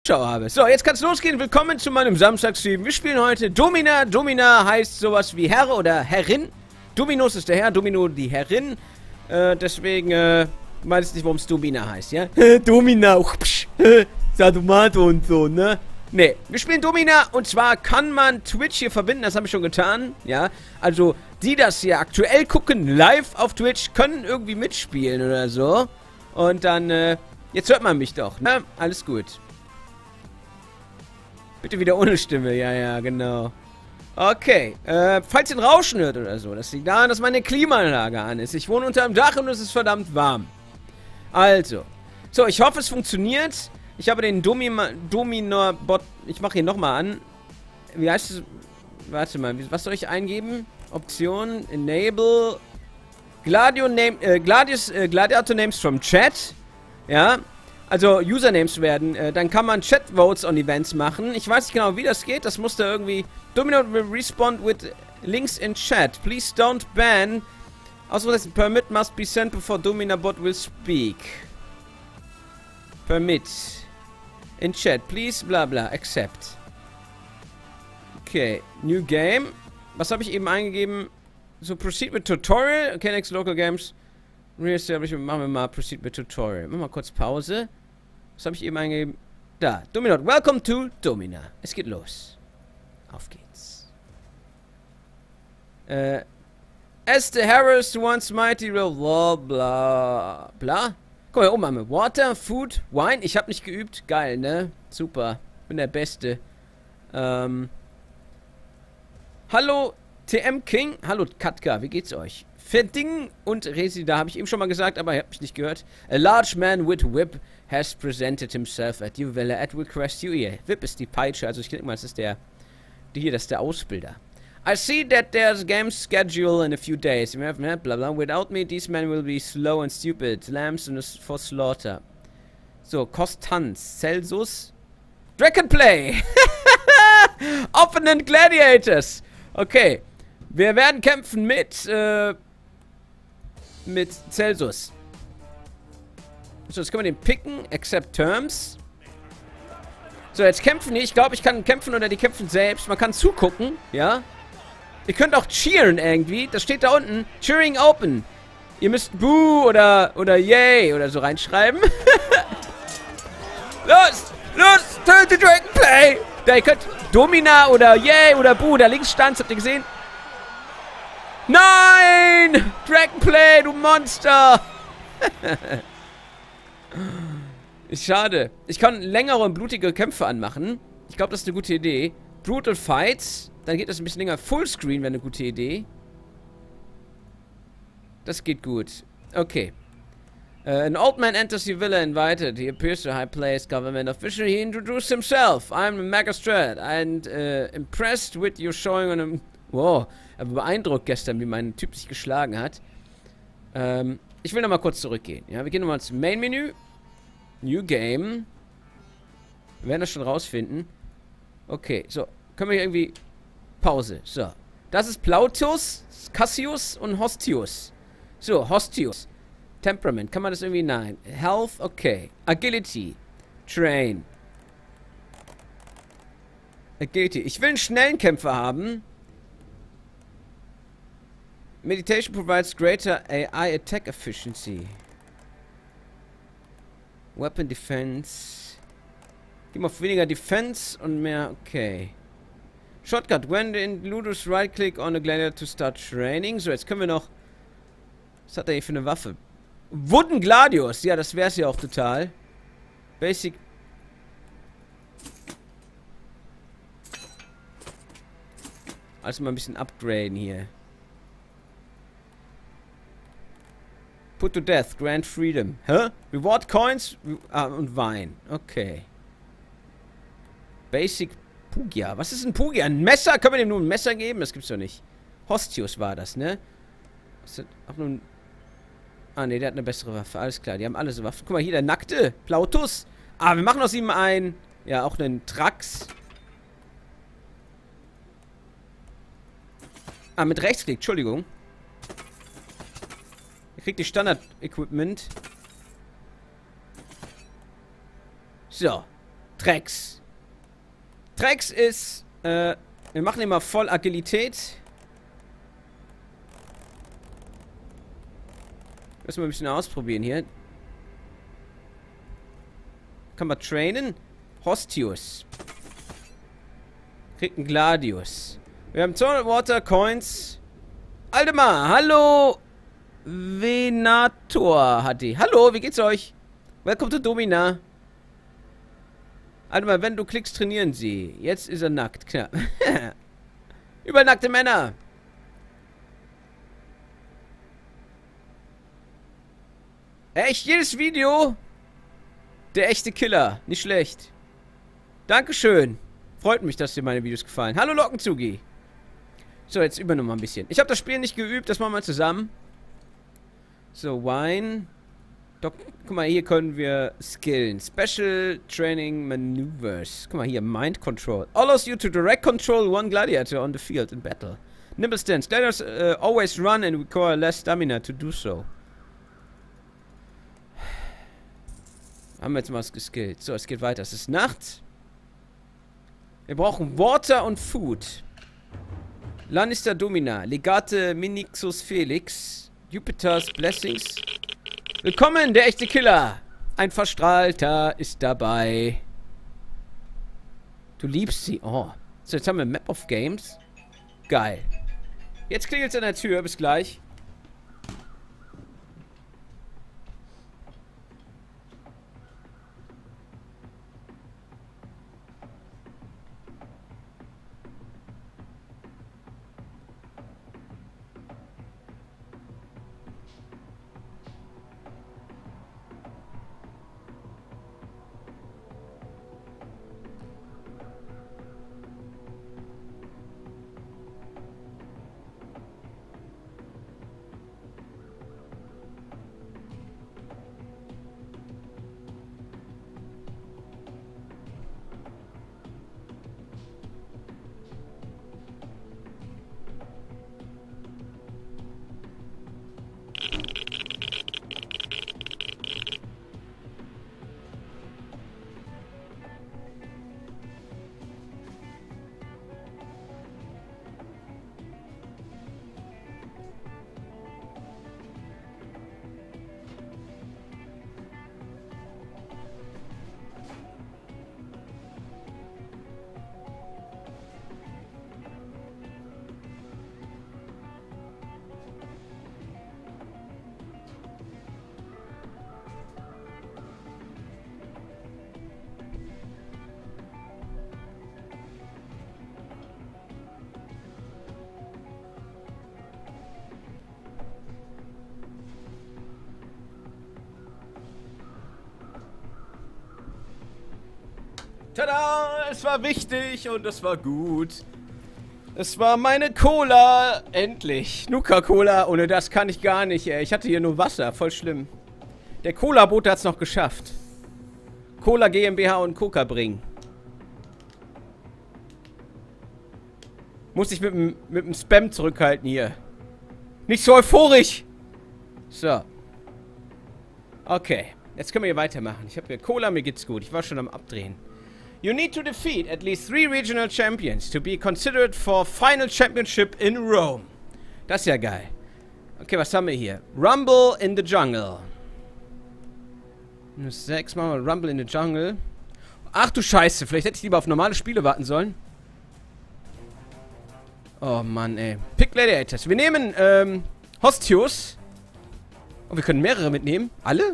Zuschauer habe. So, jetzt kann es losgehen. Willkommen zu meinem Samstagsstream. Wir spielen heute Domina. Domina heißt sowas wie Herr oder Herrin. Dominus ist der Herr, Domino die Herrin. Deswegen, weiß ich nicht, warum es Domina heißt, ja? Domina, Sadomato und so, ne? Ne, wir spielen Domina und zwar kann man Twitch hier verbinden, das habe ich schon getan, ja? Also, die das hier aktuell gucken, live auf Twitch, können irgendwie mitspielen oder so. Und dann, jetzt hört man mich doch, ne? Alles gut. Bitte wieder ohne Stimme, ja, genau. Okay, falls ihr ein Rauschen hört oder so, das liegt daran, dass meine Klimaanlage an ist. Ich wohne unter einem Dach und es ist verdammt warm. Also, so, ich hoffe, es funktioniert. Ich habe den Domina-Bot, ich mache ihn nochmal an. Wie heißt es? Warte mal, was soll ich eingeben? Option, Enable, Gladiator Names from Chat. Ja, also Usernames werden. Dann kann man Chat-Votes on Events machen. Ich weiß nicht genau, wie das geht. Das muss da irgendwie... Domino will respond with links in chat. Please don't ban. Authorized permit must be sent before Domina bot will speak. Permit. In chat. Please, bla bla. Accept. Okay. New game. Was habe ich eben eingegeben? So, proceed with tutorial. Okay, next local games. Reestablishment. Machen wir mal proceed with tutorial. Machen wir mal kurz Pause. Was habe ich eben eingegeben? Da. Domino. Welcome to Domina. Es geht los. Auf geht's. As the Harris once mighty bla bla bla. Guck mal, hier oben haben wir Water, Food, Wine. Ich habe nicht geübt. Geil, ne? Super. Bin der Beste. Hallo, TM King. Hallo, Katka. Wie geht's euch? Verding und Resi, da habe ich eben schon mal gesagt, aber ihr habt mich nicht gehört. A large man with whip has presented himself at you. Will at request you here. Whip ist die Peitsche, also ich denke mal, das ist der... Hier, das ist der Ausbilder. I see that there's game schedule in a few days. You have blah blah. Without me, these men will be slow and stupid. Lambs for slaughter. So, Konstanz, Celsus. Dragonplay! Opponent Gladiators! Okay. Wir werden kämpfen mit Celsus. So, jetzt können wir den picken. Accept Terms. So, jetzt kämpfen die. Ich glaube, ich kann kämpfen oder die kämpfen selbst. Man kann zugucken, ja. Ihr könnt auch cheeren irgendwie. Das steht da unten. Cheering open. Ihr müsst Boo oder Yay oder so reinschreiben. Los! Los! Töte Dragonplay! Da, ihr könnt Domina oder Yay oder Boo. Da links stand, habt ihr gesehen? Nein! Dragonplay, du Monster! Ist schade. Ich kann längere und blutige Kämpfe anmachen. Ich glaube, das ist eine gute Idee. Brutal Fights. Dann geht das ein bisschen länger. Fullscreen wäre eine gute Idee. Das geht gut. Okay. An old man enters the villa invited. He appears to high place government official. He introduced himself. I'm a Magistrat and impressed with your showing on him. Wow. Er war beeindruckt gestern, wie mein Typ sich geschlagen hat. Ich will nochmal kurz zurückgehen. Ja, wir gehen nochmal zum Main-Menü. New Game. Wir werden das schon rausfinden. Okay, so. Können wir hier irgendwie... Pause. So. Das ist Plautus, Cassius und Hostius. So, Hostius. Temperament. Kann man das irgendwie... Nein. Health, okay. Agility. Train. Agility. Ich will einen schnellen Kämpfer haben. Meditation provides greater AI attack efficiency. Weapon Defense. Gehen wir auf weniger Defense und mehr... Okay. Shotgun. When in Ludus right click on a gladiator to start training. So, jetzt können wir noch... Was hat er hier für eine Waffe? Wooden Gladius. Ja, das wär's ja auch total. Basic... Also mal ein bisschen upgraden hier. Put to death, grant freedom. Hä? Reward coins und Wein. Okay. Basic Pugia. Was ist ein Pugia? Ein Messer? Können wir dem nur ein Messer geben? Das gibt's doch nicht. Hostius war das, ne? Was ist das? Nun... Ah, ne, der hat eine bessere Waffe. Alles klar, die haben alle so Waffen. Guck mal, hier der Nackte. Plautus. Ah, wir machen aus ihm ein... Ja, auch einen Trax. Ah, mit Rechtsklick. Entschuldigung. Ihr kriegt die Standard-Equipment. So. Trex. Trex ist, wir machen immer voll Agilität. Müssen wir ein bisschen ausprobieren hier. Kann man trainen? Hostius. Kriegt einen Gladius. Wir haben 200 Water Coins. Aldemar, hallo. Venator hat die. Hallo, wie geht's euch? Welcome to Domina. Aldemar, wenn du klickst, trainieren sie. Jetzt ist er nackt, klar. Überall nackte Männer. Echt, jedes Video? Der echte Killer. Nicht schlecht. Dankeschön. Freut mich, dass dir meine Videos gefallen. Hallo Lockenzugi. So, jetzt üben wir nochmal ein bisschen. Ich habe das Spiel nicht geübt, das machen wir zusammen. So, Wine. Guck mal, hier können wir skillen. Special Training Maneuvers. Guck mal hier, Mind Control. Allows you to direct control one gladiator on the field in battle. Nimble stance. Gladiators always run and require less stamina to do so. Haben wir jetzt mal was geskillt. So, es geht weiter. Es ist Nacht. Wir brauchen Water und Food. Lannister Domina. Legate Minixus Felix. Jupiters Blessings. Willkommen, der echte Killer. Ein Verstrahlter ist dabei. Du liebst sie. Oh. So, jetzt haben wir Map of Games. Geil. Jetzt klingelt es an der Tür. Bis gleich. Tada! Es war wichtig und es war gut. Es war meine Cola. Endlich. Nuka-Cola. Ohne das kann ich gar nicht, ey. Ich hatte hier nur Wasser. Voll schlimm. Der Cola-Bote hat es noch geschafft. Cola GmbH und Coca bringen. Muss ich mit dem Spam zurückhalten hier. Nicht so euphorisch. So. Okay. Jetzt können wir hier weitermachen. Ich habe hier Cola, mir geht's gut. Ich war schon am Abdrehen. You need to defeat at least 3 regional champions to be considered for final championship in Rome. Das ist ja geil. Okay, was haben wir hier? Rumble in the Jungle. 6 mal Rumble in the Jungle. Ach du Scheiße, vielleicht hätte ich lieber auf normale Spiele warten sollen. Oh Mann, ey. Pick Gladiators. Wir nehmen, Hostius. Oh, wir können mehrere mitnehmen. Alle?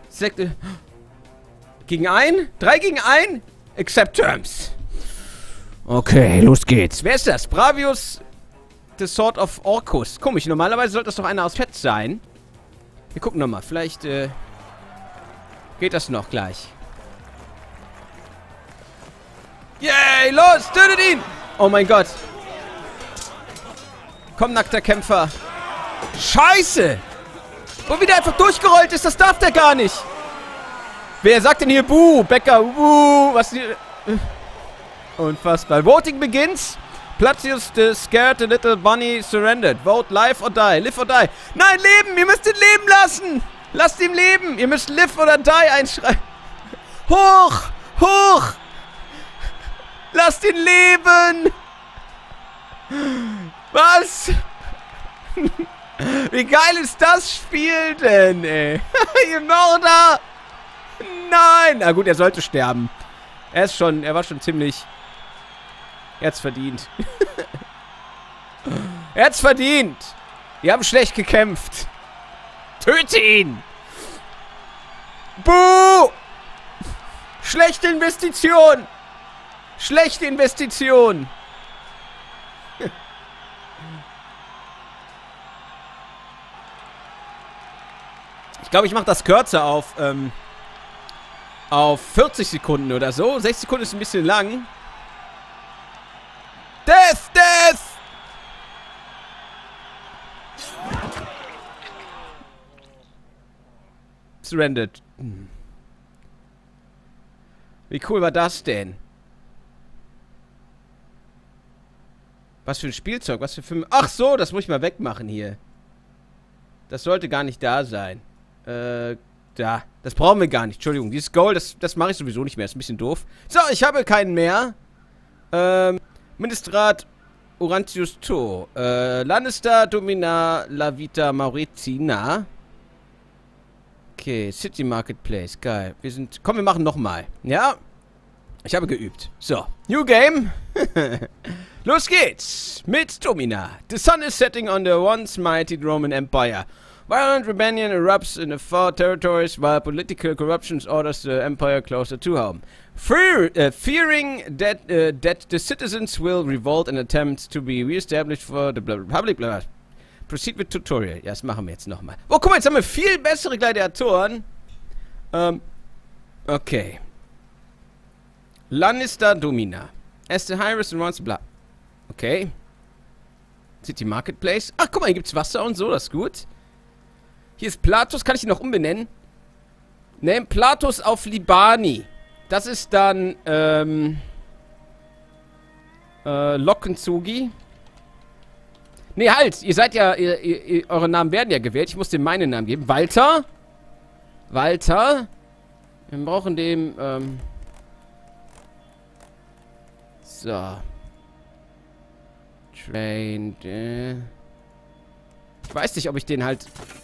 Gegen ein? 3 gegen 1? Accept Terms. Okay, los geht's. Wer ist das? Bravius, the Sword of Orcus. Komisch, normalerweise sollte das doch einer aus Fett sein. Wir gucken nochmal. Vielleicht, geht das noch gleich. Yay, los, tötet ihn! Oh mein Gott. Komm, nackter Kämpfer. Scheiße! Wo wieder einfach durchgerollt ist, das darf der gar nicht. Wer sagt denn hier Buh? Becker, Buh, was hier... Unfassbar. Voting begins. Placius the Scared the Little Bunny surrendered. Vote live or die. Live or die. Nein, leben! Ihr müsst ihn leben lassen! Lasst ihn leben! Ihr müsst live oder die einschreiben. Hoch! Hoch! lass den leben! Was? Wie geil ist das Spiel denn, ey? Ihr Mörder! Nein! Na gut, er sollte sterben. Er war schon ziemlich... Er hat's verdient. Er hat's verdient! Wir haben schlecht gekämpft. Töte ihn! Buh! Schlechte Investition! Schlechte Investition! Ich glaube, ich mache das kürzer auf 40 Sekunden oder so. 60 Sekunden ist ein bisschen lang. Death! Death! Surrendered. Wie cool war das denn? Was für ein Spielzeug? Was für Film? Ach so, das muss ich mal wegmachen hier. Das sollte gar nicht da sein. Da. Das brauchen wir gar nicht. Entschuldigung, dieses Gold, das mache ich sowieso nicht mehr. Ist ein bisschen doof. So, ich habe keinen mehr. Ministrat Urantius To. Lannister Domina La Vita Maurizina. Okay, City Marketplace. Geil. Komm, wir machen nochmal. Ja? Ich habe geübt. So. New Game. Los geht's. Mit Domina. The sun is setting on the once mighty Roman Empire. Violent rebellion erupts in the far territories while political corruption orders the empire closer to home. Fearing that the citizens will revolt and attempt to be re-established for the Republic. Proceed with Tutorial. Ja, das machen wir jetzt nochmal. Oh, guck mal, jetzt haben wir viel bessere Gladiatoren. Okay. Lannister Domina. As the High-Risk and Runs, bla. Okay. City Marketplace. Ach, guck mal, hier gibt's Wasser und so, das ist gut. Hier ist Platos, kann ich ihn noch umbenennen? Name Platos auf Libani. Das ist dann, Lokenzugi. Nee, halt, ihr seid ja, eure Namen werden ja gewählt. Ich muss dem meinen Namen geben. Walter. Walter. Wir brauchen dem, so. Trained, ich weiß nicht, ob ich den halt...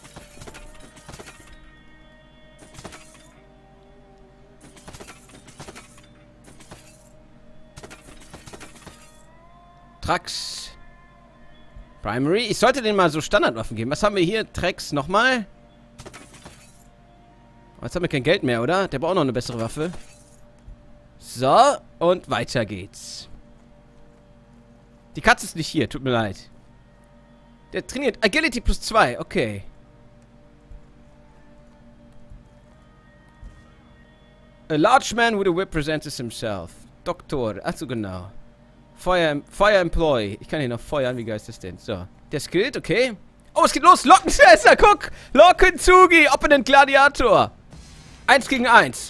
Trax. Primary. Ich sollte denen mal so Standardwaffen geben. Was haben wir hier? Trax nochmal. Jetzt haben wir kein Geld mehr, oder? Der braucht noch eine bessere Waffe. So. Und weiter geht's. Die Katze ist nicht hier. Tut mir leid. Der trainiert. Agility plus 2. Okay. A large man with a whip presents himself. Doktor. Achso, genau. Fire Employee. Ich kann hier noch feuern. Wie geil ist das denn? So. Der skillt, okay. Oh, es geht los. Lockenschwester, guck. Lockenzugi. Opponent Gladiator. 1 gegen 1.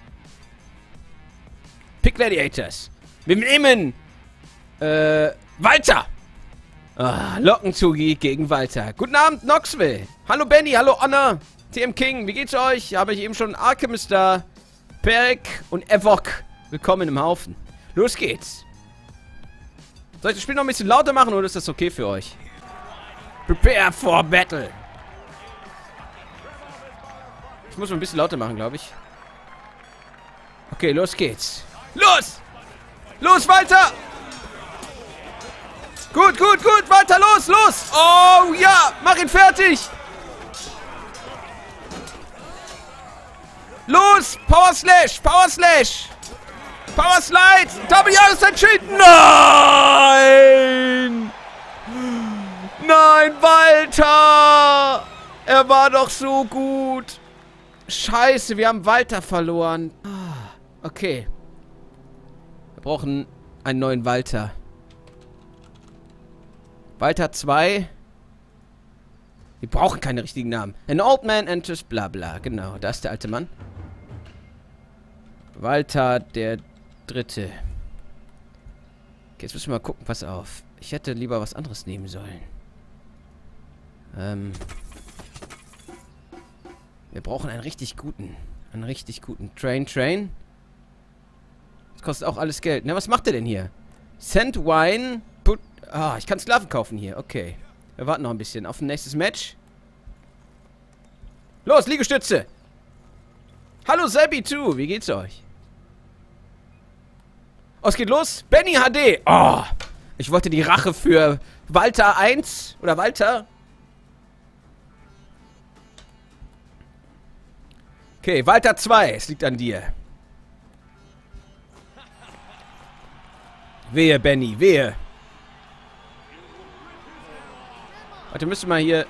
Pick Gladiators. Wir nehmen, Walter. Ah, Lockenzugi gegen Walter. Guten Abend, Knoxville. Hallo, Benny. Hallo, Anna. TM King. Wie geht's euch? Habe ich eben schon Archemist da. Perk und Evok. Willkommen im Haufen. Los geht's. Soll ich das Spiel noch ein bisschen lauter machen oder ist das okay für euch? Prepare for battle. Ich muss mal ein bisschen lauter machen, glaube ich. Okay, los geht's. Los! Los, Walter! Gut, gut, gut, Walter, los, los! Oh, ja! Mach ihn fertig! Los! Power Slash! Power Slash! Power Slide! W ist ein Schild! Nein! Nein, Walter! Er war doch so gut! Scheiße, wir haben Walter verloren. Okay. Wir brauchen einen neuen Walter. Walter 2. Wir brauchen keine richtigen Namen. An old man enters bla bla. Genau, da ist der alte Mann. Walter der Dritte. Okay, jetzt müssen wir mal gucken. Pass auf. Ich hätte lieber was anderes nehmen sollen. Wir brauchen einen richtig guten. Train. Das kostet auch alles Geld. Na, was macht der denn hier? Send Wine. Put. Ah, ich kann Sklaven kaufen hier. Okay. Wir warten noch ein bisschen auf ein nächstes Match. Los, Liegestütze. Hallo, Sebi2. Wie geht's euch? Oh, es geht los. Benny HD. Oh, ich wollte die Rache für Walter 1. Oder Walter. Okay, Walter 2. Es liegt an dir. Wehe, Benny, wehe. Warte, müsste mal hier...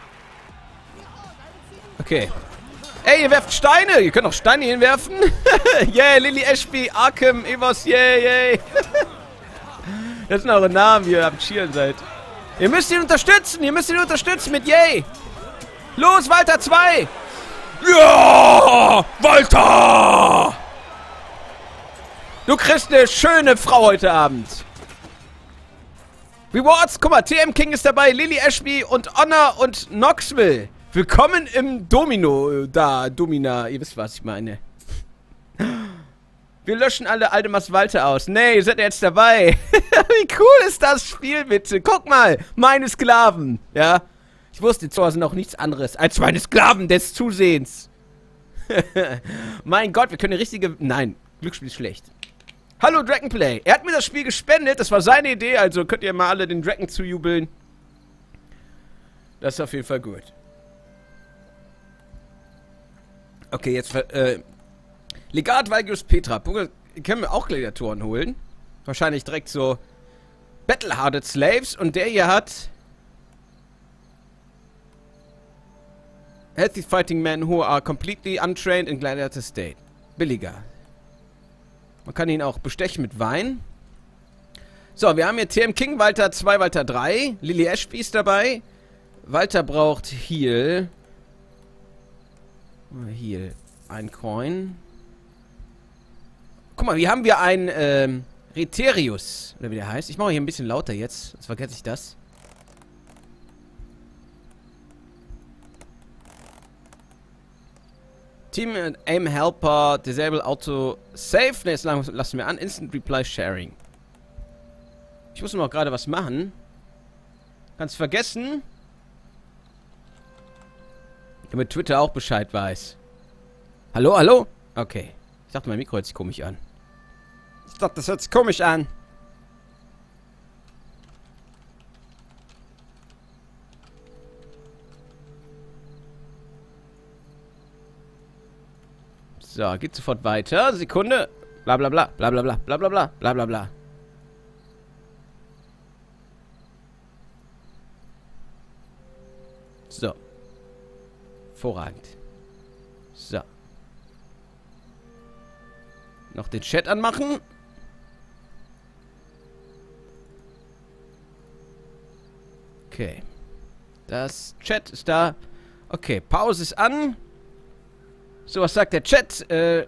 Okay. Ey, ihr werft Steine! Ihr könnt auch Steine hinwerfen. Yeah, Lily Ashby, Arkham, Evos, yeah. Das sind eure Namen, wie ihr am Cheeren seid. Ihr müsst ihn unterstützen! Ihr müsst ihn unterstützen mit Yay! Los, Walter 2! Ja! Walter! Du kriegst eine schöne Frau heute Abend. Rewards, guck mal, TM King ist dabei, Lily Ashby und Honor und Knoxville. Willkommen im Domina, ihr wisst, was ich meine. Wir löschen alle Aldemas Walter aus. Nee, seid ihr jetzt dabei? Wie cool ist das Spiel, bitte? Guck mal, meine Sklaven, ja. Ich wusste, die Zauber sind auch nichts anderes als meine Sklaven des Zusehens. Mein Gott, wir können eine richtige... Nein, Glücksspiel ist schlecht. Hallo Dragonplay. Er hat mir das Spiel gespendet. Das war seine Idee. Also könnt ihr mal alle den Dragon zujubeln. Das ist auf jeden Fall gut. Okay, jetzt... Legat Valgius Petra. Können wir auch Gladiatoren holen. Wahrscheinlich direkt so... Battle-Hardened Slaves. Und der hier hat... Healthy Fighting Men who are completely untrained in Gladiator State. Billiger. Man kann ihn auch bestechen mit Wein. So, wir haben hier TM King, Walter 2, Walter 3. Lily Ashby ist dabei. Walter braucht Heal. Heal. Ein Coin. Guck mal, hier haben wir einen Reterius. Oder wie der heißt. Ich mache hier ein bisschen lauter jetzt. Sonst vergesse ich das. Team Aim Helper, Disable Auto Save. Ne, jetzt lassen wir an. Instant Reply Sharing. Ich muss noch gerade was machen. Ganz vergessen. Damit Twitter auch Bescheid weiß. Hallo, hallo? Okay. Ich dachte, mein Mikro hört sich komisch an. Ich dachte, das hört sich komisch an. So, geht sofort weiter. Sekunde. Bla bla bla. Bla bla bla. Bla bla bla. Bla bla bla. So. Hervorragend. So. Noch den Chat anmachen. Okay. Das Chat ist da. Okay, Pause ist an. So, was sagt der Chat? Er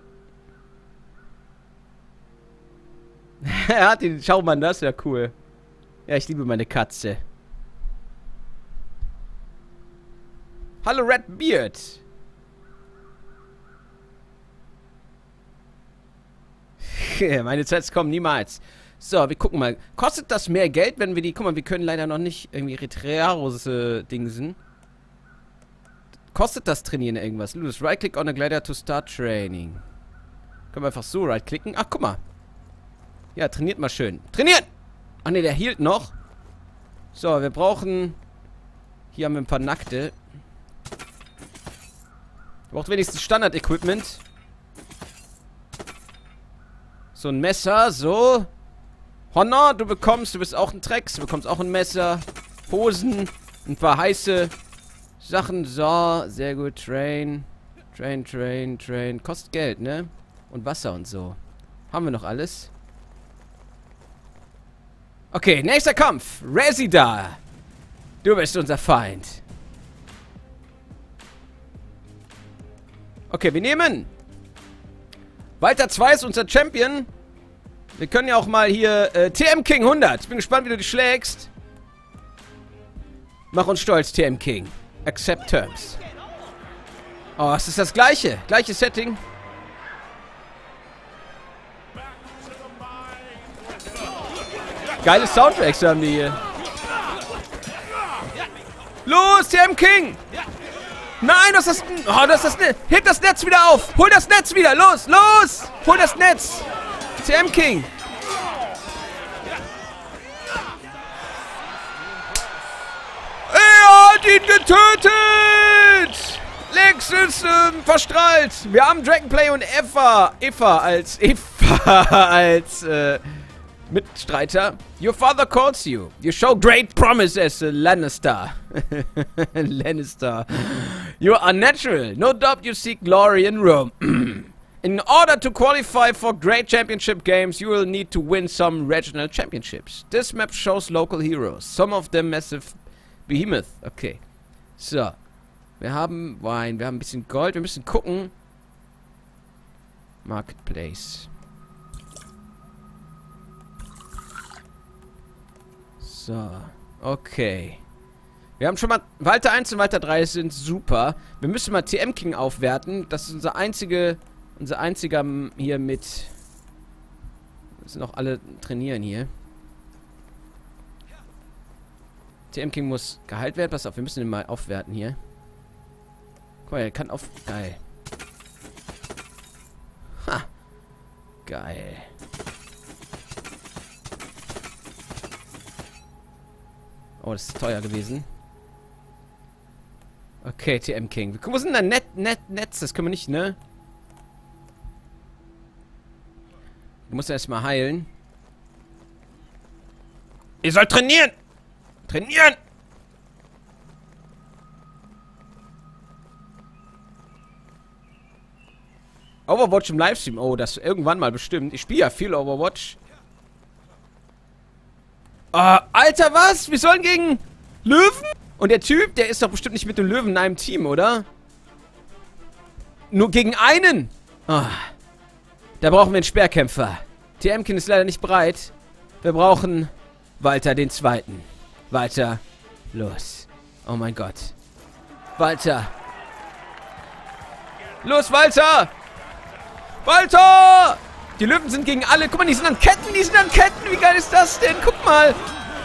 hat den Schaumann, das ist ja cool. Ja, ich liebe meine Katze. Hallo Redbeard. Meine Chats kommen niemals. So, wir gucken mal. Kostet das mehr Geld, wenn wir die... Guck mal, wir können leider noch nicht irgendwie Retrearus-Dingsen. Kostet das Trainieren irgendwas? Lose right-click on a glider to start training. Können wir einfach so right-klicken? Ach, guck mal. Ja, trainiert mal schön. Trainieren! Ach ne, der hielt noch. So, wir brauchen... Hier haben wir ein paar Nackte. Braucht wenigstens Standard-Equipment. So ein Messer, so. Honor, du bist auch ein Trex. Du bekommst auch ein Messer. Hosen, ein paar heiße... Sachen, so, sehr gut, Train. Kostet Geld, ne? Und Wasser und so. Haben wir noch alles? Okay, nächster Kampf. Resida. Du bist unser Feind. Okay, wir nehmen. Walter 2 ist unser Champion. Wir können ja auch mal hier, TM King 100. Ich bin gespannt, wie du dich schlägst. Mach uns stolz, TM King. Accept Terms. Oh, es ist das gleiche. Gleiche Setting. Geile Soundtracks haben die hier. Los, TM King! Nein, das ist das... Oh, das ist das Netz. Heb das Netz wieder auf! Hol das Netz wieder! Los, los! Hol das Netz! TM King! Er hat ihn getötet! Lex ist verstrahlt! Wir haben Dragonplay und Eva als Mitstreiter. Your father calls you. You show great promise as a Lannister. Lannister. You are natural. No doubt you seek glory in Rome. In order to qualify for great championship games, you will need to win some regional championships. This map shows local heroes. Some of them massive behemoth. Okay. So. Wir haben Wein. Wir haben ein bisschen Gold. Wir müssen gucken. Marketplace. So, okay. Wir haben schon mal... Walter 1 und Walter 3 sind super. Wir müssen mal TM King aufwerten. Das ist unser einziger hier mit... Das sind auch alle trainieren hier. TM King muss geheilt werden. Pass auf, wir müssen den mal aufwerten hier. Guck mal, er kann auf... Geil. Ha. Geil. Oh, das ist teuer gewesen. Okay, TM King. Wo sind denn Netz? Das können wir nicht, ne? Du musst erstmal heilen. Ihr sollt trainieren! Trainieren! Overwatch im Livestream. Oh, das irgendwann mal bestimmt. Ich spiele ja viel Overwatch. Alter, was? Wir sollen gegen Löwen? Und der Typ, der ist doch bestimmt nicht mit dem Löwen in einem Team, oder? Nur gegen einen? Oh. Da brauchen wir einen Speerkämpfer. TM King ist leider nicht bereit. Wir brauchen Walter den Zweiten. Walter, los. Oh mein Gott. Walter. Los, Walter! Walter! Die Löwen sind gegen alle. Guck mal, die sind an Ketten, Wie geil ist das denn? Guck mal.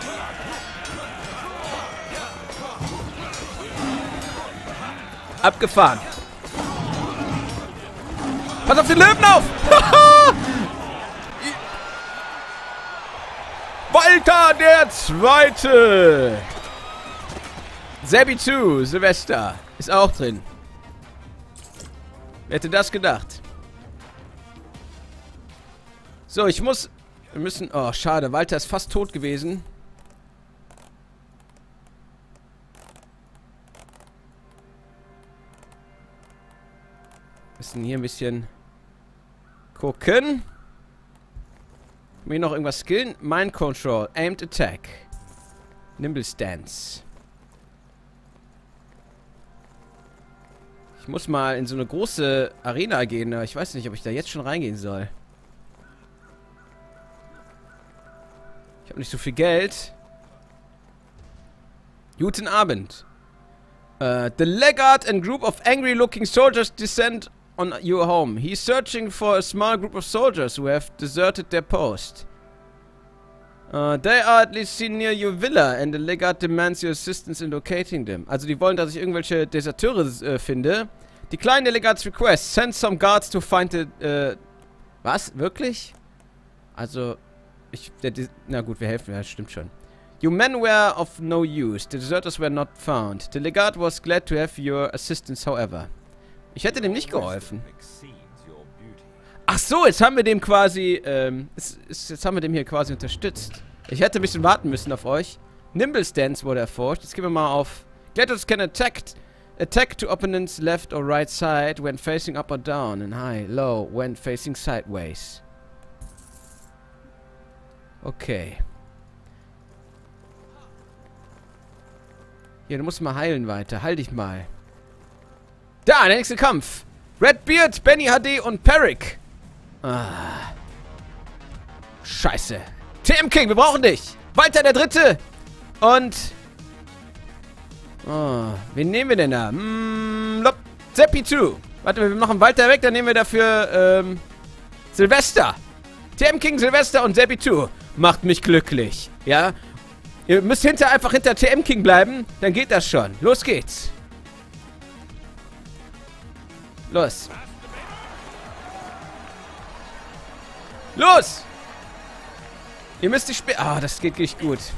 Abgefahren. Pass auf den Löwen auf! Walter der Zweite! Sebi 2, Silvester, ist auch drin. Wer hätte das gedacht? So, wir müssen... Oh, schade. Walter ist fast tot gewesen. Müssen hier ein bisschen gucken. Mir noch irgendwas skillen? Mind Control. Aimed Attack. Nimble Stance. Ich muss mal in so eine große Arena gehen. Aber ich weiß nicht, ob ich da jetzt schon reingehen soll. Ich habe nicht so viel Geld. Guten Abend. The Legard and group of angry-looking soldiers descend on your home. He's searching for a small group of soldiers who have deserted their post. They are at least seen near your villa and the Legard demands your assistance in locating them. Also die wollen, dass ich irgendwelche Deserteure finde. Decline the Legards request. Send some guards to find the... was? Wirklich? Also... na gut, wir helfen. Ja, stimmt schon. Your men were of no use. The deserters were not found. The Legard was glad to have your assistance, however. Ich hätte dem nicht geholfen. Ach so, jetzt haben wir dem quasi, jetzt haben wir dem hier quasi unterstützt. Ich hätte ein bisschen warten müssen auf euch. Nimble Stance wurde erforscht. Jetzt gehen wir mal auf... Gladiators can attack to opponents left or right side when facing up or down and high, low when facing sideways. Okay. Hier, du musst mal heilen weiter. Heil dich mal. Da, der nächste Kampf. Redbeard, Benny HD und Peric. Ah. Scheiße. TM King, wir brauchen dich. Walter der Dritte. Und... oh, wen nehmen wir denn da? Seppi 2. Warte, wir machen Walter weg, dann nehmen wir dafür, Silvester. TM King, Silvester und Seppi 2. macht mich glücklich. Ja? Ihr müsst einfach hinter TM King bleiben, dann geht das schon. Los geht's. Los. Los! Ihr müsst nicht spielen. Ah, das geht nicht gut.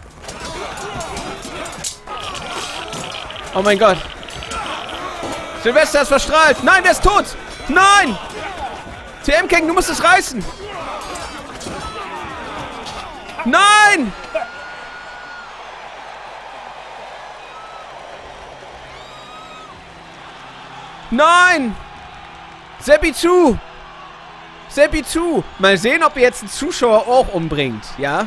Oh mein Gott. Silvester ist verstrahlt. Nein, der ist tot. Nein! TM King, du musst es reißen. Nein! Nein! Seppi zu! Seppi zu! Mal sehen, ob ihr jetzt einen Zuschauer auch umbringt, ja?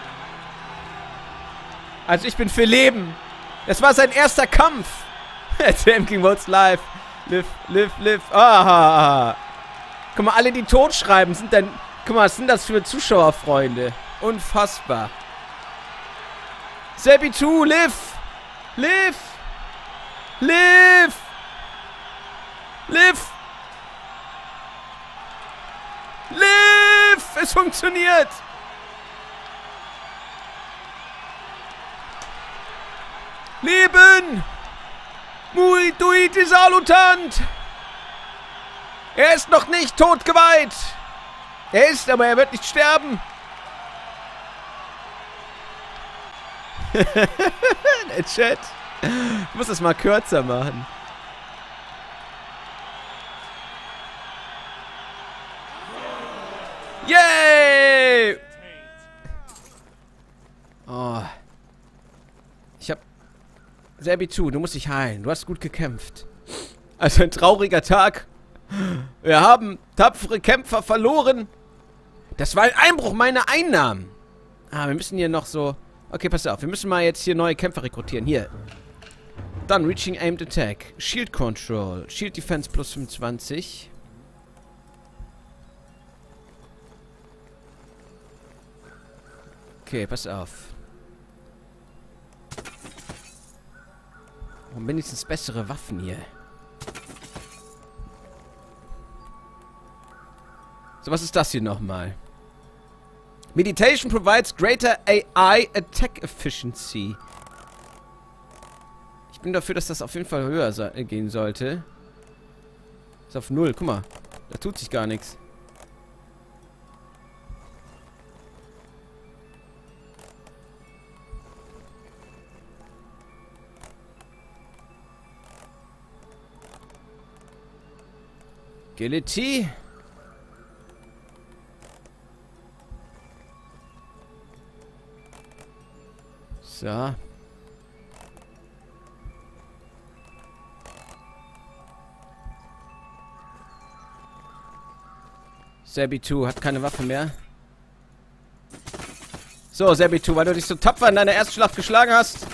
Also ich bin für Leben. Das war sein erster Kampf. TM King Votes live. Live. Ah. Guck mal, alle, die tot schreiben, sind dann... Guck mal, was sind das für Zuschauerfreunde? Unfassbar. Seppi zu, live! Live! Es funktioniert! Leben! Muituiti Salutant! Er ist noch nicht totgeweiht! Er ist, aber er wird nicht sterben! Der Chat! Ich muss das mal kürzer machen. Yay! Oh. Ich hab... Seppi zu, du musst dich heilen. Du hast gut gekämpft. Also ein trauriger Tag. Wir haben tapfere Kämpfer verloren. Das war ein Einbruch meiner Einnahmen. Ah, wir müssen hier noch so... Okay, pass auf. Wir müssen mal jetzt hier neue Kämpfer rekrutieren. Hier. Dann Reaching Aimed Attack. Shield Control. Shield Defense plus 25. Okay, pass auf. Und wenigstens bessere Waffen hier. So, was ist das hier nochmal? Meditation provides greater AI attack efficiency. Ich bin dafür, dass das auf jeden Fall höher gehen sollte. Ist auf 0, guck mal. Da tut sich gar nichts. Agility. So. Seppi 2 hat keine Waffe mehr. So, Seppi 2, weil du dich so tapfer in deiner ersten Schlacht geschlagen hast,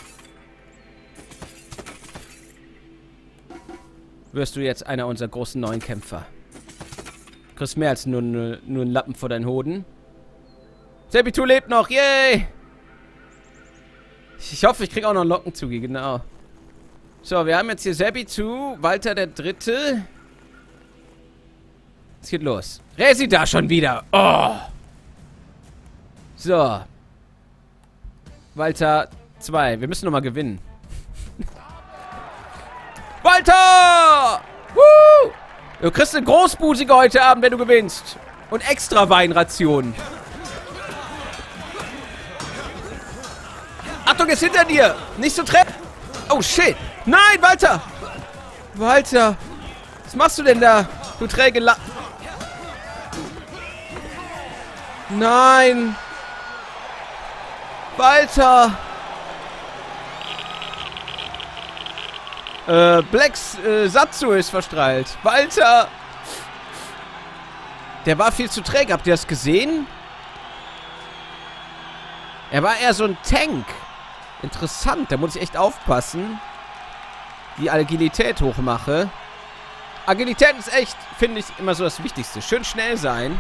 wirst du jetzt einer unserer großen neuen Kämpfer. Du kriegst mehr als nur einen Lappen vor deinen Hoden. Seppi 2 lebt noch, yay! Ich hoffe, ich krieg auch noch einen Lockenzugi, genau. So, wir haben jetzt hier Seppi 2, Walter der Dritte. Es geht los. Resi da schon wieder. Oh! So. Walter 2. Wir müssen nochmal gewinnen. Walter! Woo! Du kriegst eine Großbusige heute Abend, wenn du gewinnst. Und extra Weinrationen. Achtung, ist hinter dir. Nicht so treffen. Oh, shit. Nein, Walter. Walter. Was machst du denn da? Du träge Nein. Walter. Blacks Satsu ist verstrahlt. Walter. Der war viel zu träge. Habt ihr das gesehen? Er war eher so ein Tank. Interessant. Da muss ich echt aufpassen. Die Agilität hochmache. Agilität ist echt, finde ich, immer so das Wichtigste. Schön schnell sein.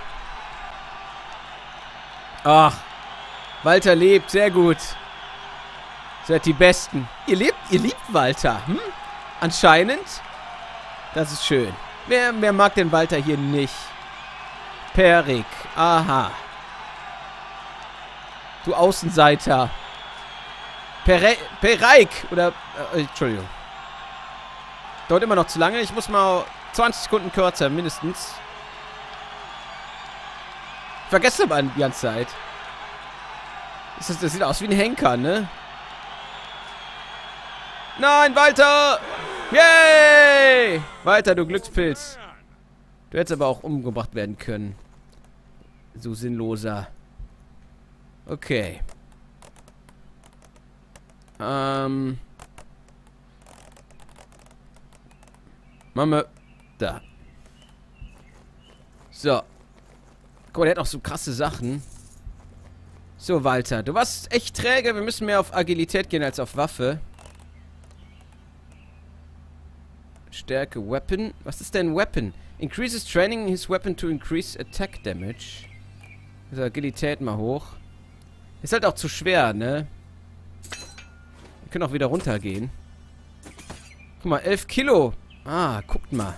Ach. Walter lebt. Sehr gut. Seid die Besten. Ihr liebt Walter. Hm? Anscheinend. Das ist schön. Wer mag den Walter hier nicht? Perik. Aha. Du Außenseiter. Pereik. Oder, Entschuldigung. Dauert immer noch zu lange. Ich muss mal 20 Sekunden kürzer, mindestens. Ich vergesse aber die ganze Zeit. Das sieht aus wie ein Henker, ne? Nein, Walter! Yay! Walter, du Glückspilz. Du hättest aber auch umgebracht werden können. So sinnloser. Okay. Machen wir da. So. Guck mal, der hat auch so krasse Sachen. So, Walter. Du warst echt träge. Wir müssen mehr auf Agilität gehen als auf Waffe. Stärke, Weapon. Was ist denn Weapon? Increases training his weapon to increase attack damage. Also Agilität mal hoch. Ist halt auch zu schwer, ne? Wir können auch wieder runtergehen. Guck mal, 11 Kilo. Ah, guckt mal.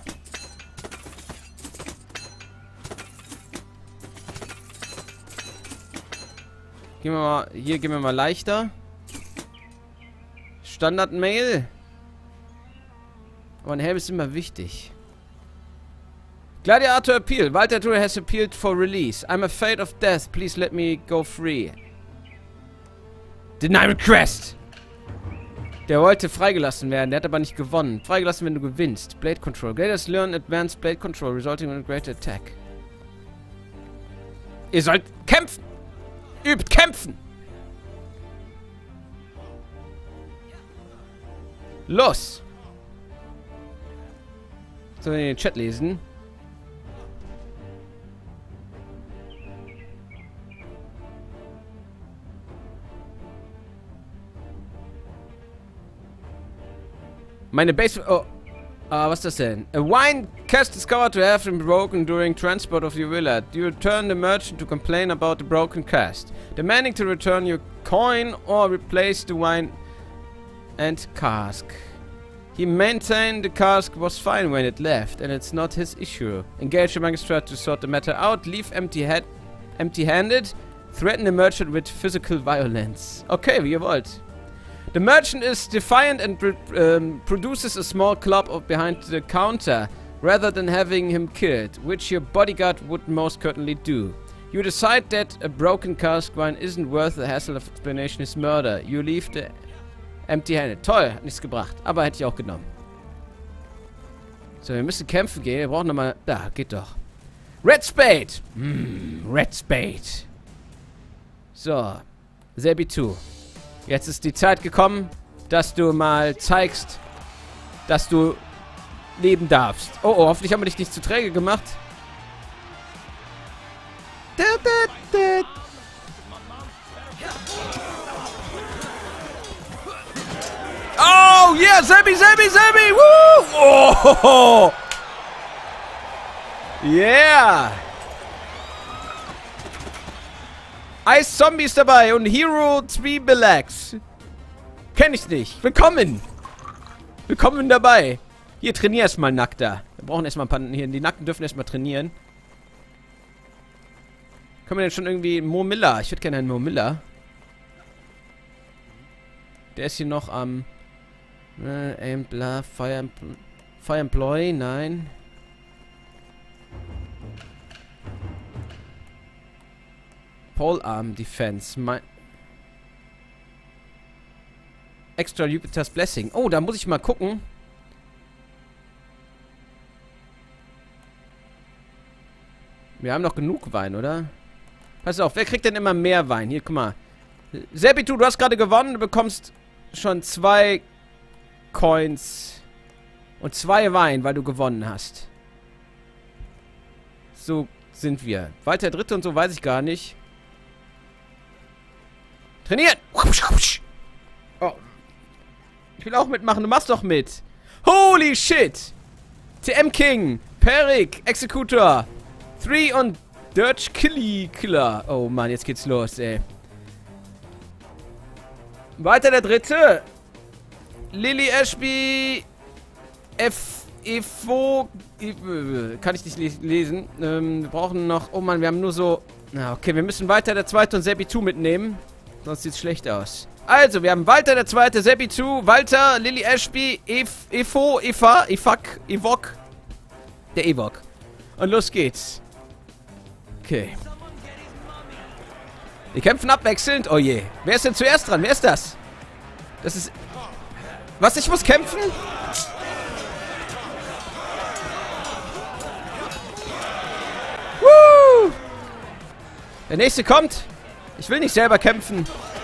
Gehen wir mal, hier gehen wir mal leichter. Standard-Mail. Aber ein Helm ist immer wichtig. Gladiator Appeal. Walter Tour has appealed for release. I'm afraid of death. Please let me go free. Deny request. Der wollte freigelassen werden. Der hat aber nicht gewonnen. Freigelassen, wenn du gewinnst. Blade Control. Gladiators learn advanced Blade Control, resulting in a greater attack. Ihr sollt kämpfen. Übt kämpfen. Los. Sollen wir den Chat lesen? Meine Base... Oh. Was ist das denn? A wine cask discovered to have been broken during transport of your villa. You return the merchant to complain about the broken cask. Demanding to return your coin or replace the wine and cask. He maintained the cask was fine when it left, and it's not his issue. Engage the magistrate to sort the matter out. Leave empty-handed. Threaten the merchant with physical violence. Okay, wie ihr wollt. The merchant is defiant and produces a small club behind the counter, rather than having him killed, which your bodyguard would most certainly do. You decide that a broken cask wine isn't worth the hassle of explanation his murder. You leave the empty-handed. Toll, hat nichts gebracht, aber hätte ich auch genommen. So, wir müssen kämpfen gehen. Wir brauchen nochmal... Da, geht doch. Red Spade! Red Spade. So. Zebi2. Jetzt ist die Zeit gekommen, dass du mal zeigst, dass du leben darfst. Oh, oh, hoffentlich haben wir dich nicht zu träge gemacht. Oh, yeah, Zebi, Zebi, Zebi! Woo! Oh! Yeah! Ice Zombie ist dabei und Hero Zwiebelax. Kenn ich nicht. Willkommen. Willkommen dabei. Hier, trainier erstmal nackter. Wir brauchen erstmal ein paar... Hier, die Nackten dürfen erstmal trainieren. Können wir denn schon irgendwie... Mo Miller. Ich würde gerne einen Mo Miller. Der ist hier noch am... Aim, bla, Fire Employee, nein. Polearm Defense. Extra Jupiter's Blessing. Oh, da muss ich mal gucken. Wir haben noch genug Wein, oder? Pass auf, wer kriegt denn immer mehr Wein? Hier, guck mal. Zebi2, du hast gerade gewonnen. Du bekommst schon 2 Coins und 2 Wein, weil du gewonnen hast. So sind wir. Weiter Dritte und so weiß ich gar nicht. Trainieren! Oh. Ich will auch mitmachen. Du machst doch mit. Holy shit! TM King, Perik, Executor, 3 und Dirge Killer. Oh Mann, jetzt geht's los, ey. Weiter der Dritte. Lily Ashby, kann ich nicht lesen. Wir brauchen noch... Oh Mann, wir haben nur so... Na, okay, wir müssen weiter der Zweite und Zebi2 mitnehmen. Sonst sieht's schlecht aus. Also, wir haben Walter der Zweite, Sebitu, Walter, Lily Ashby, Efo, Efa, Efak, Evok. Der Evok. Und los geht's. Okay. Die kämpfen abwechselnd. Oh je. Wer ist denn zuerst dran? Wer ist das? Das ist... Was? Ich muss kämpfen? Woo! Der nächste kommt. Ich will nicht selber kämpfen.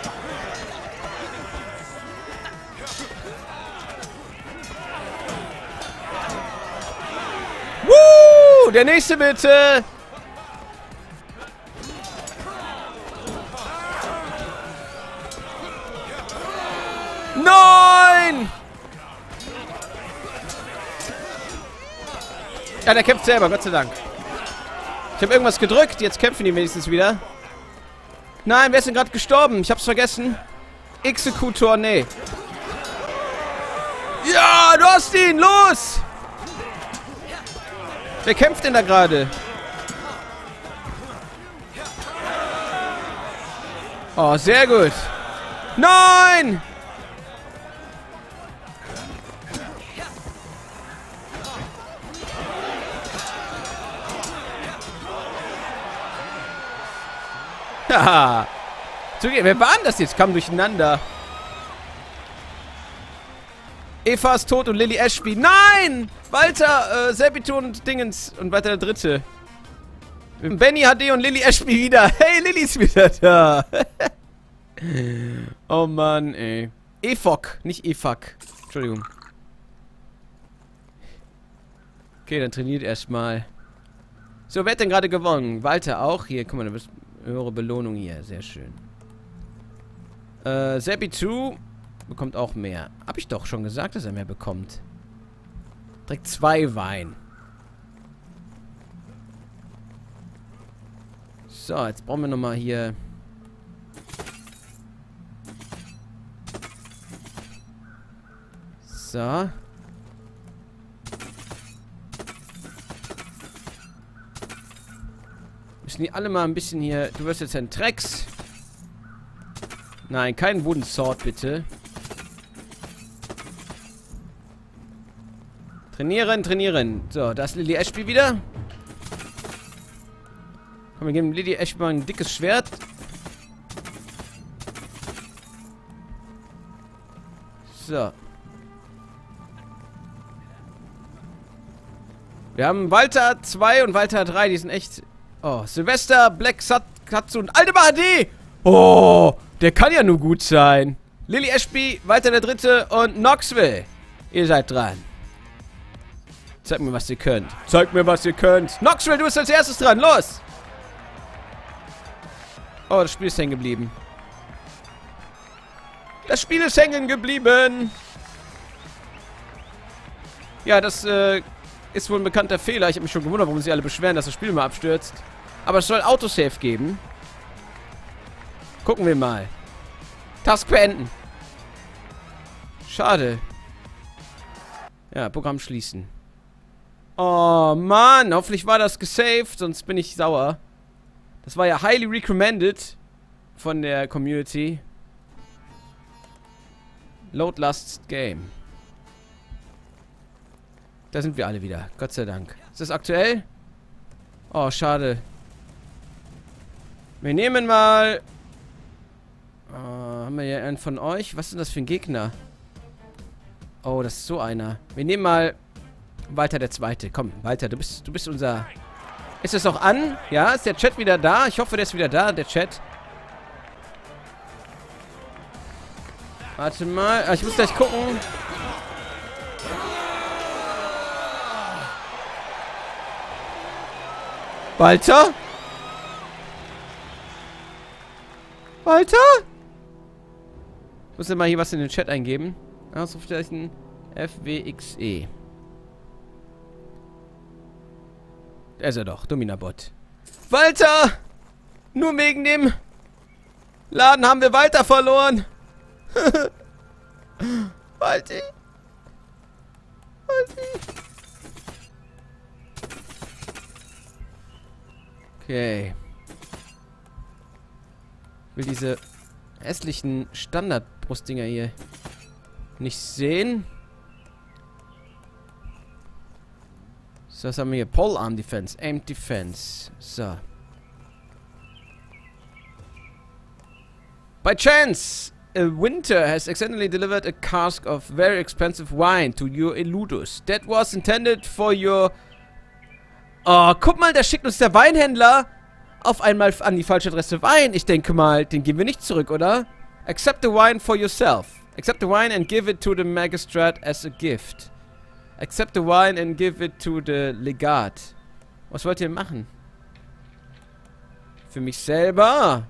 Woo! Der nächste bitte. Nein! Ja, der kämpft selber, Gott sei Dank. Ich habe irgendwas gedrückt, jetzt kämpfen die wenigstens wieder. Nein, wer ist denn gerade gestorben? Ich hab's vergessen. Exekutor, nee. Ja, du hast ihn, los! Wer kämpft denn da gerade? Oh, sehr gut. Nein! Haha. Wer war denn das jetzt? Kam durcheinander. Eva ist tot und Lily Ashby. Nein! Walter, Sebitu und Dingens. Und weiter der Dritte. Benny HD und Lily Ashby wieder. Hey, Lily ist wieder da. Oh Mann, ey. Efok, nicht Efak. Entschuldigung. Okay, dann trainiert erstmal. So, wer hat denn gerade gewonnen? Walter auch. Hier, guck mal, da bist höhere Belohnung hier. Sehr schön. Sebitu bekommt auch mehr. Hab ich doch schon gesagt, dass er mehr bekommt. Direkt 2 Wein. So, jetzt brauchen wir nochmal hier... So. Müssen die alle mal ein bisschen hier... Du wirst jetzt ein Drecks. Nein, kein Wooden Sword, bitte. Trainieren, trainieren. So, da ist Lily Ashby wieder. Komm, wir geben Lily Ashby mal ein dickes Schwert. So. Wir haben Walter 2 und Walter 3, die sind echt... Oh, Silvester, Black Katsu und Aldemar HD! Oh, der kann ja nur gut sein. Lily Ashby, Walter der Dritte und Knoxville. Ihr seid dran. Zeigt mir, was ihr könnt. Zeigt mir, was ihr könnt. Knoxville, du bist als erstes dran. Los! Oh, das Spiel ist hängen geblieben. Das Spiel ist hängen geblieben. Ja, das ist wohl ein bekannter Fehler. Ich habe mich schon gewundert, warum sie alle beschweren, dass das Spiel mal abstürzt. Aber es soll Autosave geben. Gucken wir mal. Task beenden. Schade. Ja, Programm schließen. Oh, Mann. Hoffentlich war das gesaved, sonst bin ich sauer. Das war ja highly recommended von der Community. Load last game. Da sind wir alle wieder. Gott sei Dank. Ist das aktuell? Oh, schade. Wir nehmen mal... haben wir hier einen von euch? Was ist denn das für ein Gegner? Oh, das ist so einer. Wir nehmen mal... Walter der Zweite. Komm, Walter, du bist unser... Ist das auch an? Ja, ist der Chat wieder da? Ich hoffe, der ist wieder da, der Chat. Warte mal. Ich muss gleich gucken. Walter? Walter? Ich muss ja mal hier was in den Chat eingeben. Ausrufezeichen FWXE. Da ist er doch, Dominabot. Walter! Nur wegen dem Laden haben wir Walter verloren. Walti. Walti. Okay. Ich will diese hässlichen Standardbrustdinger hier nicht sehen. So, was haben wir hier? Polearm Defense, Aimed Defense. So. By chance, a winter has accidentally delivered a cask of very expensive wine to your Eludus. That was intended for your... Oh, guck mal, da schickt uns der Weinhändler auf einmal an die falsche Adresse Wein. Ich denke mal, den geben wir nicht zurück, oder? Accept the wine for yourself. Accept the wine and give it to the magistrate as a gift. Accept the wine and give it to the Legat. Was wollt ihr machen? Für mich selber.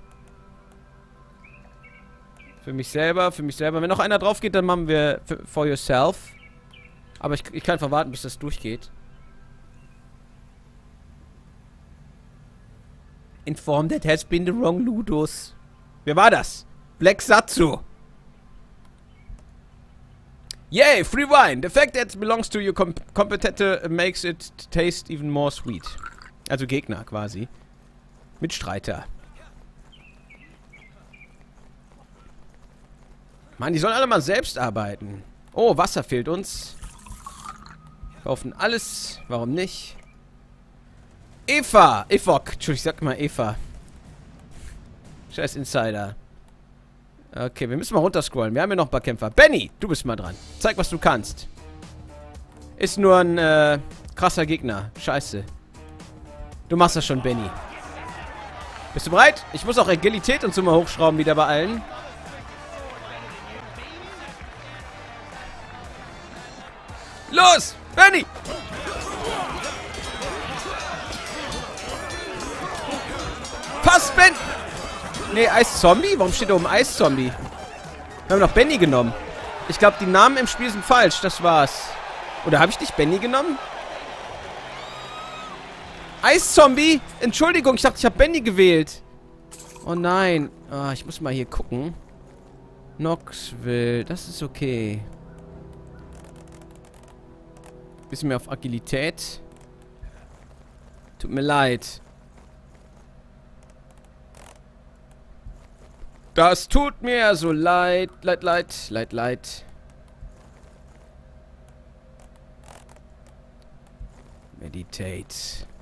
Für mich selber, für mich selber. Wenn noch einer drauf geht, dann machen wir for yourself. Aber ich kann einfach warten, bis das durchgeht. Inform that has been the wrong Ludus. Wer war das? Black Satsu. Yay, free wine. The fact that it belongs to your competitor makes it taste even more sweet. Also Gegner quasi. Mitstreiter. Mann, die sollen alle mal selbst arbeiten. Oh, Wasser fehlt uns. Kaufen alles. Warum nicht? Eva. Evok. Entschuldigung, ich sag mal Eva. Scheiß Insider. Okay, wir müssen mal runterscrollen. Wir haben hier noch ein paar Kämpfer. Benny, du bist mal dran. Zeig, was du kannst. Ist nur ein krasser Gegner. Scheiße. Du machst das schon, Benny. Bist du bereit? Ich muss auch Agilität und so mal hochschrauben wieder bei allen. Los! Benny! Pass, Ben! Ne, Eiszombie? Warum steht da oben Eiszombie? Wir haben noch Benny genommen. Ich glaube, die Namen im Spiel sind falsch. Das war's. Oder habe ich nicht Benny genommen? Eiszombie? Entschuldigung, ich dachte, ich habe Benny gewählt. Oh nein. Ah, ich muss mal hier gucken. Knoxville. Das ist okay. Bisschen mehr auf Agilität. Tut mir leid. Das tut mir so leid. Leid. Meditate.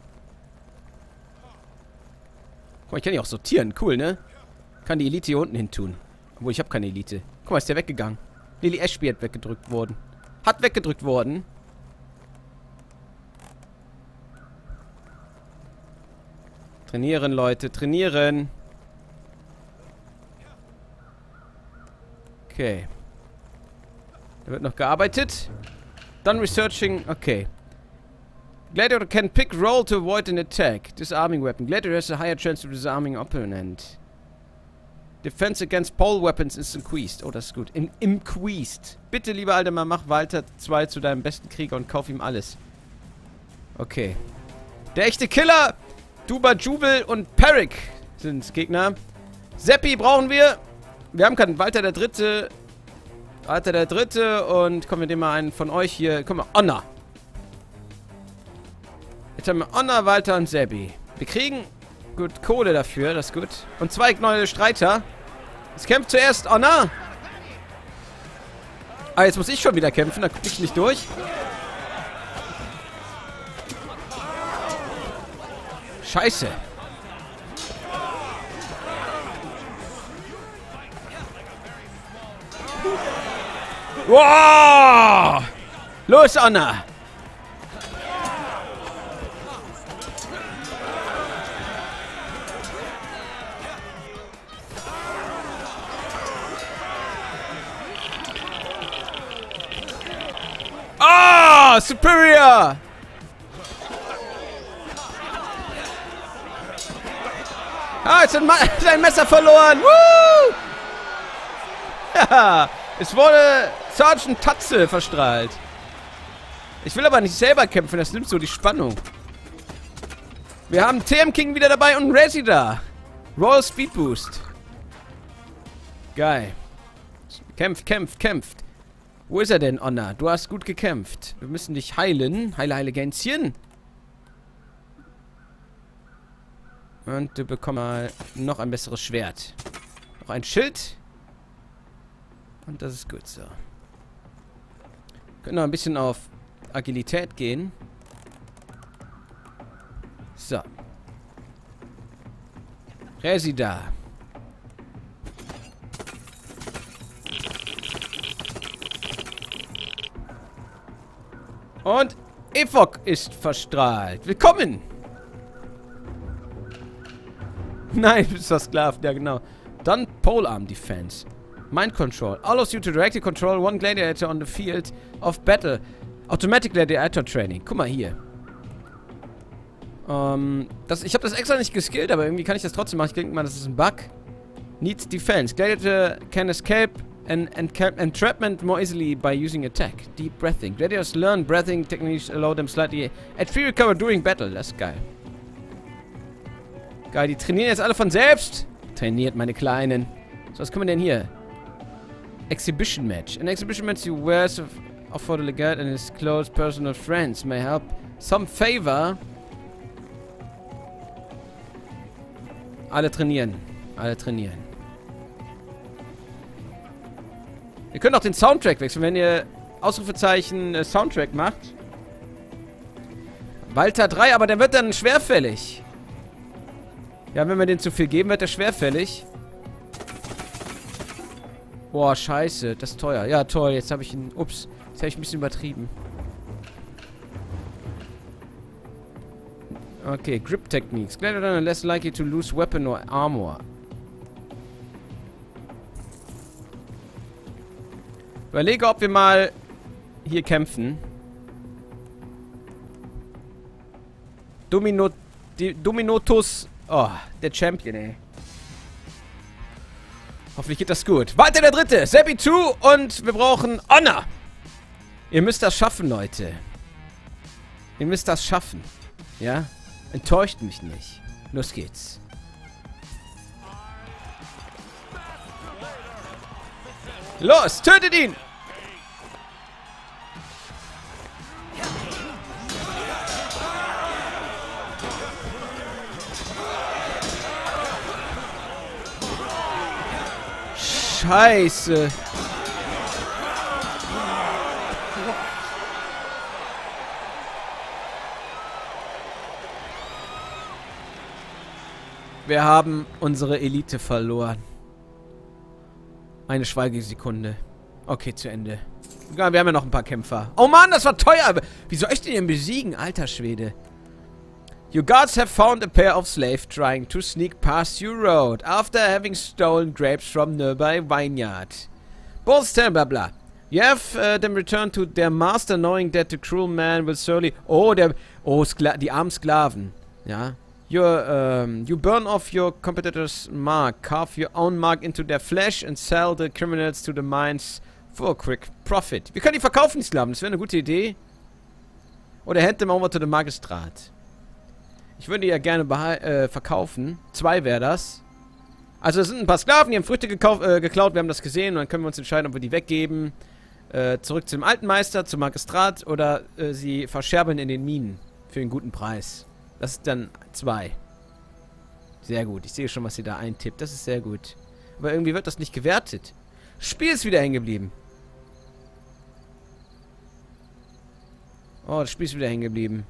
Guck mal, ich kann die auch sortieren. Cool, ne? Kann die Elite hier unten hin tun. Obwohl, ich habe keine Elite. Guck mal, ist der weggegangen. Lily Ashby hat weggedrückt worden. Hat weggedrückt worden. Trainieren, Leute. Trainieren. Okay. Da wird noch gearbeitet. Done researching. Okay. Gladiator can pick roll to avoid an attack. Disarming weapon. Gladiator has a higher chance of disarming opponent. Defense against pole weapons is increased. Oh, das ist gut. Increased. Bitte, lieber Aldemar, mach Walter 2 zu deinem besten Krieger und kauf ihm alles. Okay. Der echte Killer. Duba, Jubel und Peric sind Gegner. Seppi brauchen wir. Wir haben keinen Walter der Dritte. Walter der Dritte. Und kommen wir dem mal einen von euch hier. Guck mal, Honor. Jetzt haben wir Honor, Walter und Seppi. Wir kriegen gut Kohle dafür. Das ist gut. Und 2 neue Streiter. Es kämpft zuerst Honor. Ah, jetzt muss ich schon wieder kämpfen. Da gucke ich nicht durch. Scheiße. Wow! Los, Anna! Ah, Superior! Ah, jetzt hat sein Messer verloren. Woo! Ja, es wurde Sergeant Tatze verstrahlt. Ich will aber nicht selber kämpfen, das nimmt so die Spannung. Wir haben TM King wieder dabei und Resida. Royal Speed Boost. Geil. Kämpft. Wo ist er denn, Honor? Du hast gut gekämpft. Wir müssen dich heilen. Heile Gänschen. Und du bekommst mal noch ein besseres Schwert. Noch ein Schild. Und das ist gut so. Können noch ein bisschen auf Agilität gehen. So. Resida. Und Evok ist verstrahlt. Willkommen! Nein, du bist versklavt. Ja, genau. Dann Polearm Defense. Mind Control. Allows you to directly control one gladiator on the field of battle. Automatic Gladiator Training. Guck mal hier. Ich habe das extra nicht geskillt, aber irgendwie kann ich das trotzdem machen. Ich denke mal, das ist ein Bug. Needs Defense. Gladiator can escape an entrapment more easily by using attack. Deep breathing. Gladiators learn breathing techniques allow them slightly HP recover during battle. Das ist geil. Geil, die trainieren jetzt alle von selbst. Trainiert, meine Kleinen. So, was können wir denn hier? Exhibition Match. An exhibition match you wears for the legate and his close personal friends may help some favor. Alle trainieren. Alle trainieren. Ihr könnt auch den Soundtrack wechseln, wenn ihr Ausrufezeichen Soundtrack macht. Walter 3, aber der wird dann schwerfällig. Ja, wenn wir den zu viel geben, wird der schwerfällig. Boah, scheiße, das ist teuer. Ja, toll, jetzt habe ich ihn... Ups, jetzt habe ich ein bisschen übertrieben. Okay, Grip Techniques. Gladiator are less likely to lose weapon or armor. Überlege, ob wir mal hier kämpfen. Dominotus. Oh, der Champion, ey. Hoffentlich geht das gut. Walter der Dritte, Seppi 2 und wir brauchen Honor. Ihr müsst das schaffen, Leute. Ihr müsst das schaffen. Ja? Enttäuscht mich nicht. Los geht's. Los, tötet ihn! Scheiße. Wir haben unsere Elite verloren. Eine Schweigesekunde. Okay, zu Ende. Ja, wir haben ja noch ein paar Kämpfer. Oh Mann, das war teuer. Wie soll ich den besiegen, alter Schwede? Your guards have found a pair of slaves trying to sneak past your road after having stolen grapes from nearby vineyard. Both tell blah blah. You have them return to their master knowing that the cruel man will surely... Oh, die armen Sklaven. Ja. You burn off your competitor's mark, carve your own mark into their flesh and sell the criminals to the mines for a quick profit. Wir können die verkaufen, die Sklaven. Das wäre eine gute Idee. Oder hand them over to the Magistrat. Ich würde die ja gerne verkaufen. 2 wäre das. Also es sind ein paar Sklaven, die haben Früchte geklaut. Wir haben das gesehen und dann können wir uns entscheiden, ob wir die weggeben. Zurück zum alten Meister, zum Magistrat oder sie verscherbeln in den Minen. Für einen guten Preis. Das ist dann 2. Sehr gut. Ich sehe schon, was sie da eintippt. Das ist sehr gut. Aber irgendwie wird das nicht gewertet. Spiel ist wieder hängen geblieben. Oh, das Spiel ist wieder hängen geblieben.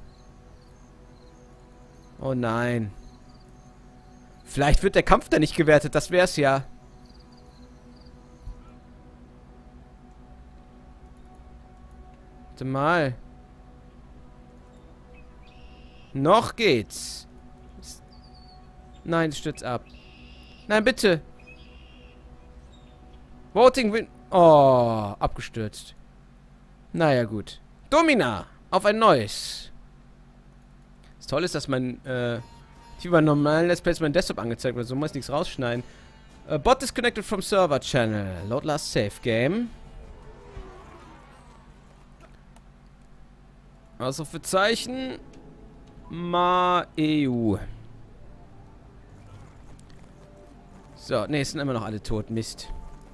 Oh nein. Vielleicht wird der Kampf da nicht gewertet. Das wär's ja. Warte mal. Noch geht's. Nein, es stürzt ab. Nein, bitte. Voting win... Oh, abgestürzt. Naja, gut. Domina. Auf ein neues. Das Tolle ist, dass mein, wie bei normalen Let's Plays mein Desktop angezeigt wird. So muss ich nichts rausschneiden. Bot disconnected from server channel. Load last save game. Ausrufezeichen. EU. So, ne, es sind immer noch alle tot. Mist.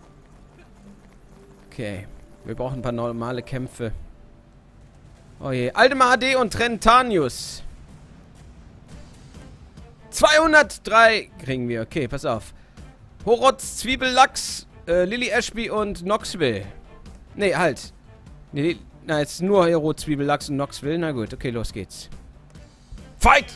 Okay. Wir brauchen ein paar normale Kämpfe. Oh je. Aldemar AD und Trentanius. 203 kriegen wir. Okay, pass auf. Horotz, Zwiebellachs, Lily Ashby und Knoxville. Nee, halt. Nee, na, jetzt nur Hero, Zwiebellachs und Knoxville. Na gut, okay, los geht's. Fight!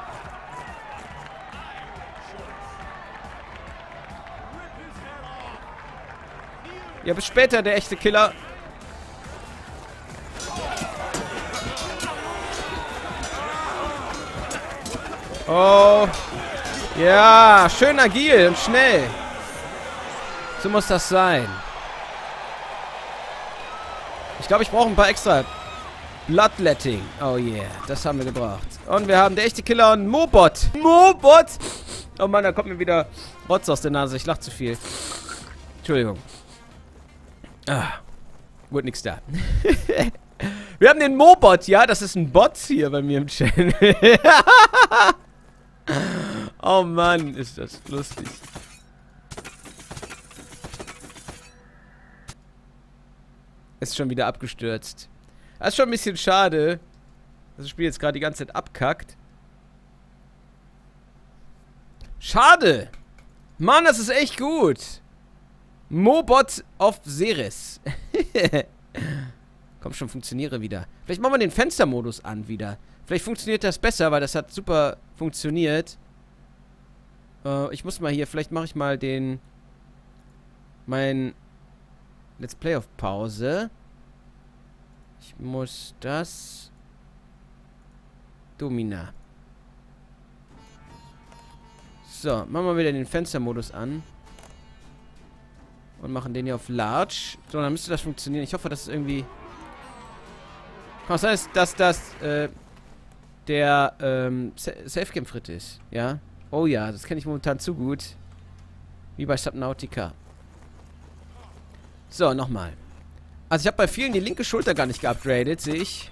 Ja, bis später, der echte Killer. Oh. Ja, schön agil und schnell. So muss das sein. Ich glaube, ich brauche ein paar extra Bloodletting. Oh yeah, das haben wir gebraucht. Und wir haben der echte Killer und Mobot. Mobot! Oh Mann, da kommt mir wieder Rotz aus der Nase. Ich lach zu viel. Entschuldigung. Ah, wurde nix da. Wir haben den Mobot, ja, das ist ein Bot hier bei mir im Channel. Oh Mann, ist das lustig. Ist schon wieder abgestürzt. Das ist schon ein bisschen schade, dass das Spiel jetzt gerade die ganze Zeit abkackt. Schade! Mann, das ist echt gut. Mobot of Ceres. Komm schon, funktioniere wieder. Vielleicht machen wir den Fenstermodus an wieder. Vielleicht funktioniert das besser, weil das hat super funktioniert. Ich muss mal hier, vielleicht mache ich mal mein Let's Play auf Pause. Ich muss das... Domina. So, machen wir wieder den Fenstermodus an. Und machen den hier auf Large. So, dann müsste das funktionieren. Ich hoffe, dass es irgendwie... Kann es sein, dass das, der, Safecam-Fritt ist. Ja? Oh ja, das kenne ich momentan zu gut. Wie bei Subnautica. So, nochmal. Also ich habe bei vielen die linke Schulter gar nicht geupgradet, sehe ich.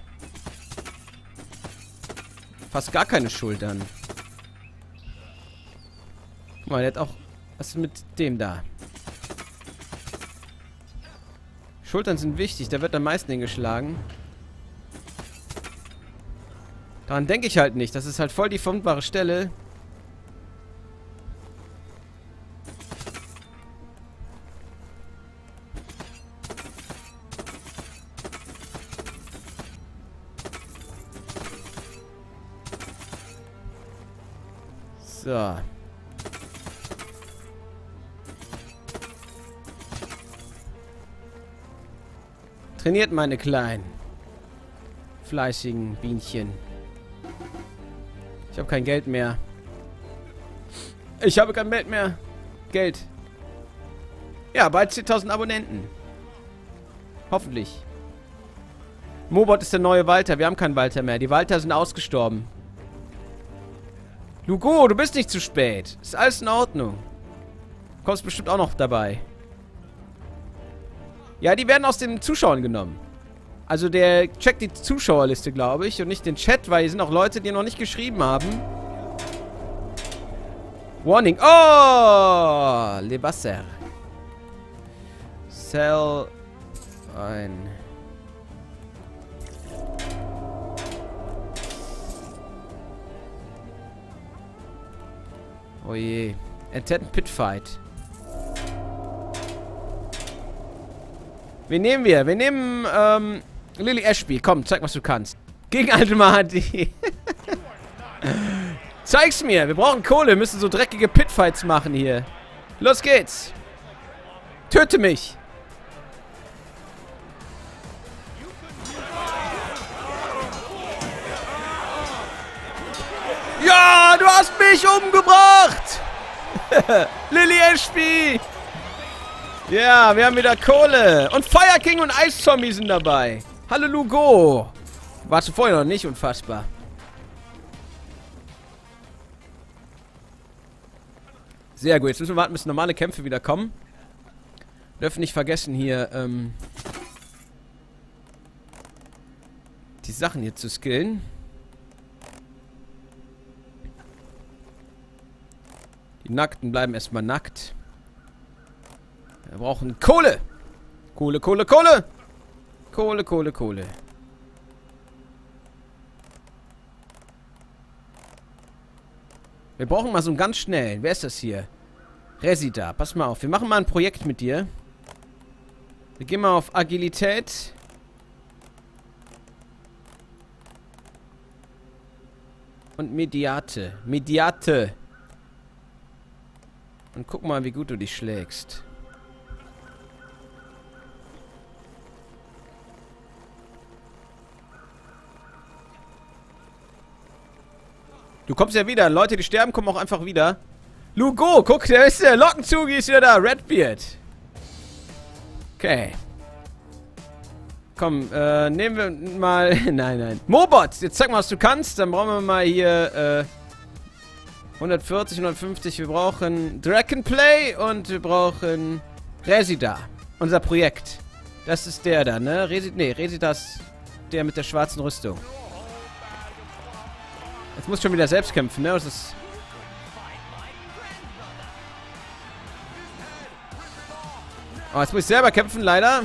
Fast gar keine Schultern. Guck mal, der hat auch... Was ist mit dem da? Schultern sind wichtig, da wird am meisten hingeschlagen. Daran denke ich halt nicht. Das ist halt voll die fundbare Stelle. So. Trainiert meine kleinen fleißigen Bienchen. Ich habe kein Geld mehr. Ich habe kein Geld mehr. Geld. Ja, bald 10.000 Abonnenten. Hoffentlich. Mobot ist der neue Walter. Wir haben keinen Walter mehr. Die Walter sind ausgestorben. Lugo, du bist nicht zu spät. Ist alles in Ordnung. Du kommst bestimmt auch noch dabei. Ja, die werden aus den Zuschauern genommen. Also der checkt die Zuschauerliste, glaube ich, und nicht den Chat, weil hier sind auch Leute, die noch nicht geschrieben haben. Warning. Oh! Le Basser. Sell ein. Oh je. Enten Pitfight. Wen nehmen wir? Wir nehmen, Lily Ashby. Komm, zeig, was du kannst. Gegen alte Mahdi. Zeig's mir. Wir brauchen Kohle. Wir müssen so dreckige Pitfights machen hier. Los geht's. Töte mich. Ja, du hast mich umgebracht. Lily Ashby. Ja, wir haben wieder Kohle. Und Fire King und Eiszombie sind dabei. Hallo Lugo. Warst du vorher noch nicht? Unfassbar. Sehr gut. Jetzt müssen wir warten, bis normale Kämpfe wieder kommen. Wir dürfen nicht vergessen, hier, die Sachen hier zu skillen. Die Nackten bleiben erstmal nackt. Wir brauchen Kohle! Kohle, Kohle, Kohle! Kohle, Kohle, Kohle. Wir brauchen mal so einen ganz schnellen. Wer ist das hier? Resida, pass mal auf. Wir machen mal ein Projekt mit dir. Wir gehen mal auf Agilität. Und Mediate. Mediate. Und guck mal, wie gut du dich schlägst. Du kommst ja wieder. Leute, die sterben, kommen auch einfach wieder. Lugo, guck, der ist der Lockenzugi, ist wieder da. Redbeard. Okay. Komm, nehmen wir mal... Nein. Mobot, jetzt zeig mal, was du kannst. Dann brauchen wir mal hier, 140, 150. Wir brauchen Dragonplay und wir brauchen Resida. Unser Projekt. Das ist der da, ne? Resida ist der mit der schwarzen Rüstung. Jetzt muss ich schon wieder selbst kämpfen, ne? Das ist... Oh, jetzt muss ich selber kämpfen, leider.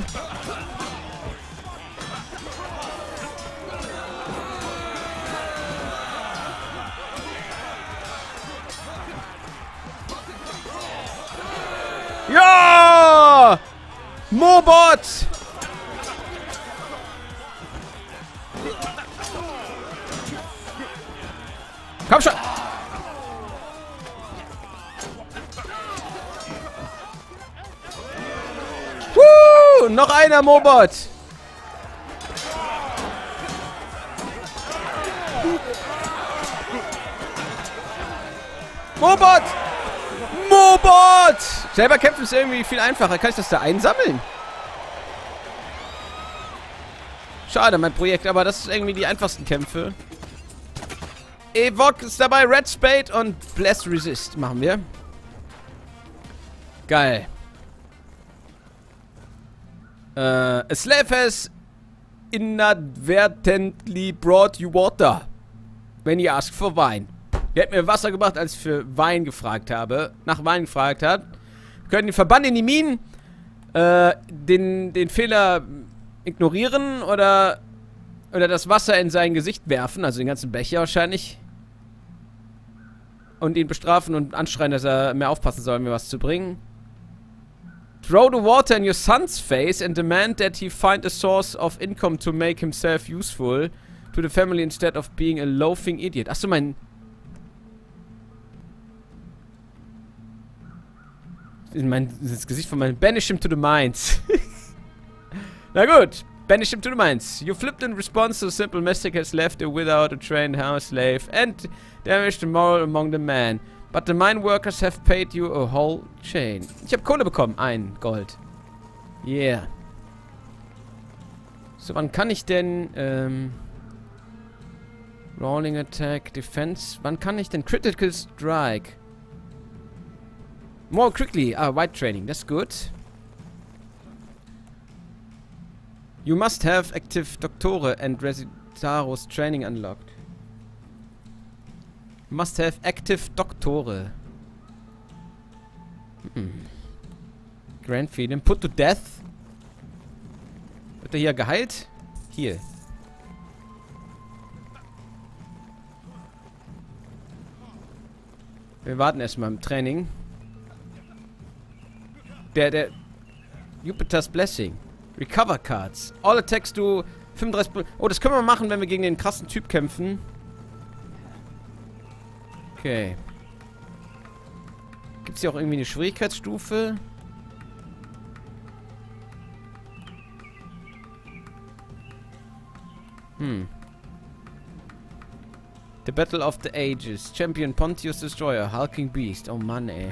Ja! Mobot! Komm schon! Noch einer Mobot! Mobot! Mobot! Selber kämpfen ist irgendwie viel einfacher. Kann ich das da einsammeln? Schade, mein Projekt, aber das ist irgendwie die einfachsten Kämpfe. Evok ist dabei, Red Spade und Bless Resist machen wir. Geil. A slave has inadvertently brought you water when you ask for wine. Er hat mir Wasser gebracht, als ich für Wein gefragt habe. Nach Wein gefragt hat. Wir können den Verband in die Minen den Fehler ignorieren oder das Wasser in sein Gesicht werfen, also den ganzen Becher wahrscheinlich. Und ihn bestrafen und anschreien, dass er mehr aufpassen soll, mir was zu bringen. Throw the water in your son's face and demand that he find a source of income to make himself useful to the family instead of being a loafing idiot. Achso, das Gesicht von meinem... Banish him to the mines. Na gut. Banish him to the mines. You flipped in response to a simple mistake has left you without a trained house slave and damaged the moral among the men. But the mine workers have paid you a whole chain. Ich habe Kohle bekommen. 1 Gold. Yeah. So, wann kann ich denn, Rolling Attack, Defense. Wann kann ich denn Critical Strike? More quickly. Ah, White Training. That's good. You must have active Doctore and Resitaros training unlocked. Must have active Doctore. Grand Freedom. Put to death. Wird er hier geheilt? Hier. Wir warten erstmal im Training. Der Jupiter's Blessing. Recover Cards. All attacks do 35... Oh, das können wir machen, wenn wir gegen den krassen Typ kämpfen. Okay. Gibt es hier auch irgendwie eine Schwierigkeitsstufe? The Battle of the Ages. Champion Pontius Destroyer. Hulking Beast. Oh Mann, ey.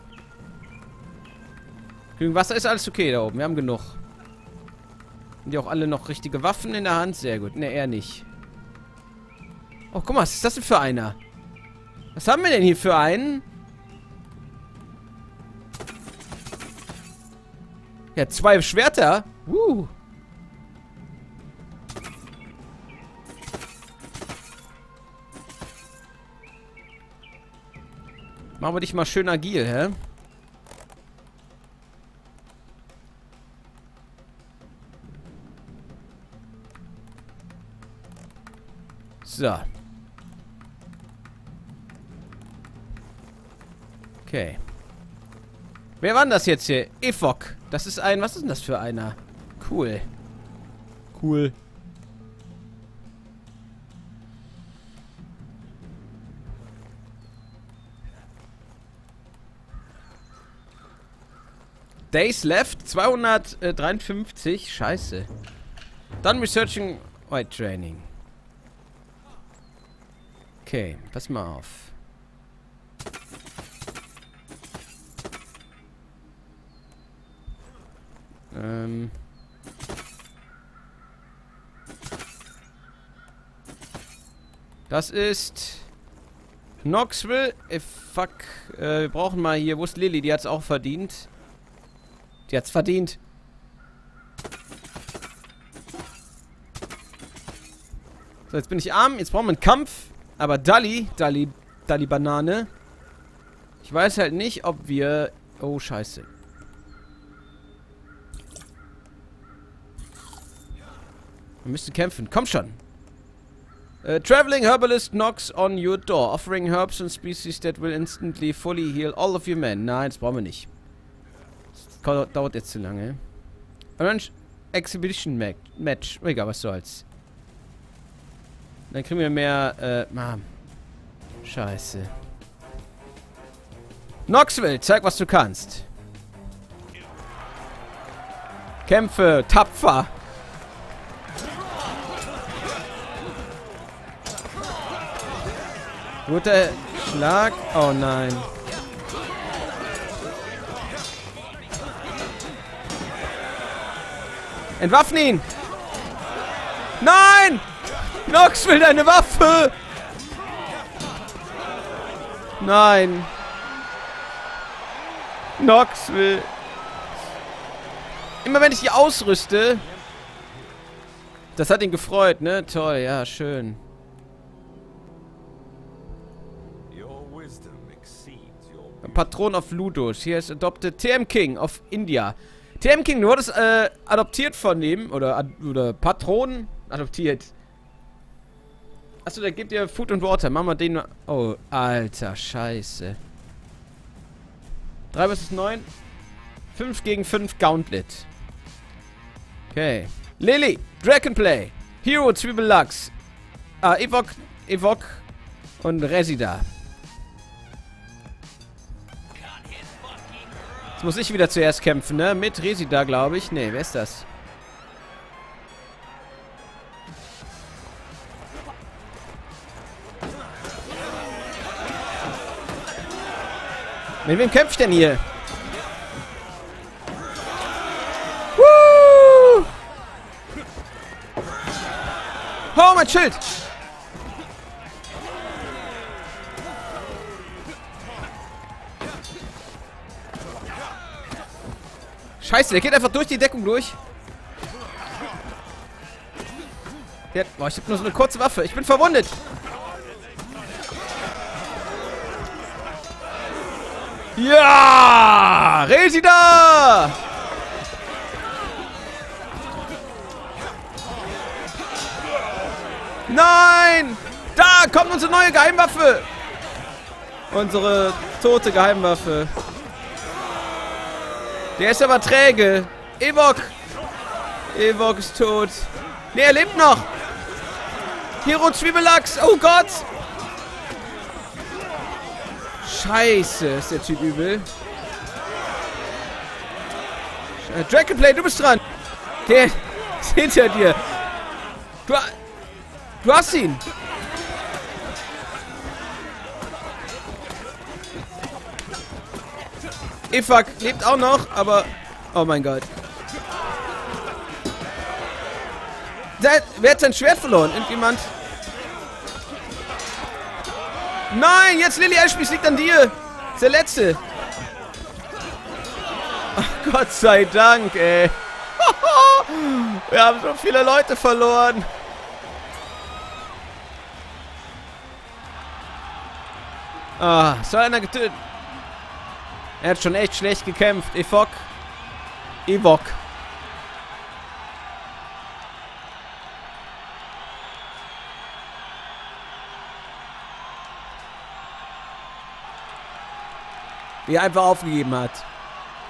Genügend Wasser ist alles okay da oben. Wir haben genug. Haben die auch alle noch richtige Waffen in der Hand? Sehr gut. Ne, eher nicht. Oh, guck mal, was ist das denn für einer? Was haben wir denn hier für einen? Ja, 2 Schwerter. Machen wir dich mal schön agil, hä? So. Okay. Wer war denn das jetzt hier? Evok. Das ist ein... Was ist denn das für einer? Cool. Cool. Days left. 253. Scheiße. Done researching White Training. Okay, pass mal auf. Das ist Knoxville. Fuck. Wir brauchen mal hier. Wo ist Lilly? Die hat's auch verdient. Die hat's verdient. So, jetzt bin ich arm. Jetzt brauchen wir einen Kampf. Aber Dali Banane. Ich weiß halt nicht, ob wir... Oh, scheiße. Wir müssen kämpfen. Komm schon. Traveling herbalist knocks on your door, offering herbs and species that will instantly fully heal all of your men. Nein, das brauchen wir nicht. Das dauert jetzt zu lange. Arrange Exhibition Match. Egal, was soll's. Dann kriegen wir mehr, Scheiße. Knoxville, zeig, was du kannst. Kämpfe, tapfer. Guter Schlag. Oh nein. Entwaffne ihn! Nein! Nox will deine Waffe! Nein! Nox will... Immer wenn ich die ausrüste... Das hat ihn gefreut, ne? Toll, ja, schön. Patron of Ludos. He has adopted TM King of India. TM King, du wurdest adoptiert von ihm. Oder Patron adoptiert. Achso, der gibt dir Food und Water. Machen wir den mal. Oh, alter Scheiße. 3 vs 9. 5 gegen 5 Gauntlet. Okay. Lily, Dragonplay. Hero, Zwiebellachs. Evok und Resida. Jetzt muss ich wieder zuerst kämpfen, ne? Mit Resida, glaube ich. Ne, wer ist das? Mit wem kämpfe ich denn hier? Woo! Oh, mein Schild! Scheiße, der geht einfach durch die Deckung durch. Boah, ich hab nur so eine kurze Waffe. Ich bin verwundet. Ja! Resida! Nein! Da kommt unsere neue Geheimwaffe! Unsere tote Geheimwaffe. Der ist aber träge. Evok! Evok ist tot. Ne, er lebt noch! Hero Zwiebellachs! Oh Gott! Scheiße, ist der Typ übel. Dragonplay, du bist dran. Der ist hinter dir. Du hast ihn. Evok lebt auch noch, aber... Oh mein Gott. Wer hat sein Schwert verloren? Irgendjemand? Nein, jetzt Lily Ashby liegt an dir. Das ist der letzte. Ach, Gott sei Dank, ey. Wir haben so viele Leute verloren. Ah, soll einer getötet. Er hat schon echt schlecht gekämpft. Evok. Wie er einfach aufgegeben hat.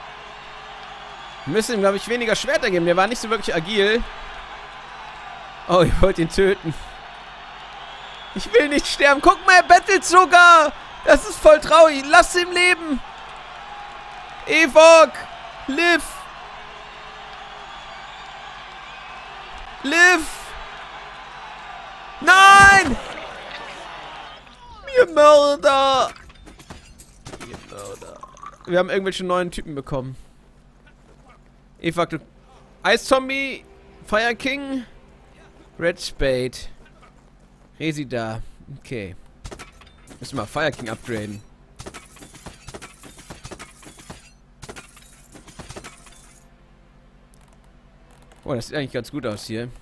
Wir müssen ihm, glaube ich, weniger Schwerter geben. Der war nicht so wirklich agil. Oh, ich wollte ihn töten. Ich will nicht sterben. Guck mal, er bettelt sogar. Das ist voll traurig. Lass ihn leben. Evok. Liv. Liv. Nein. Ihr Mörder. Ihr Mörder. Wir haben irgendwelche neuen Typen bekommen. Evok, du... Eiszombie. Fire King. Red Spade. Resida. Okay. Müssen wir Fire King upgraden. Oh, das sieht eigentlich ganz gut aus hier.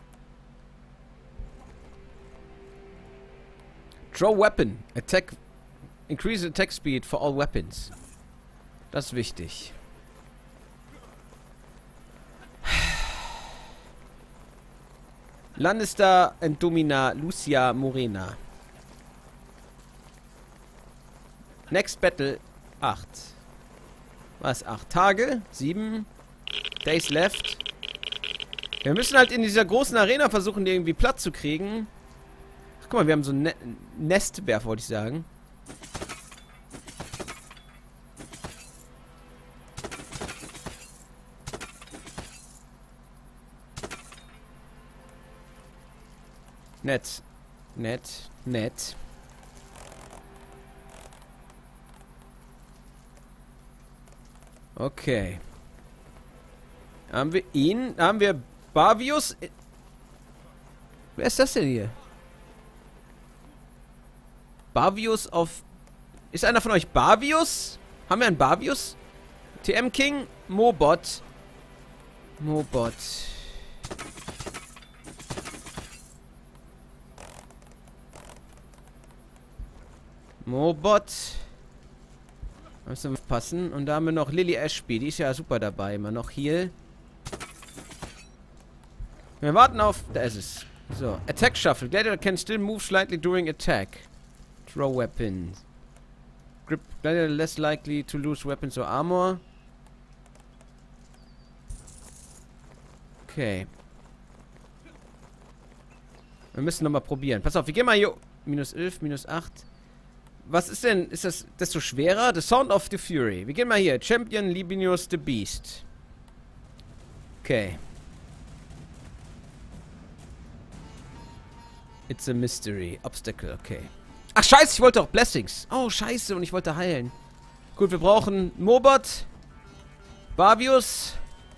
Draw Weapon. Attack. Increase attack speed for all weapons. Das ist wichtig. Lannister and Domina Lucia Morena. Next Battle 8. Was? 8 Tage? 7 Days left. Wir müssen halt in dieser großen Arena versuchen, irgendwie Platz zu kriegen. Ach, guck mal, wir haben so einen Nestwerfer, wollte ich sagen. Nett. Nett. Nett. Okay. Haben wir ihn? Haben wir Bavius? Wer ist das denn hier? Bavius auf... Ist einer von euch Bavius? Haben wir einen Bavius? TM King? Mobot. Mobot. Mobot. Müssen wir passen. Und da haben wir noch Lily Ashby. Die ist ja super dabei. Immer noch hier. Wir warten auf... Da ist es. So. Attack Shuffle. Gladiator can still move slightly during attack. Throw weapons. Grip. Gladiator less likely to lose weapons or armor. Okay. Wir müssen nochmal probieren. Pass auf, wir gehen mal hier... Minus 11, minus 8... Was ist denn? Ist das desto schwerer? The Sound of the Fury. Wir gehen mal hier. Champion Libinius the Beast. Okay. It's a mystery. Obstacle. Okay. Ach, scheiße. Ich wollte auch Blessings. Oh, scheiße. Und ich wollte heilen. Gut, wir brauchen Mobot. Bavius.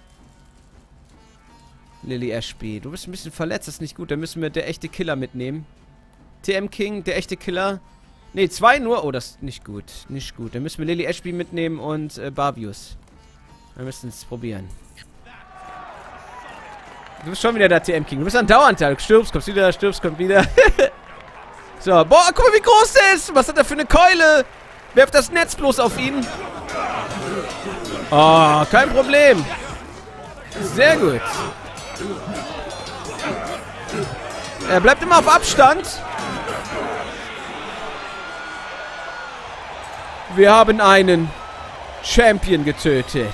Lily Ashby. Du bist ein bisschen verletzt. Das ist nicht gut. Da müssen wir der echte Killer mitnehmen. TM King, der echte Killer. Ne, 2 nur. Oh, das ist nicht gut. Nicht gut. Dann müssen wir Lily Ashby mitnehmen und Bavius. Wir müssen es probieren. Du bist schon wieder der TM King. Du bist andauernd da. Du stirbst, kommst wieder, stirbst, kommst wieder. So, boah, guck mal, wie groß der ist. Was hat er für eine Keule? Werft das Netz bloß auf ihn. Oh, kein Problem. Sehr gut. Er bleibt immer auf Abstand. Wir haben einen Champion getötet.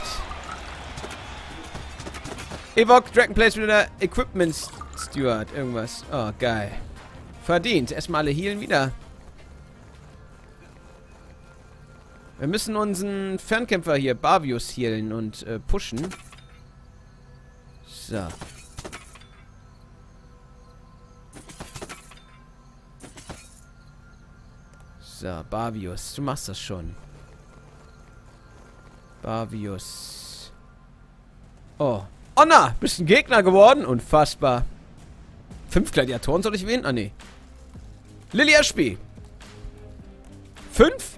Evok, Dragon Place mit einer Equipment Steward. Irgendwas. Oh, geil. Verdient. Erstmal alle healen wieder. Wir müssen unseren Fernkämpfer hier, Bavius, healen und pushen. So. So, Bavius. Du machst das schon. Bavius. Oh. Onna! Bist ein Gegner geworden? Unfassbar. 5 Gladiatoren soll ich wählen? Ah, nee. Lily Ashby. 5?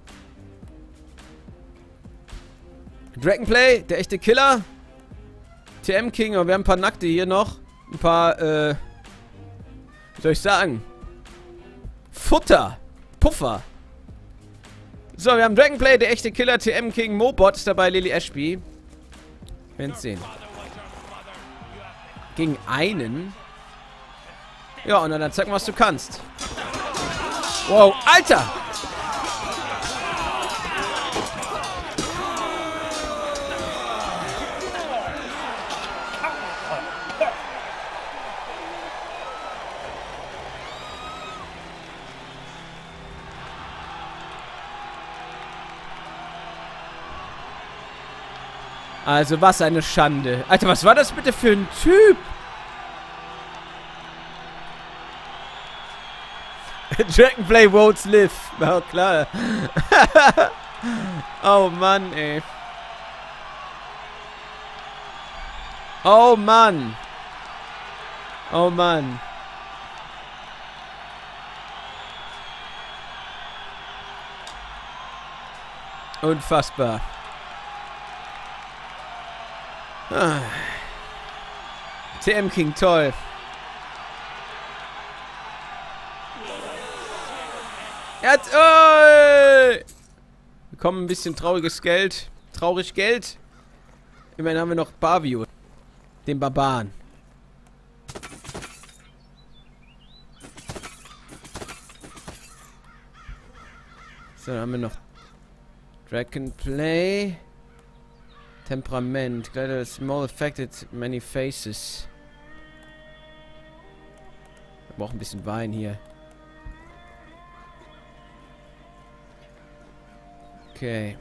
Dragonplay, der echte Killer. TM King, aber wir haben ein paar Nackte hier noch. Ein paar, wie soll ich sagen? Futter. Puffer. So, wir haben Dragonplay, der echte Killer, TM King, Mobot ist dabei, Lily Ashby. Wir werden sehen. Gegen einen. Ja, und dann zeig mal, was du kannst. Wow, Alter! Also, was eine Schande. Alter, was war das bitte für ein Typ? Dragonplay won't live. Oh, klar. Oh, Mann, ey. Oh, Mann. Oh, Mann. Unfassbar. Ah. TM King, toll. Er hat... Wir bekommen ein bisschen trauriges Geld. Traurig Geld. Immerhin haben wir noch Bavio. Den Barbaren. So, dann haben wir noch Dragonplay. Temperament. Glider small affected many faces. Wir brauchen ein bisschen Wein hier. Okay.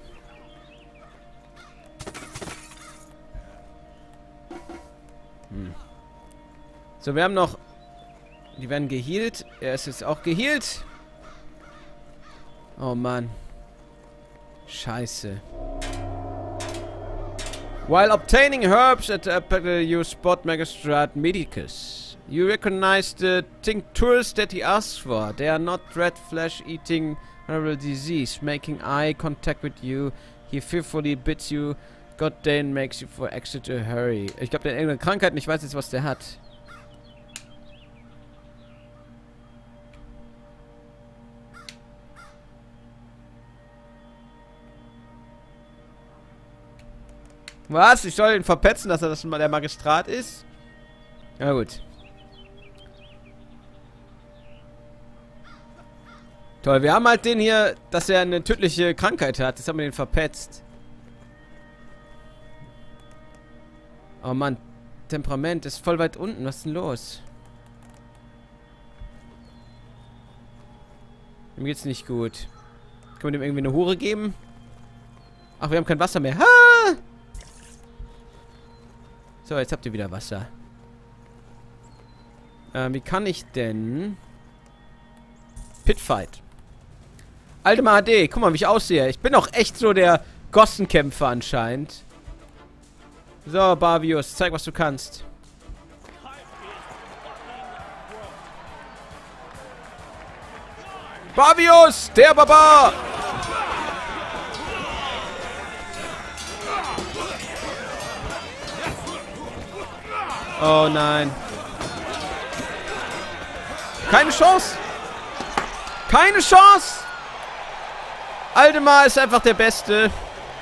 So, wir haben noch... Die werden gehealt. Er ist jetzt auch gehealt. Oh Mann. Scheiße. While obtaining herbs at you spot Magistrate Medicus. You recognize the tinctures that he asks for. They are not red flesh-eating horrible disease. Making eye contact with you. He fearfully bids you. God damn makes you for exit to hurry. Ich glaube, der hat irgendeine Krankheit und ich weiß jetzt, was der hat. Was? Ich soll ihn verpetzen, dass er das mal der Magistrat ist? Na gut. Toll, wir haben halt den hier, dass er eine tödliche Krankheit hat. Jetzt haben wir den verpetzt. Oh Mann, Temperament ist voll weit unten. Was ist denn los? Ihm geht's nicht gut. Können wir dem irgendwie eine Hure geben? Ach, wir haben kein Wasser mehr. Ha! So, jetzt habt ihr wieder Wasser. Wie kann ich denn... Pitfight. Alter HD, guck mal, wie ich aussehe. Ich bin auch echt so der Gossenkämpfer anscheinend. So, Bavius, zeig, was du kannst. Bavius, der Barbar! Oh nein. Keine Chance. Keine Chance. Aldemar ist einfach der Beste.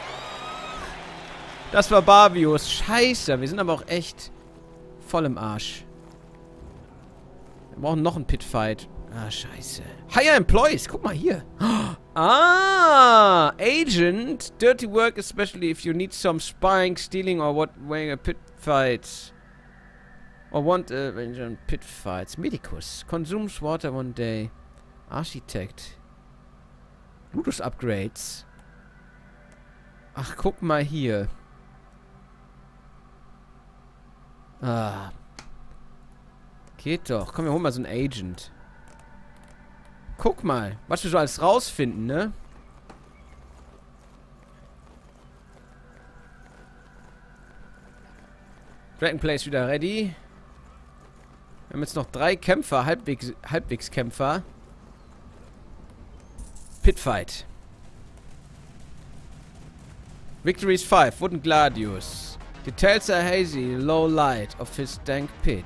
Das war Bavius. Scheiße. Wir sind aber auch echt voll im Arsch. Wir brauchen noch einen Pitfight. Ah, scheiße. Hire Employees. Guck mal hier. Ah, Agent. Dirty work, especially if you need some spying, stealing or what way a Pitfight. Or want a range on pit fights. Medicus. Consumes water one day. Architect. Ludus Upgrades. Ach, guck mal hier. Ah. Geht doch. Komm, wir holen mal so einen Agent. Guck mal, was wir so alles rausfinden, ne? Dragonplay ist wieder ready. Wir haben jetzt noch 3 Kämpfer, Halbwegskämpfer. Pitfight. Victories 5. Wooden Gladius. Details are hazy, low light of his dank pit.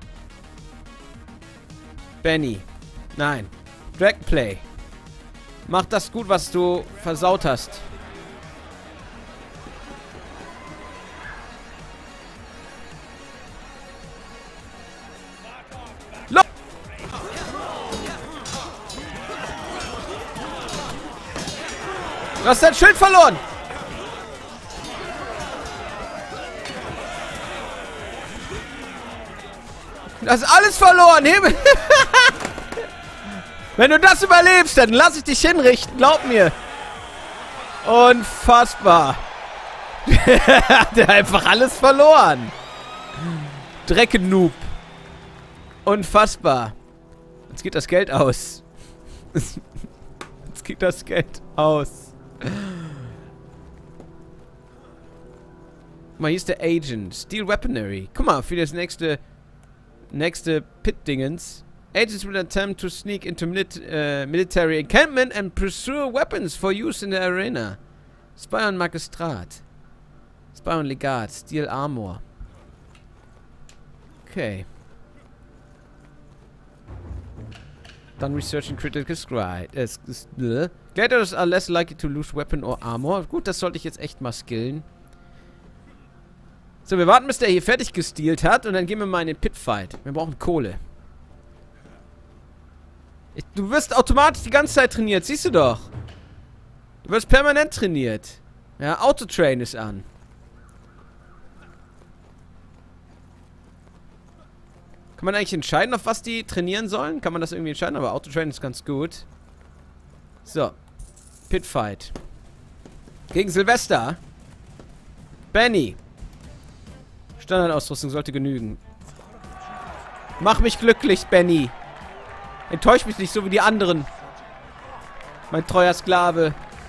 Benny. Nein. Dragonplay. Mach das gut, was du versaut hast. Du hast dein Schild verloren! Du hast alles verloren! Wenn du das überlebst, dann lass ich dich hinrichten, glaub mir! Unfassbar! Hat er einfach alles verloren. Drecken-Noob. Unfassbar. Jetzt geht das Geld aus. Jetzt geht das Geld aus. Guck mal, hier ist der Agent. Steel Weaponry. Guck mal, für das nächste Pit-Dingens. Agents will attempt to sneak into military encampment and pursue weapons for use in the arena. Spy on Magistrat. Spy on Legat. Steel Armor. Okay. Done researching critical scribe. Gladiators are less likely to lose weapon or armor. Gut, das sollte ich jetzt echt mal skillen. So, wir warten, bis der hier fertig gestealt hat und dann gehen wir mal in den Pitfight. Wir brauchen Kohle. Du wirst automatisch die ganze Zeit trainiert, siehst du doch. Du wirst permanent trainiert. Ja, Autotrain ist an. Kann man eigentlich entscheiden, auf was die trainieren sollen? Kann man das irgendwie entscheiden? Aber Autotrain ist ganz gut. So. Pitfight. Gegen Silvester. Benny. Standardausrüstung sollte genügen. Mach mich glücklich, Benny. Enttäusch mich nicht, so wie die anderen. Mein treuer Sklave.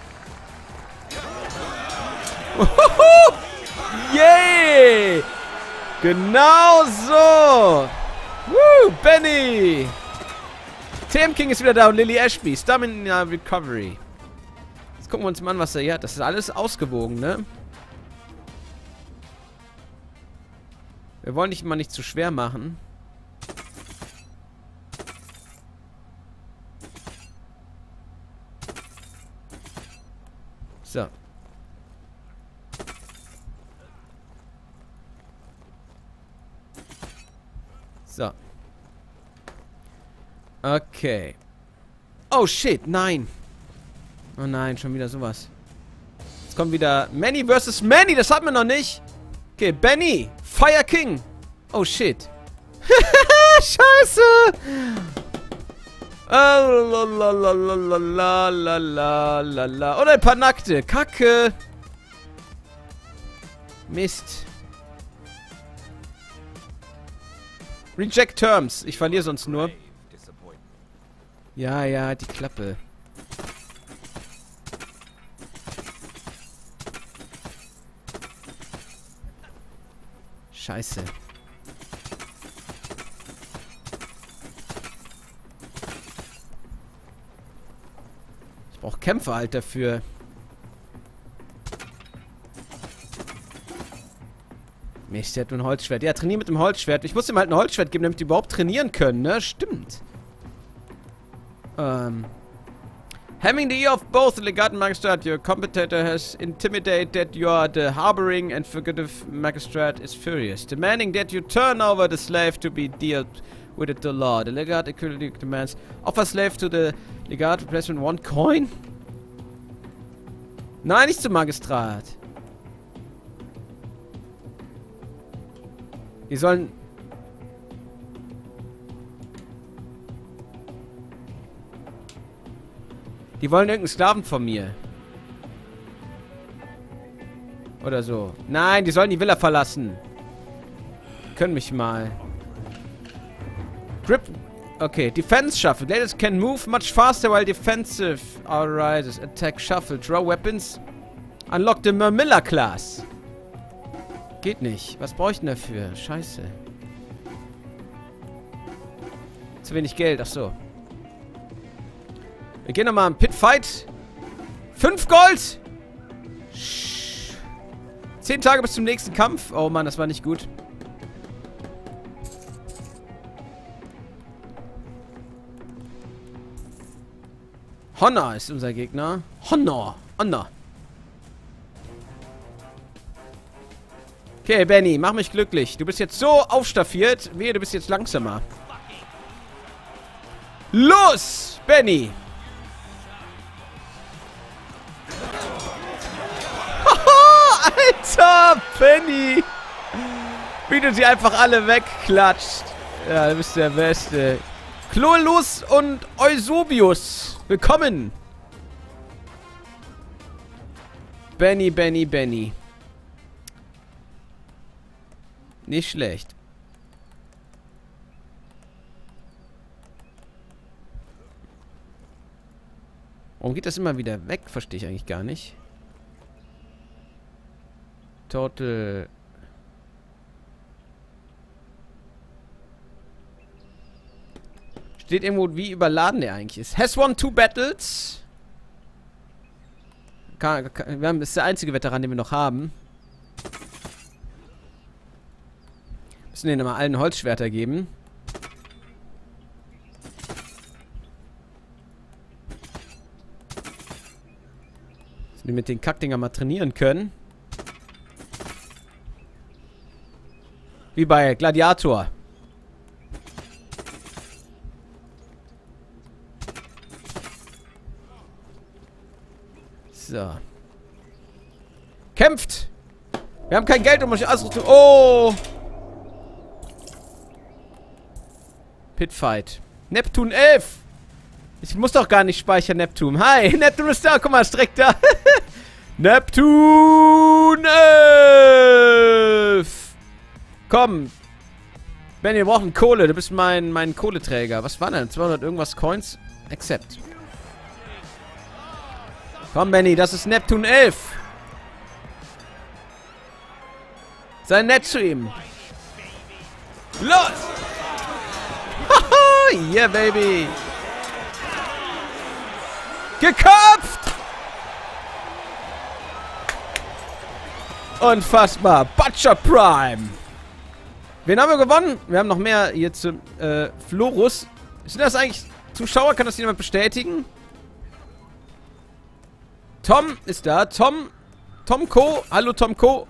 Yay! Genau so! Woo, Benny! TM King ist wieder da und Lily Ashby. Stamina Recovery. Jetzt gucken wir uns mal an, was er hier hat. Das ist alles ausgewogen, ne? Wir wollen dich mal nicht zu schwer machen. So. So. Okay. Oh shit, nein. Oh nein, schon wieder sowas. Jetzt kommt wieder Manny vs. Manny, das hatten wir noch nicht. Okay, Benny, Fire King. Oh shit. Scheiße. Oder ein paar Nackte. Kacke. Mist. Reject Terms. Ich verliere sonst nur. Ja, ja, die Klappe. Scheiße. Ich brauche Kämpfer halt dafür. Mist, der hat nur ein Holzschwert. Ja, trainier mit dem Holzschwert. Ich muss ihm halt ein Holzschwert geben, damit die überhaupt trainieren können, ne? Stimmt. Having the ear of both the Legat and Magistrat, your competitor has intimidated that you are the harboring and forgive Magistrat is furious, demanding that you turn over the slave to be dealt with at the law. The Legat equally demands offer slave to the Legat replacement 1 coin. Nein, nicht zum Magistrat. Die sollen... Die wollen irgendeinen Sklaven von mir. Oder so. Nein, die sollen die Villa verlassen. Die können mich mal. Grip. Okay, Defense Shuffle. Gladiators can move much faster while defensive arises. Attack Shuffle. Draw weapons. Unlock the Mermilla Class. Geht nicht. Was brauche ich denn dafür? Scheiße. Zu wenig Geld. Ach so. Wir gehen nochmal im Pitfight. 5 Gold! 10 Tage bis zum nächsten Kampf. Oh Mann, das war nicht gut. Honor ist unser Gegner. Honor. Okay, Benny, mach mich glücklich. Du bist jetzt so aufstaffiert. Wehe, du bist jetzt langsamer. Los, Benny! Alter, Benny! Wie du sie einfach alle wegklatscht. Ja, du bist der Beste. Clolus und Eusobius. Willkommen! Benny. Nicht schlecht. Warum geht das immer wieder weg? Verstehe ich eigentlich gar nicht. Total. Steht irgendwo, wie überladen der eigentlich ist. Has won 2 battles. Das ist der einzige Veteran, den wir noch haben. Müssen denen mal allen Holzschwerter geben. Dass wir mit den Kackdinger mal trainieren können. Wie bei Gladiator. So. Kämpft! Wir haben kein Geld, um euch Ausrüstung... Oh! Pitfight. Neptun 11! Ich muss doch gar nicht speichern, Neptun. Hi, Neptun ist da. Guck mal, ist direkt da. Neptun 11! Komm. Benny, wir brauchen Kohle. Du bist mein Kohleträger. Was war denn? 200 irgendwas Coins? Accept. Komm, Benny, das ist Neptun 11. Sei nett zu ihm. Los! Haha, yeah, baby. Geköpft! Unfassbar. Butcher Prime. Wen haben wir gewonnen? Wir haben noch mehr hier zu Florus. Sind das eigentlich Zuschauer? Kann das jemand bestätigen? Tom ist da. Tom Co. Hallo Tom Co.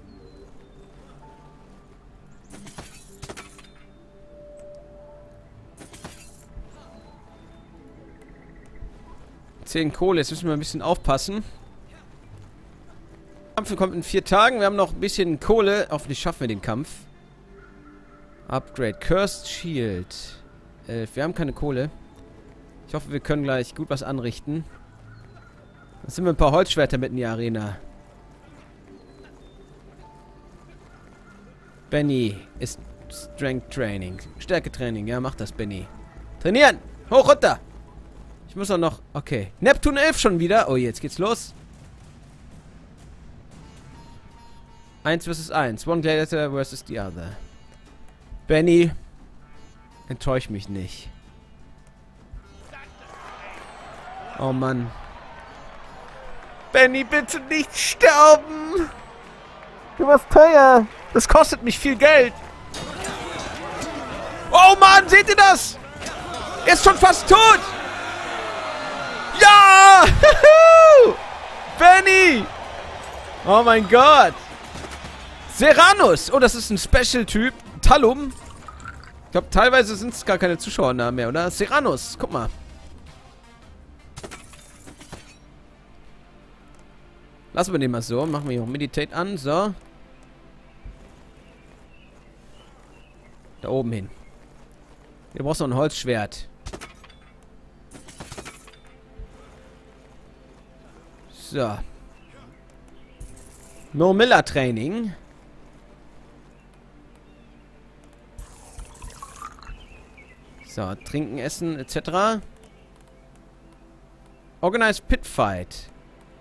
Zehn Kohle. Jetzt müssen wir ein bisschen aufpassen. Der Kampf kommt in 4 Tagen. Wir haben noch ein bisschen Kohle. Hoffentlich schaffen wir den Kampf. Upgrade. Cursed Shield. Wir haben keine Kohle. Ich hoffe, wir können gleich gut was anrichten. Jetzt sind wir ein paar Holzschwerter mit in die Arena. Benny ist Strength Training. Stärketraining. Ja, mach das, Benny. Trainieren! Hoch, runter! Ich muss auch noch... Okay. Neptun 11 schon wieder. Oh, jetzt geht's los. 1 vs 1. One Gladiator vs the other. Benny, enttäusch mich nicht. Oh Mann. Benny, bitte nicht sterben! Du warst teuer! Das kostet mich viel Geld! Oh Mann, seht ihr das? Er ist schon fast tot! Ja! Benny! Oh mein Gott! Serranus! Oh, das ist ein Special-Typ. Talum. Ich glaube, teilweise sind es gar keine Zuschauer mehr, oder? Serranus, guck mal. Lassen wir den mal so. Machen wir hier auch Meditate an. So. Da oben hin. Hier brauchst du noch ein Holzschwert. So. No Miller Training. So, trinken, essen, etc. Organized Pit Fight.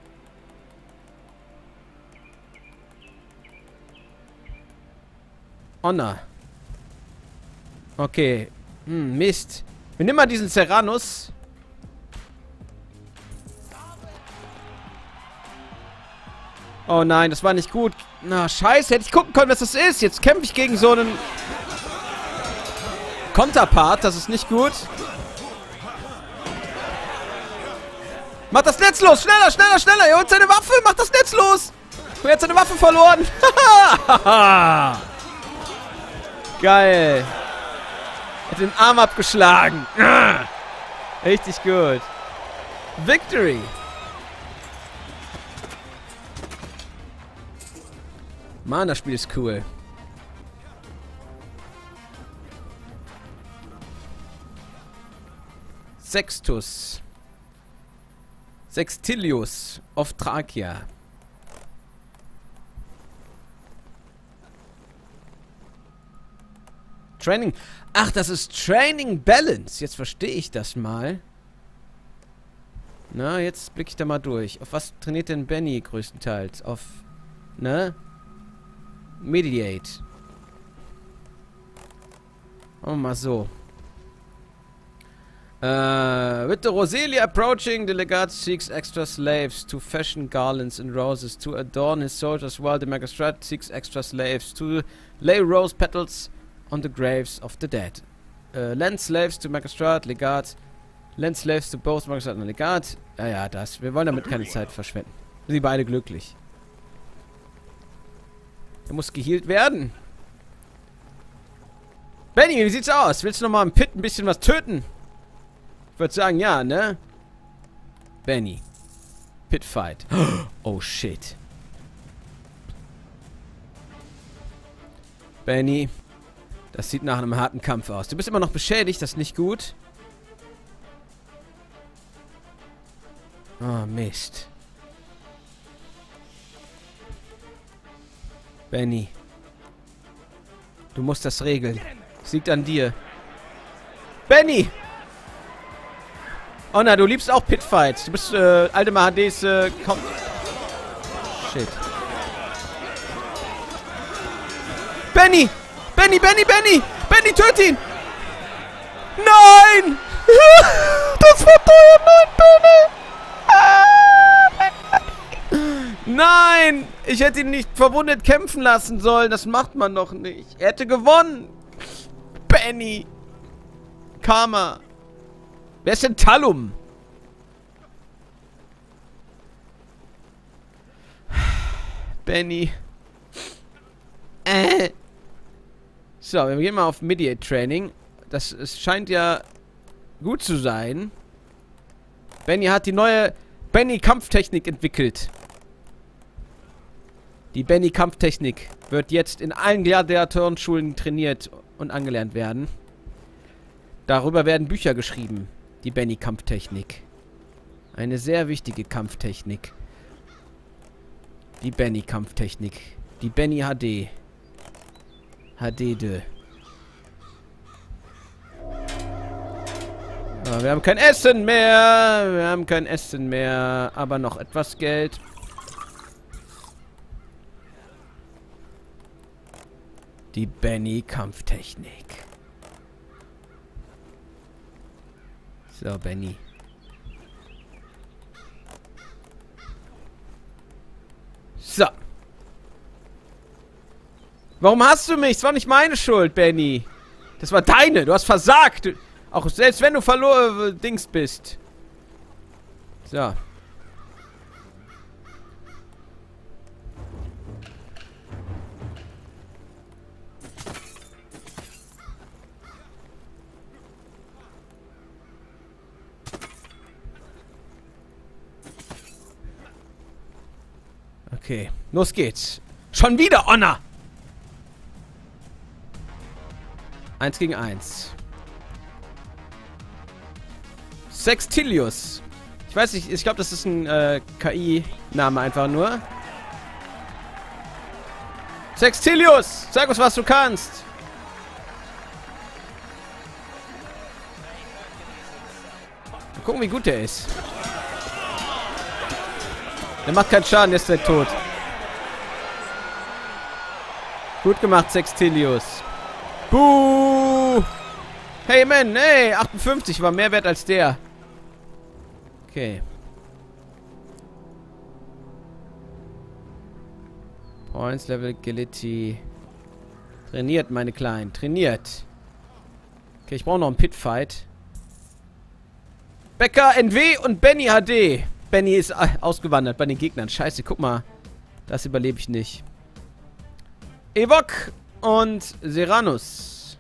Honor. Okay. Mist. Wir nehmen mal diesen Serranus. Oh nein, das war nicht gut. Na, scheiße. Hätte ich gucken können, was das ist. Jetzt kämpfe ich gegen so einen Konterpart. Das ist nicht gut. Mach das Netz los. Schneller, schneller, schneller. Er holt seine Waffe. Mach das Netz los. Er hat seine Waffe verloren. Geil. Hat den Arm abgeschlagen. Richtig gut. Victory. Mann, das Spiel ist cool. Sextus. Sextilius of Thracia. Training. Ach, das ist Training Balance. Jetzt verstehe ich das mal. Na, jetzt blicke ich da mal durch. Auf was trainiert denn Benny größtenteils? Auf, ne? Mediate. Oh, mal so. With the Roselia approaching, the legate seeks extra slaves to fashion garlands and roses to adorn his soldiers, while the magistrate seeks extra slaves to lay rose petals on the graves of the dead. Lend slaves to magistrate, legat. Lend slaves to both magistrate and legat. Ja, das. Wir wollen damit keine Zeit verschwenden. Sind sie beide glücklich. Er muss geheilt werden. Benny, wie sieht's aus? Willst du noch mal im Pit ein bisschen was töten? Ich würde sagen, ja, ne? Benny. Pitfight. Oh, shit. Benny. Das sieht nach einem harten Kampf aus. Du bist immer noch beschädigt, das ist nicht gut. Oh, Mist. Benny. Du musst das regeln. Es liegt an dir. Benny! Oh na, du liebst auch Pitfights. Du bist, Aldemar HDs, Shit. Benny! Benny, Benny, Benny! Benny, töt ihn! Nein! Das war teuer, nein, Benny! Nein! Ich hätte ihn nicht verwundet kämpfen lassen sollen. Das macht man doch nicht. Er hätte gewonnen! Benny! Karma! Wer ist denn Talum? Benny. So, wir gehen mal auf Mediate Training. Es scheint ja gut zu sein. Benny hat die neue Benny-Kampftechnik entwickelt. Die Benny-Kampftechnik wird jetzt in allen Gladiatorenschulen trainiert und angelernt werden. Darüber werden Bücher geschrieben. Die Benny-Kampftechnik. Eine sehr wichtige Kampftechnik. Die Benny-Kampftechnik. Die Benny HD. HD. Oh, wir haben kein Essen mehr. Wir haben kein Essen mehr. Aber noch etwas Geld. Die Benny-Kampftechnik. So, Benny. So. Warum hast du mich? Es war nicht meine Schuld, Benny. Das war deine. Du hast versagt. Auch selbst wenn du Dings bist. So. Okay, los geht's. Schon wieder Honor! 1 gegen 1. Sextilius. Ich weiß nicht, ich glaube, das ist ein KI-Name einfach nur. Sextilius! Sag uns, was du kannst! Mal gucken, wie gut der ist. Der macht keinen Schaden, der ist direkt tot. Gut gemacht, Sextilius. Buh! Hey, man, hey, 58 war mehr wert als der. Okay. Points, Level, Agility. Trainiert, meine Kleinen, trainiert. Okay, ich brauche noch einen Pitfight. Becker, NW und Benny HD. Benny ist ausgewandert bei den Gegnern. Scheiße, guck mal. Das überlebe ich nicht. Evok und Seranus.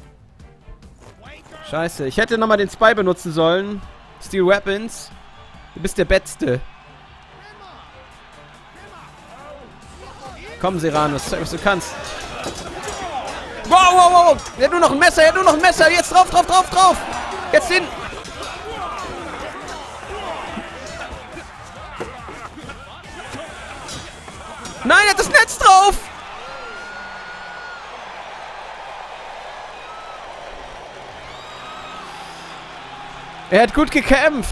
Scheiße, ich hätte nochmal den Spy benutzen sollen. Steel Weapons. Du bist der Beste. Komm, Seranus, zeig, was du kannst. Wow, wow, wow. Er hat nur noch ein Messer, er hat nur noch ein Messer. Jetzt drauf, drauf, drauf, drauf. Jetzt hin. Nein, er hat das Netz drauf! Er hat gut gekämpft.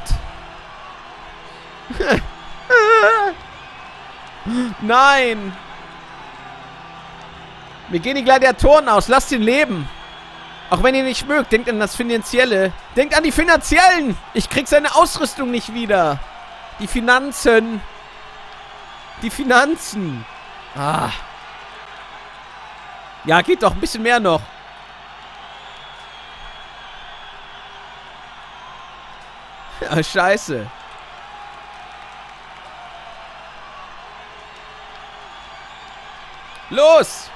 Nein. Mir gehen die Gladiatoren aus. Lasst ihn leben. Auch wenn ihr nicht mögt, denkt an das Finanzielle. Denkt an die Finanziellen. Ich krieg seine Ausrüstung nicht wieder. Die Finanzen. Die Finanzen. Ah. Ja, geht doch. Ein bisschen mehr noch. Ah, scheiße. Los!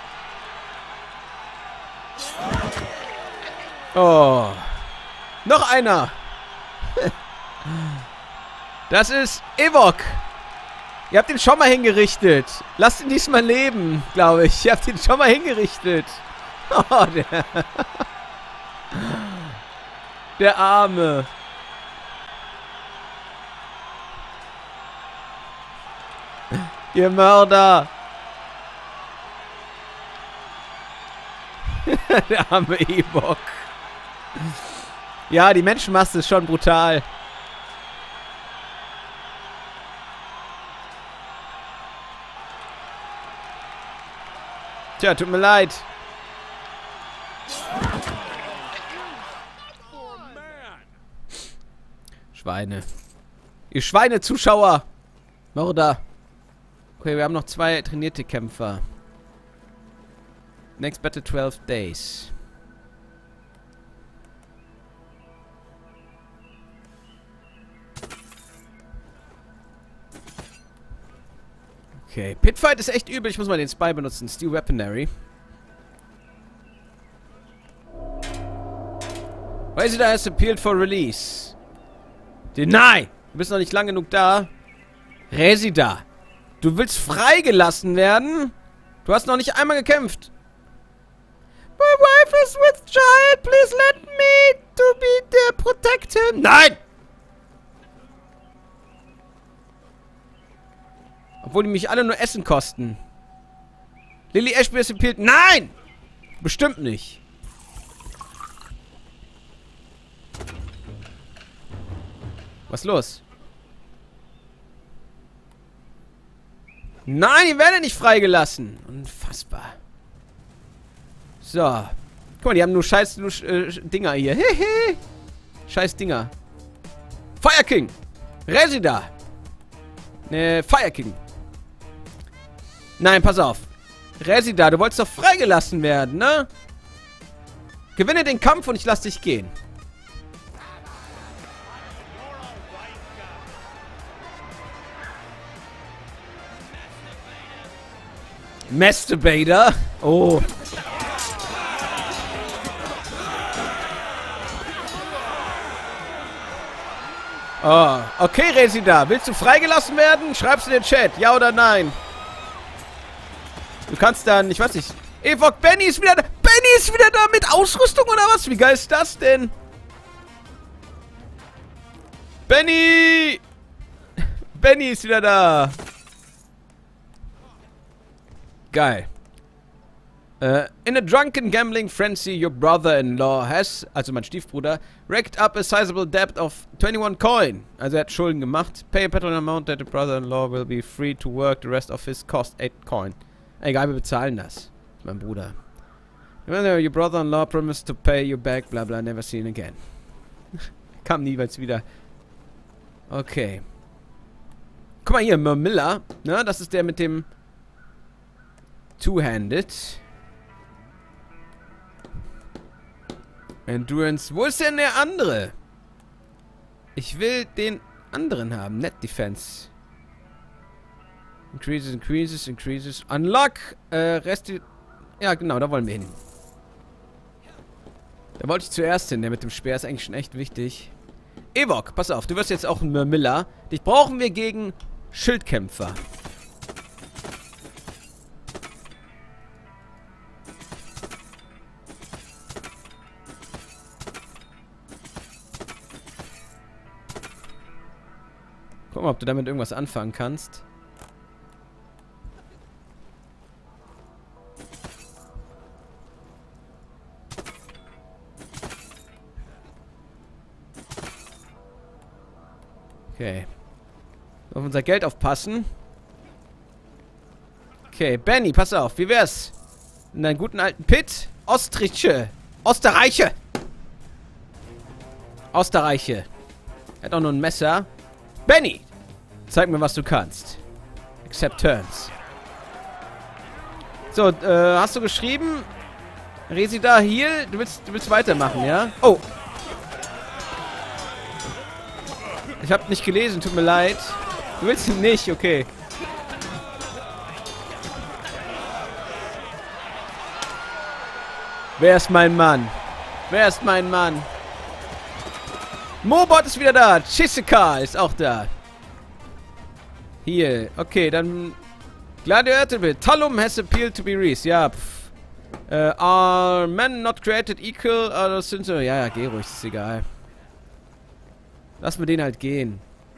Oh. Noch einer. Das ist Evok. Ihr habt ihn schon mal hingerichtet. Lasst ihn diesmal leben, glaube ich. Ihr habt ihn schon mal hingerichtet. Oh, der Arme. Ihr Mörder. Der arme Evok. Ja, die Menschenmasse ist schon brutal. Tja, tut mir leid. Schweine. Ihr Schweine-Zuschauer. Mörder. Okay, wir haben noch 2 trainierte Kämpfer. Next battle 12 days. Okay, Pitfight ist echt übel. Ich muss mal den Spy benutzen. Steel Weaponry. Resida has appealed for release. Deny! Du bist noch nicht lang genug da. Resida, du willst freigelassen werden? Du hast noch nicht einmal gekämpft. My wife is with child. Please let me to be there, protect him. Nein! Obwohl die mich alle nur Essen kosten. Lily Ashby ist appealed. Nein! Bestimmt nicht. Was ist los? Nein, die werden nicht freigelassen. Unfassbar. So. Guck mal, die haben nur scheiß Dinger hier. Hehe. Scheiß Dinger. Fire King. Resida. Fire King. Nein, pass auf. Resida, du wolltest doch freigelassen werden, ne? Gewinne den Kampf und ich lass dich gehen. Masturbator. Oh. Oh. Okay, Resida. Willst du freigelassen werden? Schreib's in den Chat. Ja oder nein? Du kannst dann, ich weiß nicht. Evok, Benny ist wieder da. Benny ist wieder da mit Ausrüstung oder was? Wie geil ist das denn? Benny! Benny ist wieder da. Geil. In a drunken gambling frenzy, your brother-in-law has, also mein Stiefbruder, racked up a sizable debt of 21 coin. Also er hat Schulden gemacht. Pay a patron amount that the brother-in-law will be free to work. The rest of his cost 8 coin. Egal, wir bezahlen das. Mein Bruder. Your brother-in-law promised to pay you back, bla bla, never seen again. Kam niemals wieder. Okay. Guck mal hier, Mermilla. Ne, das ist der mit dem Two-Handed. Endurance. Wo ist denn der andere? Ich will den anderen haben. Net Defense. Increases, increases, increases. Unlock. Ja, genau, da wollen wir hin. Da wollte ich zuerst hin. Der mit dem Speer ist eigentlich schon echt wichtig. Evok, pass auf. Du wirst jetzt auch ein Mermilla. Dich brauchen wir gegen Schildkämpfer. Guck mal, ob du damit irgendwas anfangen kannst. Okay. Auf unser Geld aufpassen. Okay, Benny, pass auf. Wie wär's? In deinen guten alten Pit? Osterreiche. Osterreiche. Osterreiche. Er hat auch nur ein Messer. Benny! Zeig mir, was du kannst. Accept terms. So, hast du geschrieben? Resida Heal? Du willst weitermachen, ja? Oh! Ich hab nicht gelesen, tut mir leid. Du willst ihn nicht, okay. Wer ist mein Mann? Wer ist mein Mann? Mobot ist wieder da. Chisika ist auch da. Hier. Okay, dann... Gladiator. Talum has appealed to be Reese. Ja, are men not created equal? Oder sind so... Ja, geh ruhig, ist egal. Lass mir den halt gehen.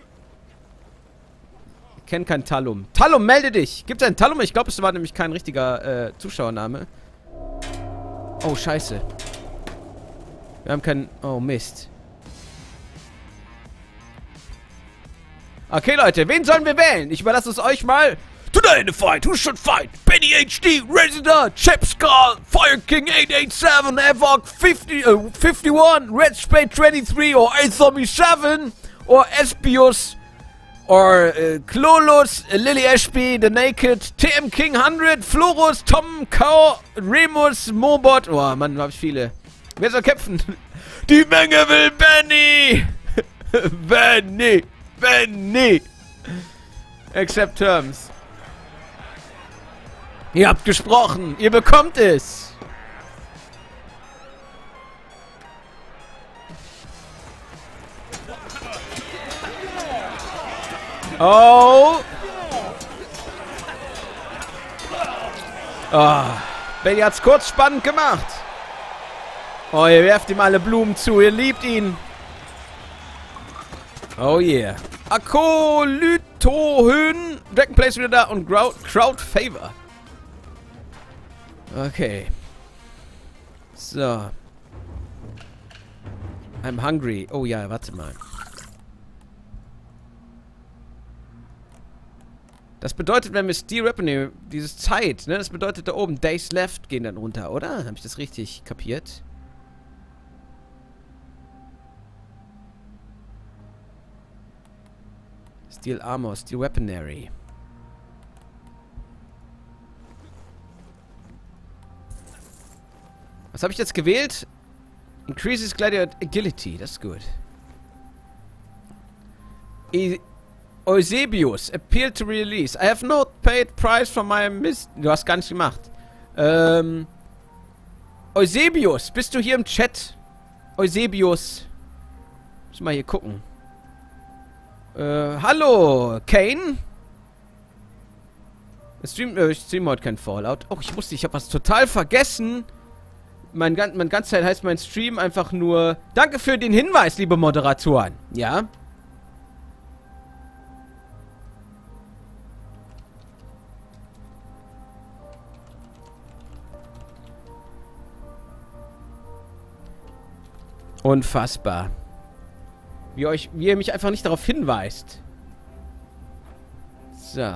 Ich kenne keinen Talum. Talum, melde dich! Gibt es einen Talum? Ich glaube, es war nämlich kein richtiger Zuschauername. Oh, scheiße. Wir haben keinen... Oh, Mist. Okay, Leute, wen sollen wir wählen? Ich überlasse es euch mal. Today in the fight, who should fight? Benny HD, Resida, Chepskull, Fire King 887, Evok 51, Red Spade 23, or Athomy 7, or Espius, or Klolus, Lily Ashby, The Naked, TM King 100, Florus, Tom Kau, Remus, Mobot. Oh, Mann, hab ich viele. Wer soll kämpfen? Die Menge will Benny! Benny! Benny! Accept terms. Ihr habt gesprochen. Ihr bekommt es. Oh. Oh. Benny hat's kurz spannend gemacht. Oh, ihr werft ihm alle Blumen zu. Ihr liebt ihn. Oh yeah. Akolytohön. Dragon Place wieder da und Crowd Favor. Okay. So. I'm hungry. Oh ja, warte mal. Das bedeutet, wenn wir Steel Revenue, dieses Zeit, ne? Das bedeutet da oben, Days Left gehen dann runter, oder? Habe ich das richtig kapiert? Steel Armor, Steel Weaponry. Was habe ich jetzt gewählt? Increases Gladiator Agility, das ist gut. Eusebius, appeal to release. I have not paid price for my miss... Du hast gar nicht gemacht. Eusebius, bist du hier im Chat? Eusebius. Muss mal hier gucken. Hallo, Kane? Ich stream heute kein Fallout. Oh, ich habe was total vergessen. Mein ganze Zeit heißt mein Stream einfach nur... Danke für den Hinweis, liebe Moderatoren. Ja? Unfassbar. Wie ihr mich einfach nicht darauf hinweist. So.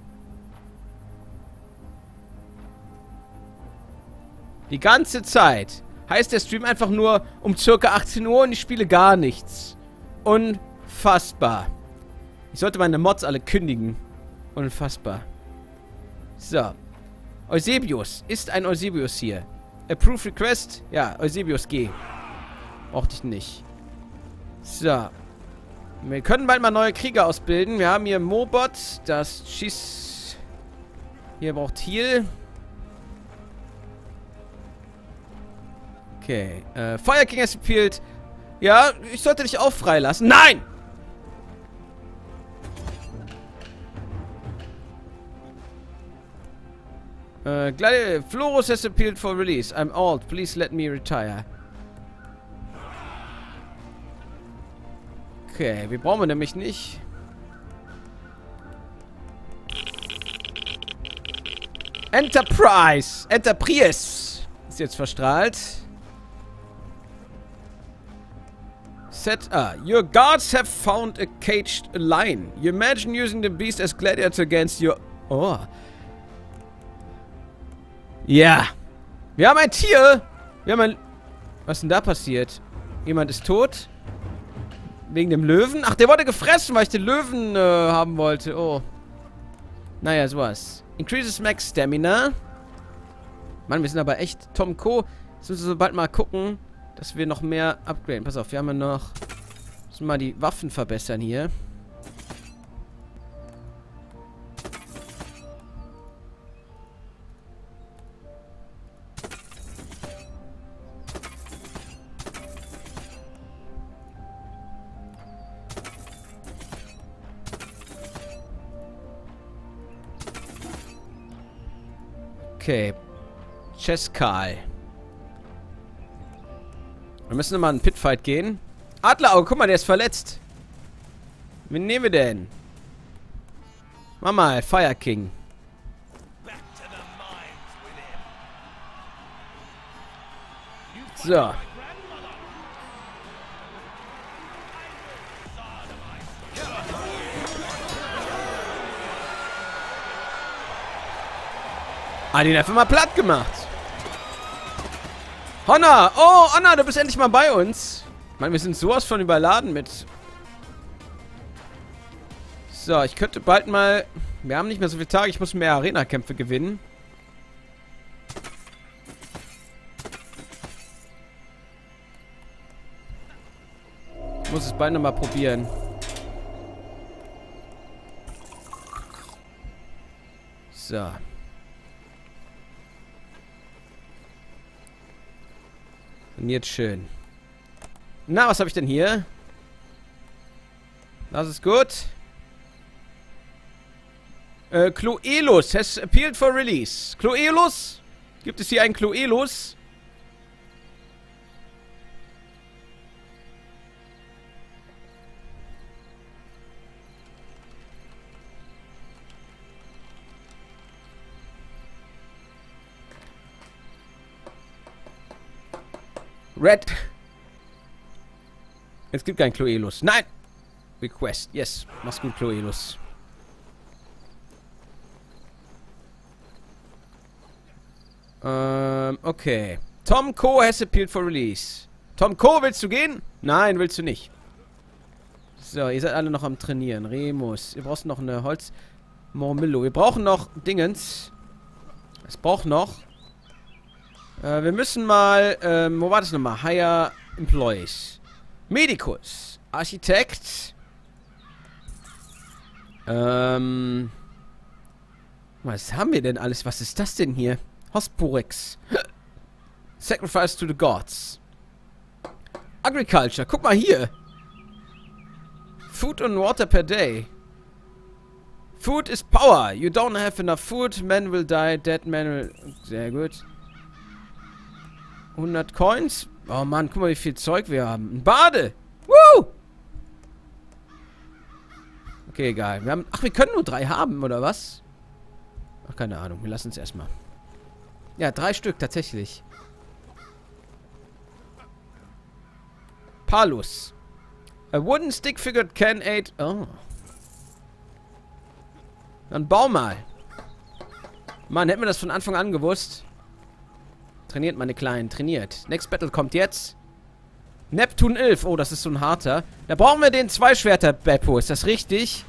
Die ganze Zeit heißt der Stream einfach nur um circa 18 Uhr und ich spiele gar nichts. Unfassbar. Ich sollte meine Mods alle kündigen. Unfassbar. So. Eusebius. Ist ein Eusebius hier? Approve Request? Ja, Eusebius, geh. Brauchte ich nicht. So. Wir können bald mal neue Krieger ausbilden. Wir haben hier Mobot. Das schießt... Hier braucht Heal. Okay. Fire King has appealed. Ja, ich sollte dich auch freilassen. Nein! Florus has appealed for release. I'm old. Please let me retire. Okay, wir brauchen nämlich nicht. Enterprise! Enterprise! Ist jetzt verstrahlt. Your guards have found a caged lion. You imagine using the beast as gladiator against your... Oh. Ja. Wir haben ein Tier. Wir haben ein... Was ist denn da passiert? Jemand ist tot. Wegen dem Löwen? Ach, der wurde gefressen, weil ich den Löwen haben wollte. Oh. Naja, sowas. Increases Max Stamina. Mann, wir sind aber echt Tom Co. Jetzt müssen wir so bald mal gucken, dass wir noch mehr upgraden. Pass auf, wir haben ja noch... Müssen mal die Waffen verbessern hier. Okay. Cheskal. Wir müssen nochmal in einen Pitfight gehen. Adlerauge, guck mal, der ist verletzt. Wen nehmen wir denn? Mach mal, Fire King. So. Ah, den einfach mal platt gemacht. Honor! Oh, Honor, du bist endlich mal bei uns. Mann, wir sind sowas von überladen mit... So, ich könnte bald mal... Wir haben nicht mehr so viele Tage, ich muss mehr Arena-Kämpfe gewinnen. Ich muss es bald nochmal probieren. So. Und jetzt schön. Na, was habe ich denn hier? Das ist gut. Cloelus has appealed for release. Cloelus? Gibt es hier einen Cloelus? Red. Es gibt keinen Cloelus. Nein! Request. Yes. Mach's gut, Cloelus. Okay. Tom Co. has appealed for release. Tom Co., willst du gehen? Nein, willst du nicht. So, ihr seid alle noch am Trainieren. Remus. Ihr braucht noch eine Holz... Mormillo. Wir brauchen noch Dingens. Es braucht noch... wir müssen mal... wo war das nochmal? Hire Employees. Medicus. Architekt. Was haben wir denn alles? Was ist das denn hier? Hosporix. Sacrifice to the Gods. Agriculture. Guck mal hier. Food and water per day. Food is power. You don't have enough food. Men will die. Dead men will... Sehr gut. 100 Coins. Oh Mann, guck mal, wie viel Zeug wir haben. Ein Bade. Woo! Okay, egal. Wir haben... Ach, wir können nur 3 haben, oder was? Ach, keine Ahnung. Wir lassen es erstmal. Ja, 3 Stück, tatsächlich. Palus. A wooden stick figured can aid... Oh. Dann bau mal. Mann, hätten wir das von Anfang an gewusst. Trainiert, meine Kleinen. Trainiert. Next Battle kommt jetzt. Neptun 11. Oh, das ist so ein harter. Da brauchen wir den Zweischwerter Beppo. Ist das richtig?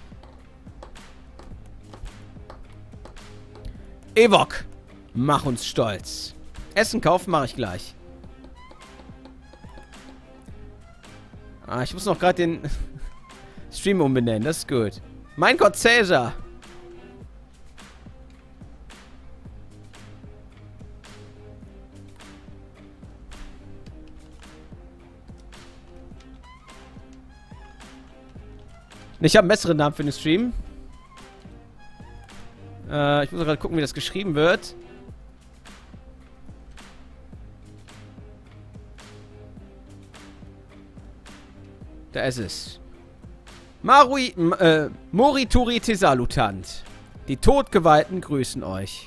Evok. Mach uns stolz. Essen kaufen mache ich gleich. Ah, ich muss noch gerade den Stream umbenennen. Das ist gut. Mein Gott, Cäsar. Ich habe einen besseren Namen für den Stream. Ich muss gerade gucken, wie das geschrieben wird. Da ist es. Morituri Tesalutant. Die Todgeweihten grüßen euch.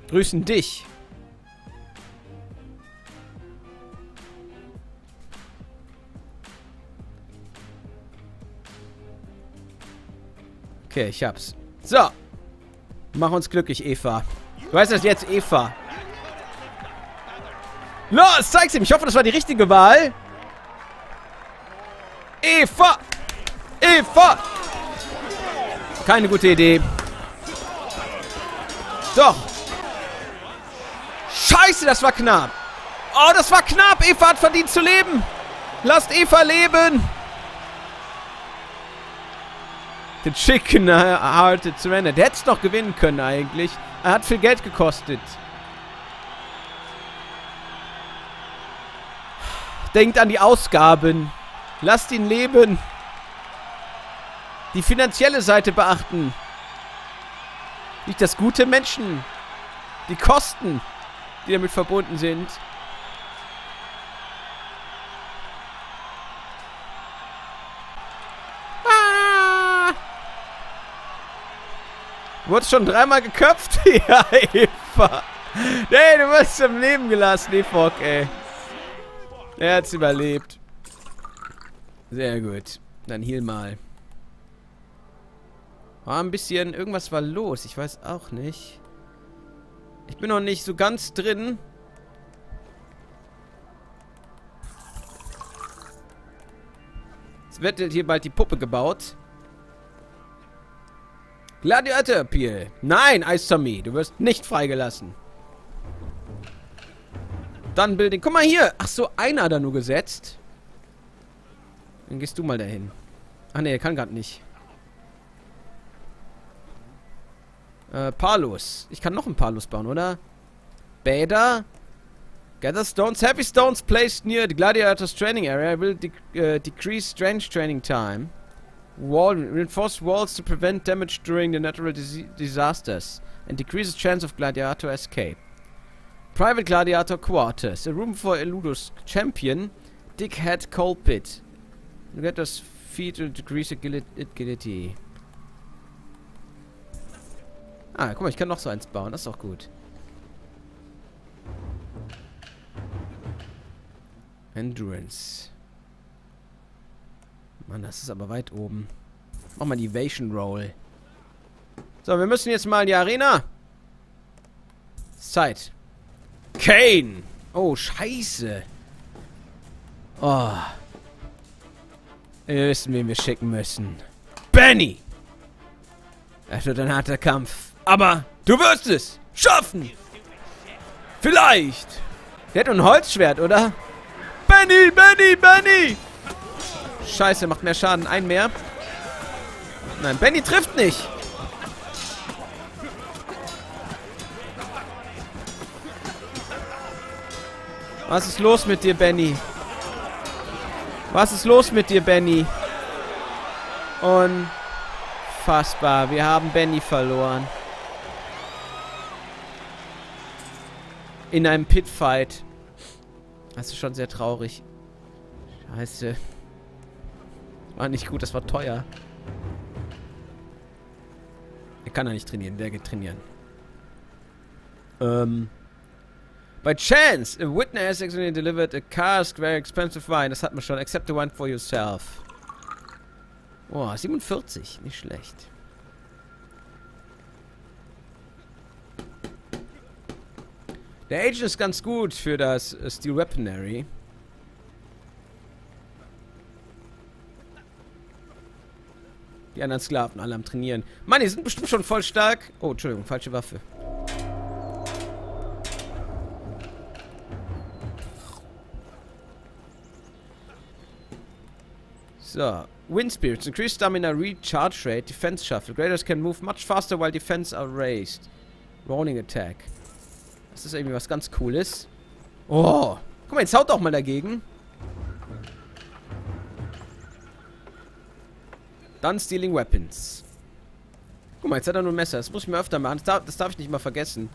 Grüßen dich. Okay, ich hab's. So. Mach uns glücklich, Eva. Du heißt das jetzt Eva. Los, zeig's ihm. Ich hoffe, das war die richtige Wahl. Eva! Eva! Keine gute Idee. Doch. Scheiße, das war knapp. Oh, das war knapp. Eva hat verdient zu leben. Lasst Eva leben. The Chicken Hearted Surrender. Der hätte es doch gewinnen können eigentlich. Er hat viel Geld gekostet. Denkt an die Ausgaben. Lasst ihn leben. Die finanzielle Seite beachten. Nicht das gute Menschen. Die Kosten, die damit verbunden sind. Wurdest schon dreimal geköpft? Ja, Eva. Nee, du wirst am Leben gelassen, Eva, ey. Er hat's überlebt. Sehr gut. Dann heal mal. War ein bisschen... Irgendwas war los. Ich weiß auch nicht. Ich bin noch nicht so ganz drin. Es wird hier bald die Puppe gebaut. Gladiator Appeal. Nein, Ice Tommy. Du wirst nicht freigelassen. Dann Building. Guck mal hier. Ach so, einer hat er nur gesetzt. Dann gehst du mal dahin. Ach ne, er kann gerade nicht. Palos. Ich kann noch einen Palos bauen, oder? Bäder. Gather stones. Heavy stones placed near the Gladiator's training area will decrease strange training time. Reinforced walls to prevent damage during the natural disasters and decreases chance of Gladiator escape. Private Gladiator quarters. A room for Eludo's champion, Dickhead Coal Pit. Gladiator's feet to decrease agility. Ah, guck mal, ich kann noch so eins bauen. Das ist auch gut. Endurance. Mann, das ist aber weit oben. Mach mal die Evasion Roll. So, wir müssen jetzt mal in die Arena. Ist Zeit. Kane! Oh, scheiße. Oh. Wir wissen, wen wir schicken müssen. Benny! Es wird ein harter Kampf. Aber du wirst es schaffen! Vielleicht! Der hat ein Holzschwert, oder? Benny, Benny, Benny! Scheiße, macht mehr Schaden. Ein mehr. Nein, Benny trifft nicht. Was ist los mit dir, Benny? Was ist los mit dir, Benny? Unfassbar. Wir haben Benny verloren. In einem Pitfight. Das ist schon sehr traurig. Scheiße. War nicht gut, das war teuer. Er kann ja nicht trainieren, der geht trainieren. By chance, a witness accidentally delivered a cask very expensive wine. Das hat man schon. Accept the wine for yourself. Oh, 47. Nicht schlecht. Der Agent ist ganz gut für das Steel Weaponry. Die anderen Sklaven alle am Trainieren. Mann, die sind bestimmt schon voll stark. Oh, Entschuldigung, falsche Waffe. So. Wind Spirits. Increase Stamina, Recharge Rate, Defense Shuffle. Graders can move much faster while defense are raised. Rolling Attack. Das ist irgendwie was ganz Cooles. Oh. Guck mal, jetzt haut doch mal dagegen. Dann Stealing Weapons. Guck mal, jetzt hat er nur ein Messer. Das muss ich mir öfter machen. Das darf ich nicht mal vergessen.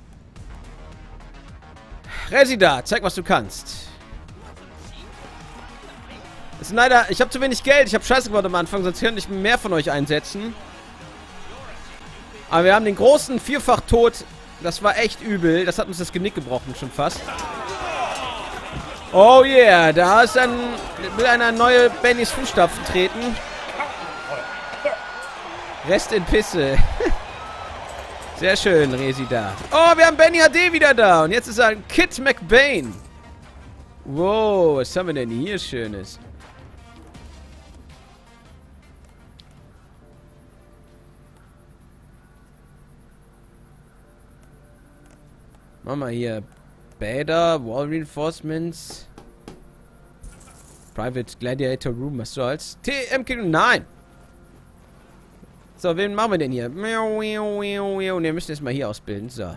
Resida, zeig, was du kannst. Das ist leider... Ich habe zu wenig Geld. Ich habe Scheiße gebaut am Anfang, sonst könnte ich mehr von euch einsetzen. Aber wir haben den großen Vierfach-Tod Das war echt übel. Das hat uns das Genick gebrochen schon fast. Oh yeah, da ist ein... will einer neue Bennys Fußstapfen treten. Rest in Pisse. Sehr schön, Resi da. Oh, wir haben Benny HD wieder da. Und jetzt ist er ein Kid McBain. Wow, was haben wir denn hier Schönes? Machen wir hier Bäder, Wall Reinforcements, Private Gladiator Room, was soll's? TMK, nein! So, wen machen wir denn hier? Und wir müssen jetzt mal hier ausbilden, so.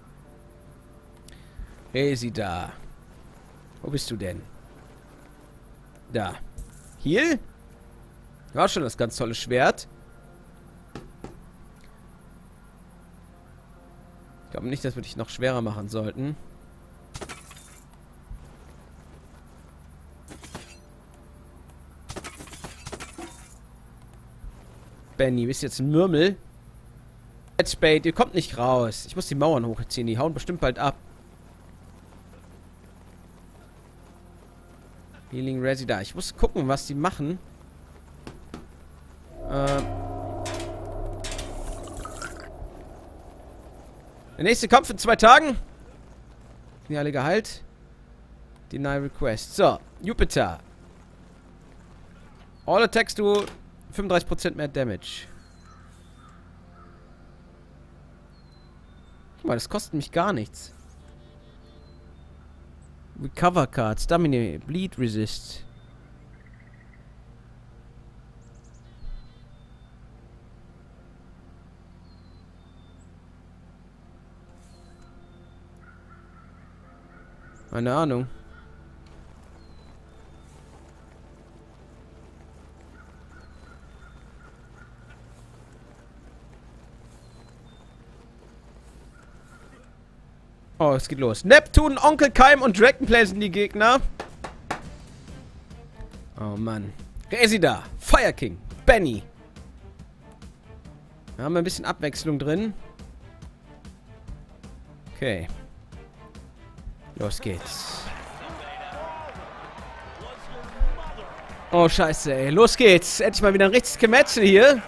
Resi da. Wo bist du denn? Da. Hier? War schon das ganz tolle Schwert. Ich glaube nicht, dass wir dich noch schwerer machen sollten. Benny, bist jetzt ein Mürmel? Spade, ihr kommt nicht raus. Ich muss die Mauern hochziehen, die hauen bestimmt bald ab. Healing Resi da. Ich muss gucken, was die machen. Der nächste Kampf in 2 Tagen. Sind die alle geheilt? Deny Request. So, Jupiter. All attacks do 35% mehr Damage. Guck mal, das kostet mich gar nichts. Recover Card, Stamina, Bleed Resist. Keine Ahnung. Oh, es geht los. Neptun, Onkel Keim und Dragonplay sind die Gegner. Oh Mann. Resi da. Fire King. Benny. Da haben wir ein bisschen Abwechslung drin. Okay. Los geht's. Oh, scheiße, ey. Los geht's. Endlich mal wieder ein richtiges Gemetzel hier.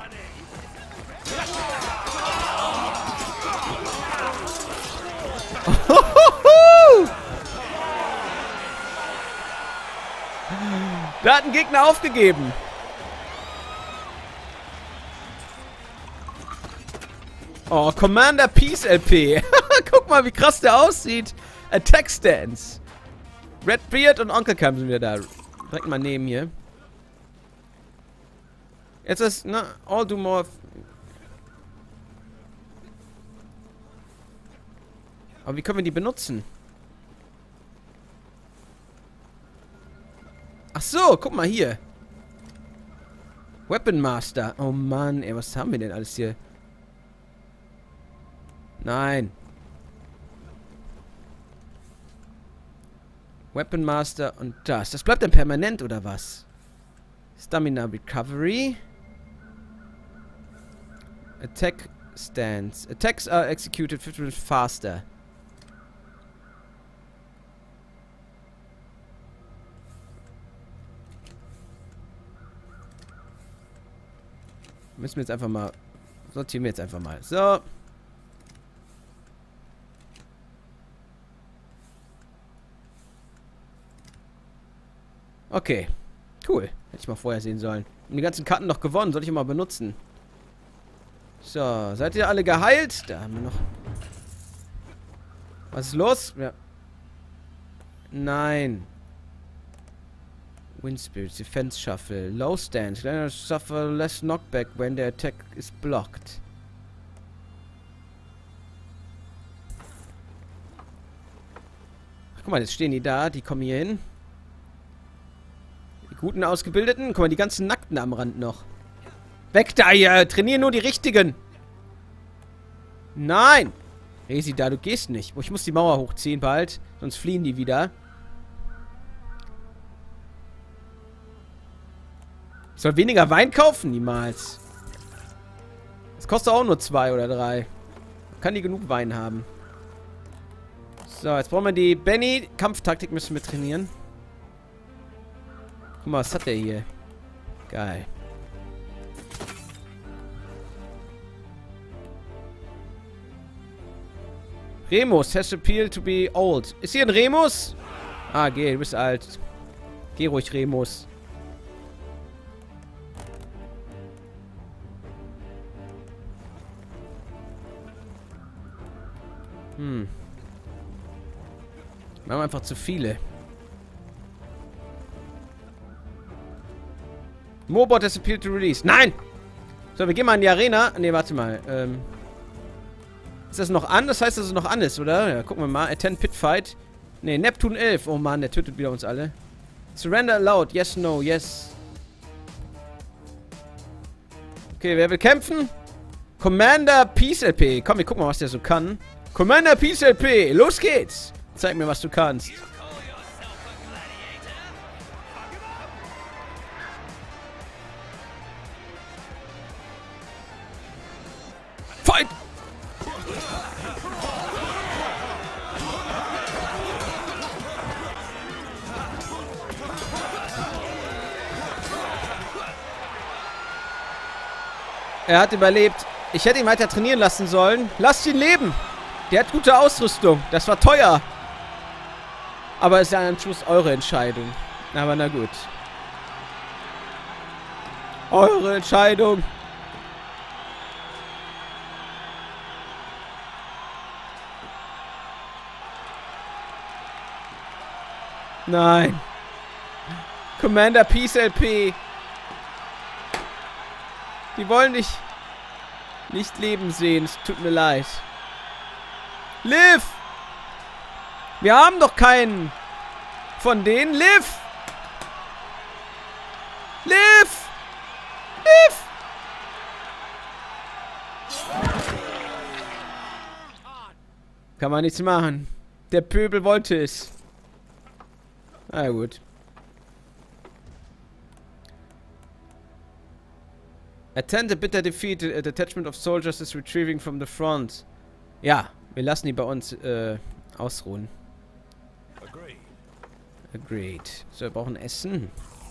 Da hat ein Gegner aufgegeben. Oh, Commander Peace LP. Guck mal, wie krass der aussieht. Attack Stance. Redbeard und Onkel Cam sind wieder da. Direkt mal neben hier. Jetzt ist, ne, all do more. Aber wie können wir die benutzen? Ach so, guck mal hier. Weapon Master. Oh Mann, ey, was haben wir denn alles hier? Nein. Weapon Master und das. Das bleibt dann permanent, oder was? Stamina Recovery. Attack Stance. Attacks are executed 50% faster. Müssen wir jetzt einfach mal... Sortieren wir jetzt einfach mal. So. Okay. Cool. Hätte ich mal vorher sehen sollen. Und die ganzen Karten noch gewonnen. Soll ich mal benutzen. So. Seid ihr alle geheilt? Da haben wir noch... Was ist los? Ja. Nein. Wind Spirits, Defense Shuffle, Low Stance, Learners suffer less knockback when their attack is blocked. Ach, guck mal, jetzt stehen die da, die kommen hier hin. Die guten Ausgebildeten, guck mal, die ganzen Nackten am Rand noch. Weg da hier, trainieren nur die Richtigen. Nein! Resi da, du gehst nicht. Ich muss die Mauer hochziehen bald, sonst fliehen die wieder. Ich soll weniger Wein kaufen? Niemals. Das kostet auch nur 2 oder 3. Kann die genug Wein haben. So, jetzt brauchen wir die Benny. Kampftaktik müssen wir trainieren. Guck mal, was hat der hier? Geil. Remus has appealed to be old. Ist hier ein Remus? Ah, geh, du bist alt. Geh ruhig, Remus. Wir haben einfach zu viele. Mobot has appealed to release. Nein! So, wir gehen mal in die Arena. Ne, warte mal. Ist das noch an? Das heißt, dass es noch an ist, oder? Ja, gucken wir mal. Attend Pit Fight. Ne, Neptun 11. Oh Mann, der tötet wieder uns alle. Surrender allowed. Yes, no, yes. Okay, wer will kämpfen? Commander Peace LP. Komm, wir gucken mal, was der so kann. Commander Peace LP. Los geht's. Zeig mir, was du kannst. Fight! Er hat überlebt. Ich hätte ihn weiter trainieren lassen sollen. Lasst ihn leben. Der hat gute Ausrüstung. Das war teuer. Aber es ist ja am Schluss eure Entscheidung. Aber na gut. Eure Entscheidung. Nein. Commander Peace LP. Die wollen dich nicht leben sehen. Es tut mir leid. Liv! Wir haben doch keinen von denen. Liv! Liv! Liv! Kann man nichts machen. Der Pöbel wollte es. Na gut. Attend a bitter defeat. A detachment of soldiers is retrieving from the front. Ja, wir lassen die bei uns ausruhen. Agreed. So, wir brauchen Essen.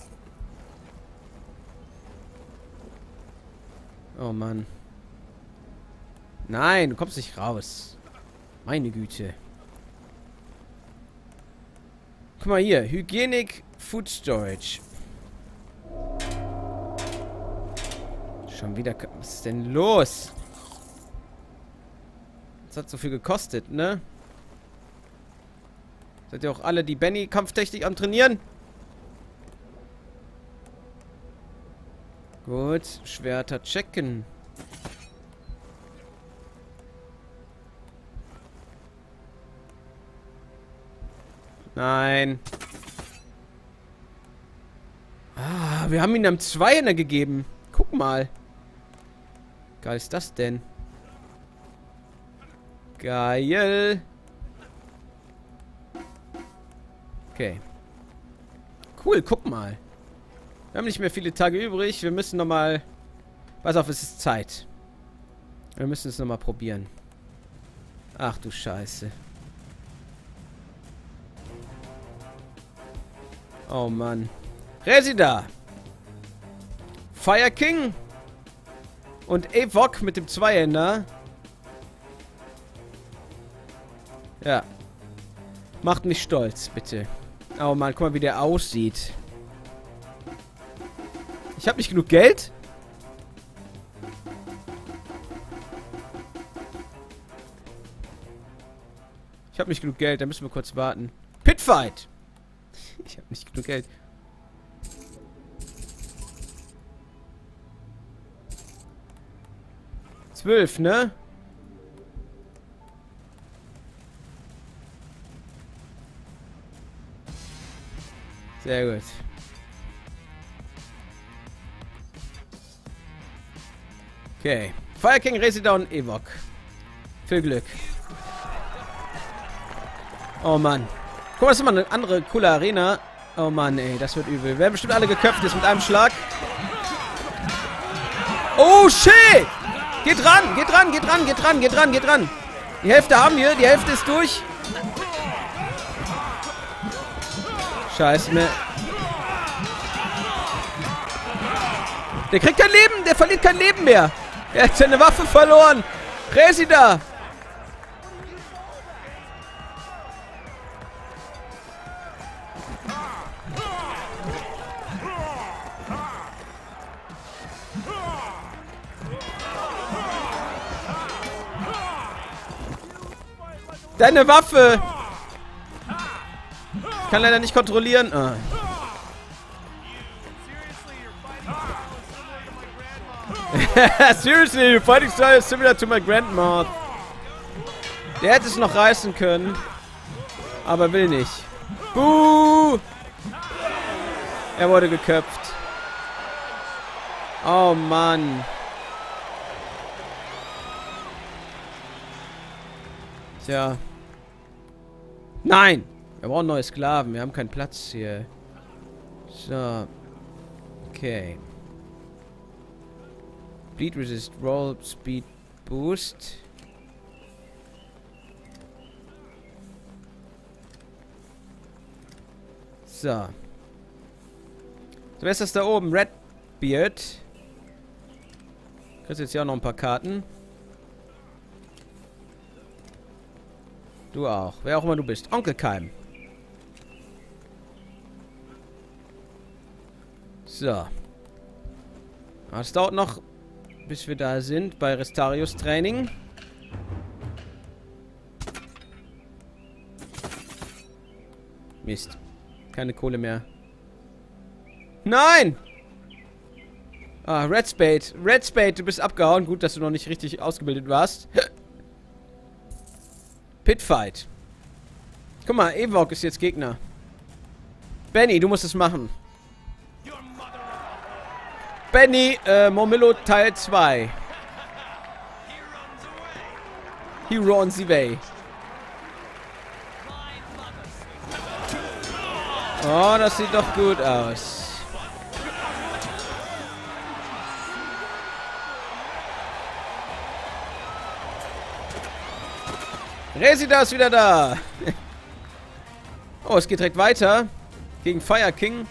Oh Mann. Nein, du kommst nicht raus. Meine Güte. Guck mal hier. Hygienic Food Storage. Schon wieder. Was ist denn los? Das hat so viel gekostet, ne? Seid ihr auch alle die Benny-Kampftechnik am Trainieren? Gut. Schwerter checken. Nein. Ah, wir haben ihn einem Zweihänder gegeben. Guck mal. Geil ist das denn? Geil. Okay. Cool, guck mal. Wir haben nicht mehr viele Tage übrig. Wir müssen nochmal... Pass auf, es ist Zeit. Wir müssen es nochmal probieren. Ach du Scheiße. Oh Mann. Resida. Fire King. Und Evok mit dem Zweihänder. Ja. Macht mich stolz, bitte. Oh Mann, guck mal, wie der aussieht. Ich habe nicht genug Geld. Ich habe nicht genug Geld, da müssen wir kurz warten. Pitfight! Ich habe nicht genug Geld. $12, ne? Sehr gut. Okay. Fire King, Resida und Evok. Viel Glück. Oh Mann. Guck mal, das ist immer eine andere coole Arena. Oh Mann, ey, das wird übel. Wir werden bestimmt alle geköpft jetzt mit einem Schlag. Oh, shit! Geht ran, geht ran, geht ran, geht ran, geht ran, geht ran. Die Hälfte haben wir, die Hälfte ist durch. Scheiße, mir. Der kriegt kein Leben, der verliert kein Leben mehr. Er hat seine Waffe verloren. Resida. Deine Waffe! Ich kann leider nicht kontrollieren. Ah. Seriously, your fighting style is similar to my grandma. Der hätte es noch reißen können. Aber will nicht. Buh! Er wurde geköpft. Oh Mann. Tja. Nein! Wir brauchen neue Sklaven. Wir haben keinen Platz hier. So. Okay. Bleed Resist. Roll Speed Boost. So. So, wer ist das da oben? Redbeard. Kriegst jetzt hier auch noch ein paar Karten. Du auch. Wer auch immer du bist. Onkel Keim. So. Es dauert noch, bis wir da sind bei Restarius Training. Mist. Keine Kohle mehr. Nein! Ah, Red Spade. Red Spade, du bist abgehauen. Gut, dass du noch nicht richtig ausgebildet warst. Pitfight. Guck mal, Evok ist jetzt Gegner. Benny, du musst es machen. Benny, Momillo Teil 2. Hero on the way. Oh, das sieht doch gut aus. Resida ist wieder da. Oh, es geht direkt weiter. Gegen Fire King.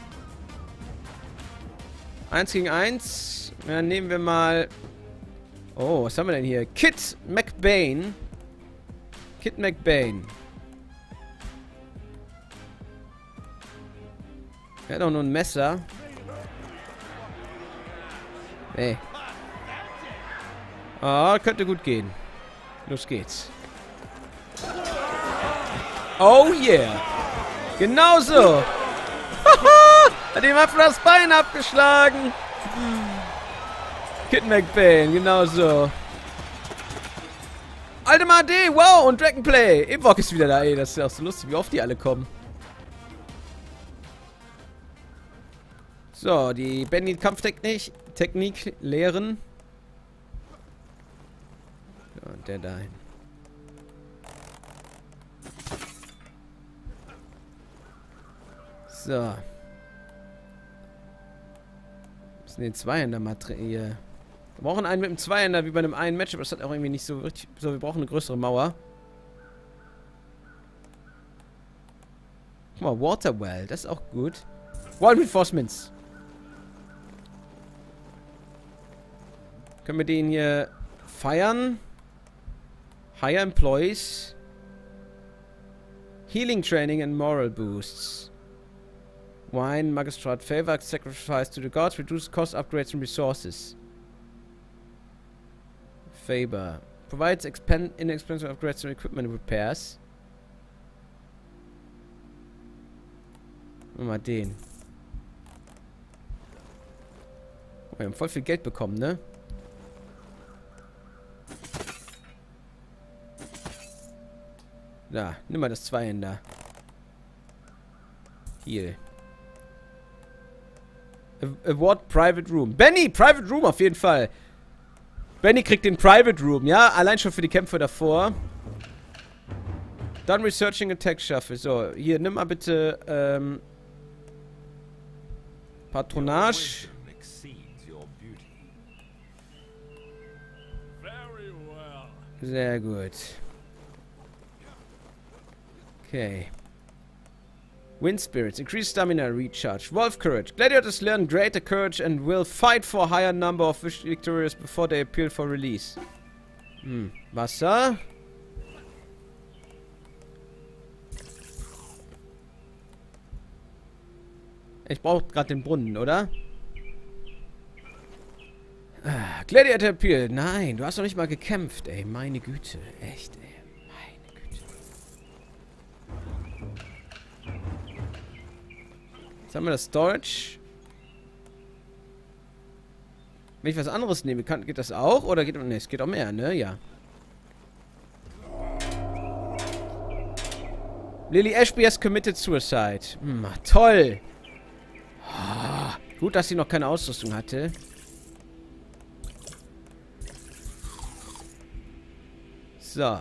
1 gegen 1. Dann nehmen wir mal... Oh, was haben wir denn hier? Kit McBain. Kit McBain. Er hat auch nur ein Messer. Hey. Oh, könnte gut gehen. Los geht's. Oh yeah. Genau so. Hat ihm einfach das Bein abgeschlagen. Kid McBain, genau so. Aldemar D, wow, und Dragonplay. Evok ist wieder da, ey. Das ist ja auch so lustig, wie oft die alle kommen. So, die Benny Kampftechnik lehren. So, und der dahin. So. Wir müssen den Zweihänder mal hier. Wir brauchen einen mit dem Zweihänder wie bei einem einen Matchup. Das hat auch irgendwie nicht so richtig. So, wir brauchen eine größere Mauer. Guck mal, Waterwell, das ist auch gut. Wall Reinforcements. Können wir den hier feiern? Hire Employees. Healing Training and Moral Boosts. Wine, Magistrat Favor, Sacrifice to the Gods, Reduce Cost, Upgrades and Resources. Faber. Provides inexpensive upgrades and equipment repairs. Mal den. Oh, wir haben voll viel Geld bekommen, ne? Da, nimm mal das Zweihänder. Hier. Award Private Room. Benny, Private Room auf jeden Fall. Benny kriegt den Private Room, ja? Allein schon für die Kämpfe davor. Dann Researching Attack Shuffle. So, hier, nimm mal bitte, Patronage. Sehr gut. Okay. Wind Spirits. Increase Stamina Recharge. Wolf Courage. Gladiators learn greater courage and will fight for a higher number of victories before they appeal for release. Wasser. Ich brauche gerade den Brunnen, oder? Gladiator Appeal. Nein, du hast doch nicht mal gekämpft, ey. Meine Güte. Echt, ey. Meine Güte. Jetzt haben wir das Storage. Wenn ich was anderes nehme, geht das auch? Oder geht... Ne, es geht auch mehr, ne? Ja. Lily Ashby has committed suicide. Toll. Gut, dass sie noch keine Ausrüstung hatte. So.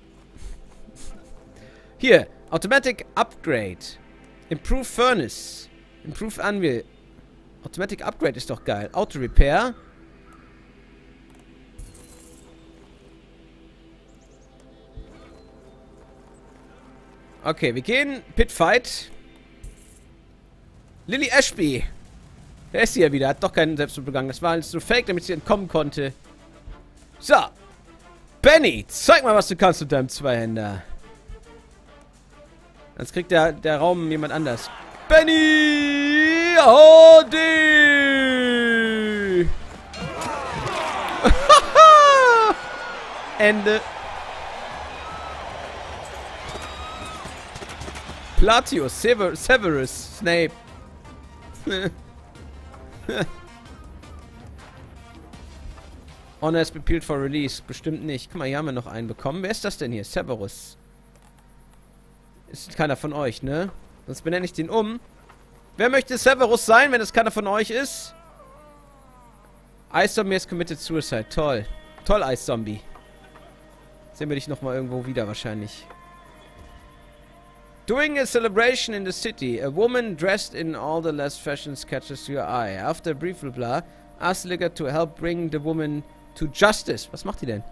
Hier. Automatic Upgrade. Improve Furnace. Improve Anvil. Automatic Upgrade ist doch geil. Auto Repair. Okay, wir gehen. Pitfight. Lily Ashby. Da ist sie ja wieder. Hat doch keinen Selbstmord begangen. Das war alles so fake, damit sie entkommen konnte. So. Benny, zeig mal, was du kannst mit deinem Zweihänder. Sonst kriegt der Raum jemand anders. Benny! HD! Ende. Platius, Severus, Snape. Honor has been appealed for release. Bestimmt nicht. Guck mal, hier haben wir noch einen bekommen. Wer ist das denn hier? Severus. Ist keiner von euch, ne? Sonst benenne ich den um. Wer möchte Severus sein, wenn es keiner von euch ist? Ice Zombie has committed suicide. Toll. Toll, Ice Zombie. Sehen wir dich nochmal irgendwo wieder wahrscheinlich. During a celebration in the city, a woman dressed in all the last fashions catches your eye. After a brief blah, ask Liga to help bring the woman to justice. Was macht die denn?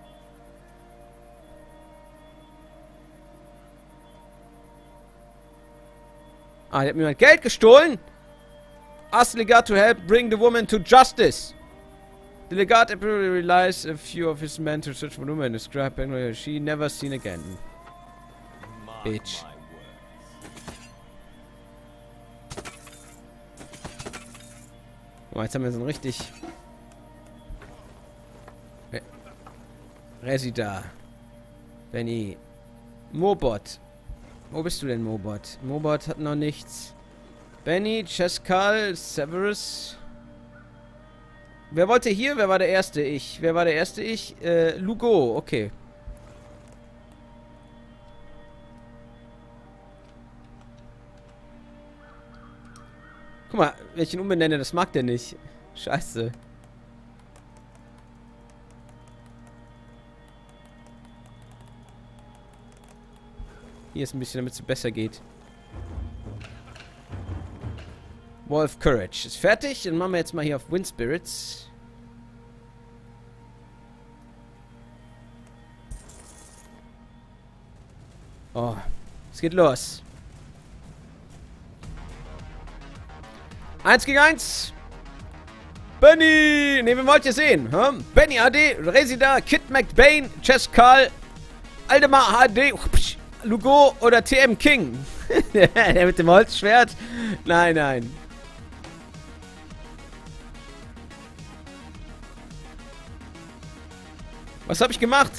Ah, die hat mir mein Geld gestohlen. Ask Liga to help bring the woman to justice. The Legat apparently relies a few of his men to search for the woman. Describe her. She never seen again. Bitch. Oh, jetzt haben wir so ein richtig... Resida. Benny. Mobot. Wo bist du denn, Mobot? Mobot hat noch nichts. Benny, Cheskal, Severus. Wer wollte hier? Wer war der Erste? Ich. Wer war der Erste? Ich. Lugo. Okay. Guck mal, wenn ich ihn umbenenne, das mag der nicht. Scheiße. Hier ist ein bisschen, damit es besser geht. Wolf Courage ist fertig. Dann machen wir jetzt mal hier auf Wind Spirits. Oh, es geht los. 1 gegen 1. Benny! Ne, wen wollt ihr sehen? Hm? Benny HD, Resida, Kid McBain, Cheskal, Aldemar HD, Lugo oder TM King? Der mit dem Holzschwert? Nein, nein. Was habe ich gemacht?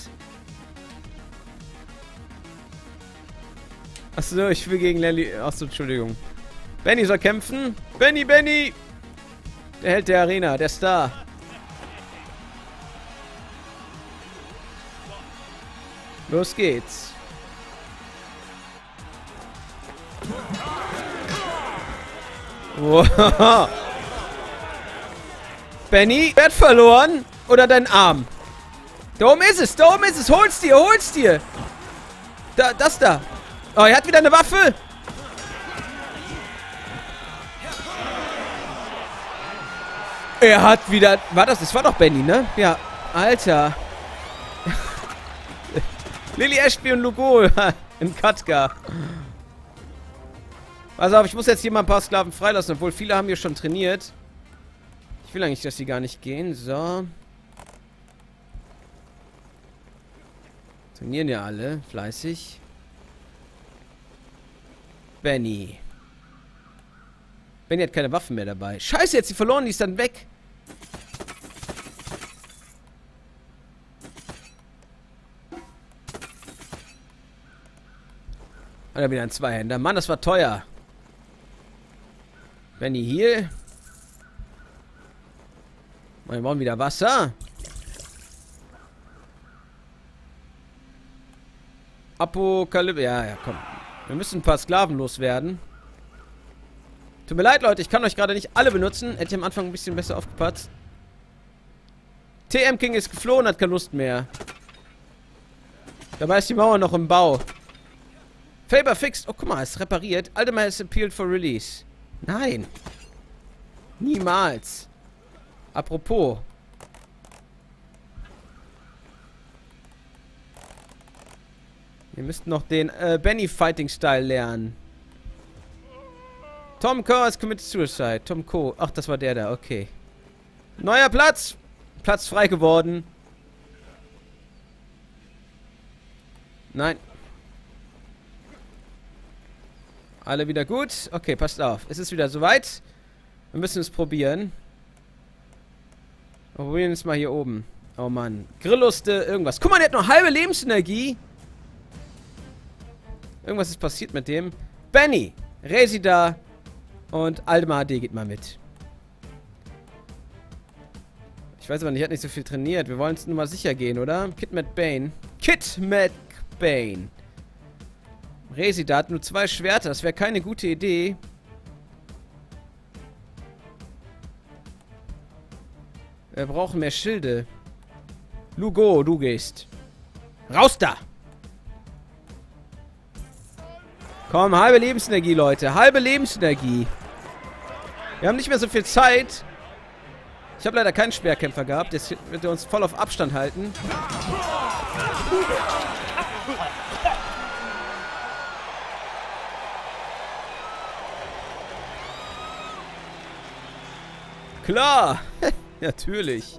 Achso, ich will gegen Lally. Achso, Entschuldigung. Benny soll kämpfen. Benny, Benny! Der Held der Arena, der Star. Los geht's. Wow. Benny, Wert verloren oder dein Arm? Da oben ist es, da oben ist es. Hol's dir, hol's dir. Da, das da. Oh, er hat wieder eine Waffe. Er hat wieder... War das? Das war doch Benny, ne? Ja. Alter. Lily Ashby und Lugo in Katka. Also, ich muss jetzt hier mal ein paar Sklaven freilassen, obwohl viele haben hier schon trainiert. Ich will eigentlich, dass die gar nicht gehen. So. Trainieren ja alle fleißig. Benny. Benny hat keine Waffen mehr dabei. Scheiße, jetzt die verloren, die ist dann weg. Oder wieder ein Zweihänder. Mann, das war teuer. Benny hier. Wir brauchen wieder Wasser. Apokalypse. Ja, komm. Wir müssen ein paar Sklaven loswerden. Tut mir leid, Leute. Ich kann euch gerade nicht alle benutzen. Hätte ich am Anfang ein bisschen besser aufgepasst. TM King ist geflohen, hat keine Lust mehr. Dabei ist die Mauer noch im Bau. Faber fixed. Oh, guck mal, ist repariert. Aldemar has appealed for release. Nein. Niemals. Apropos. Wir müssten noch den Benny Fighting Style lernen. Tom Coe has committed suicide. Tom Coe. Ach, das war der da. Okay. Neuer Platz. Platz frei geworden. Nein. Alle wieder gut. Okay, passt auf. Es ist wieder soweit. Wir müssen es probieren. Wir probieren es mal hier oben. Oh Mann. Grilluste, irgendwas. Guck mal, der hat noch halbe Lebensenergie. Irgendwas ist passiert mit dem. Benny, Resida und Aldemar AD geht mal mit. Ich weiß aber nicht, er hat nicht so viel trainiert. Wir wollen es nur mal sicher gehen, oder? Kid McBain. Kid McBain. Resida hat nur 2 Schwerter. Das wäre keine gute Idee. Wir brauchen mehr Schilde. Lugo, du gehst. Raus da! Komm, halbe Lebensenergie, Leute. Halbe Lebensenergie. Wir haben nicht mehr so viel Zeit. Ich habe leider keinen Speerkämpfer gehabt. Jetzt wird er uns voll auf Abstand halten. Klar. Natürlich.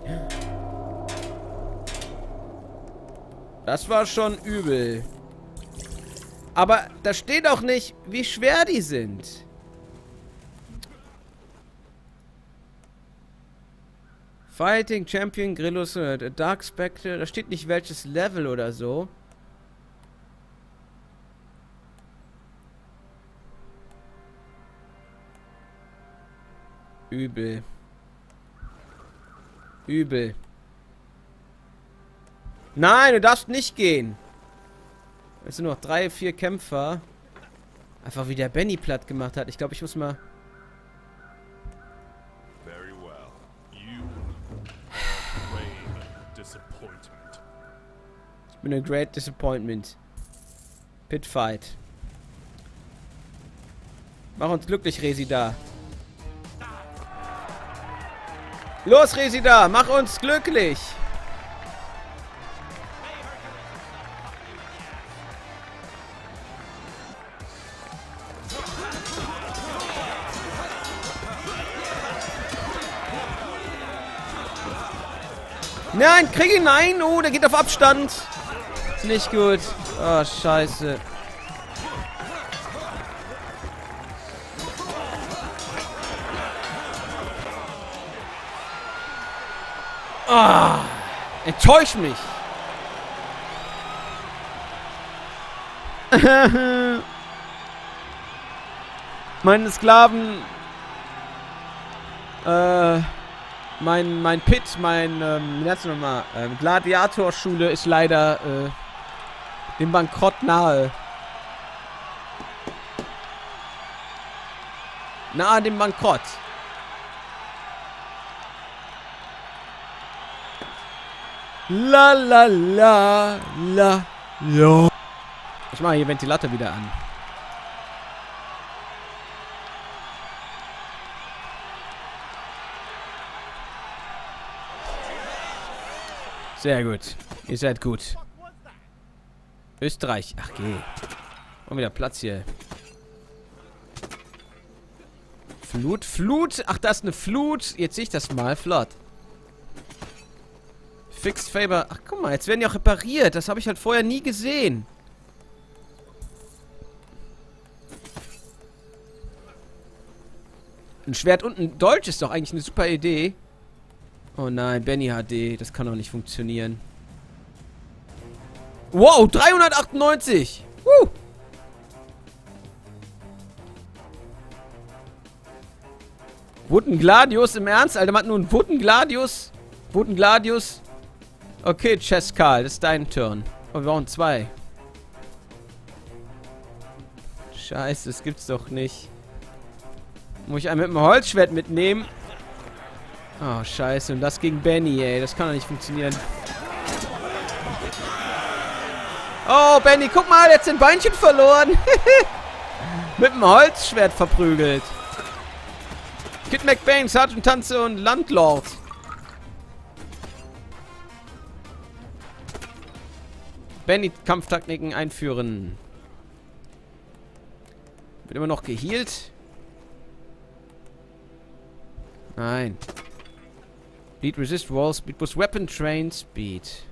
Das war schon übel. Aber da steht auch nicht, wie schwer die sind. Fighting Champion, Grillus, Dark Spectre. Da steht nicht welches Level oder so. Übel. Übel. Nein, du darfst nicht gehen. Es sind nur noch 3, 4 Kämpfer. Einfach wie der Benny platt gemacht hat. Ich glaube, ich muss mal... Ich bin ein Great Disappointment. Pit Fight. Mach uns glücklich, Resida. Los, Resida, mach uns glücklich. Nein, krieg ihn, nein. Oh, der geht auf Abstand. Nicht gut. Oh, scheiße. Ah, enttäusch mich. Meine Sklaven. Mein Pit, Gladiatorschule ist leider dem Bankrott nahe. Nahe dem Bankrott. La la la la la. Ich mache hier Ventilator wieder an. Sehr gut. Ihr seid gut. Österreich. Ach, geh. Und wieder Platz hier. Flut, Flut. Ach, da ist eine Flut. Jetzt sehe ich das mal. Flott. Fixed Favor. Ach, guck mal. Jetzt werden die auch repariert. Das habe ich halt vorher nie gesehen. Ein Schwert und ein Dolch ist doch eigentlich eine super Idee. Oh nein, Benny HD. Das kann doch nicht funktionieren. Wow, 398. Wooden Gladius, im Ernst? Alter, man hat nur einen Wooden Gladius. Wooden Gladius. Okay, Cheskal, das ist dein Turn. Oh, wir brauchen 2. Scheiße, das gibt's doch nicht. Muss ich einen mit dem Holzschwert mitnehmen? Oh, scheiße. Und das gegen Benny, ey. Das kann doch nicht funktionieren. Oh, Benny, guck mal, jetzt sind Beinchen verloren. Mit dem Holzschwert verprügelt. Kid McBain, Sergeant Tanze und Landlord. Benny Kampftaktiken einführen. Wird immer noch gehealt. Nein. Speed, Resist, Wall, Speed, Boost, Weapon, Train, Speed.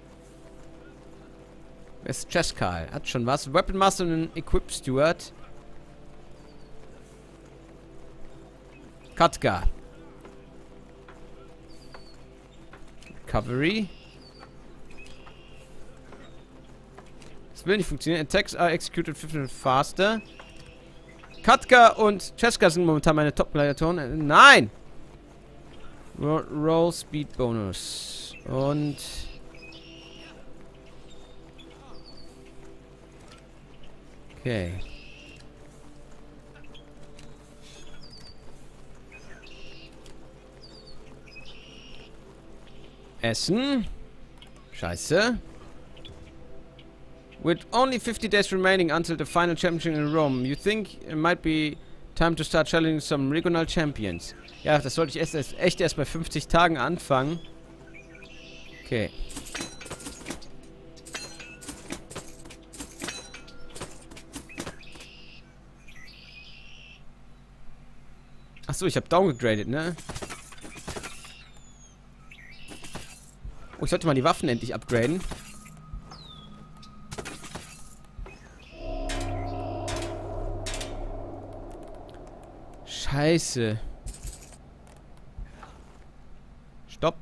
Wer ist Cheskal? Hat schon was. Weapon Master und ein Equip Steward. Katka. Recovery. Das will nicht funktionieren. Attacks are executed 15 faster. Katka und Cheska sind momentan meine Top-Gladiatoren. Nein! Roll Speed Bonus. Und... Okay. Essen. Scheiße. With only 50 days remaining until the final championship in Rome, you think it might be time to start challenging some regional champions? Ja, das sollte ich echt erst bei 50 Tagen anfangen. Okay. Achso, ich habe downgegradet, ne? Oh, ich sollte mal die Waffen endlich upgraden. Scheiße. Stopp.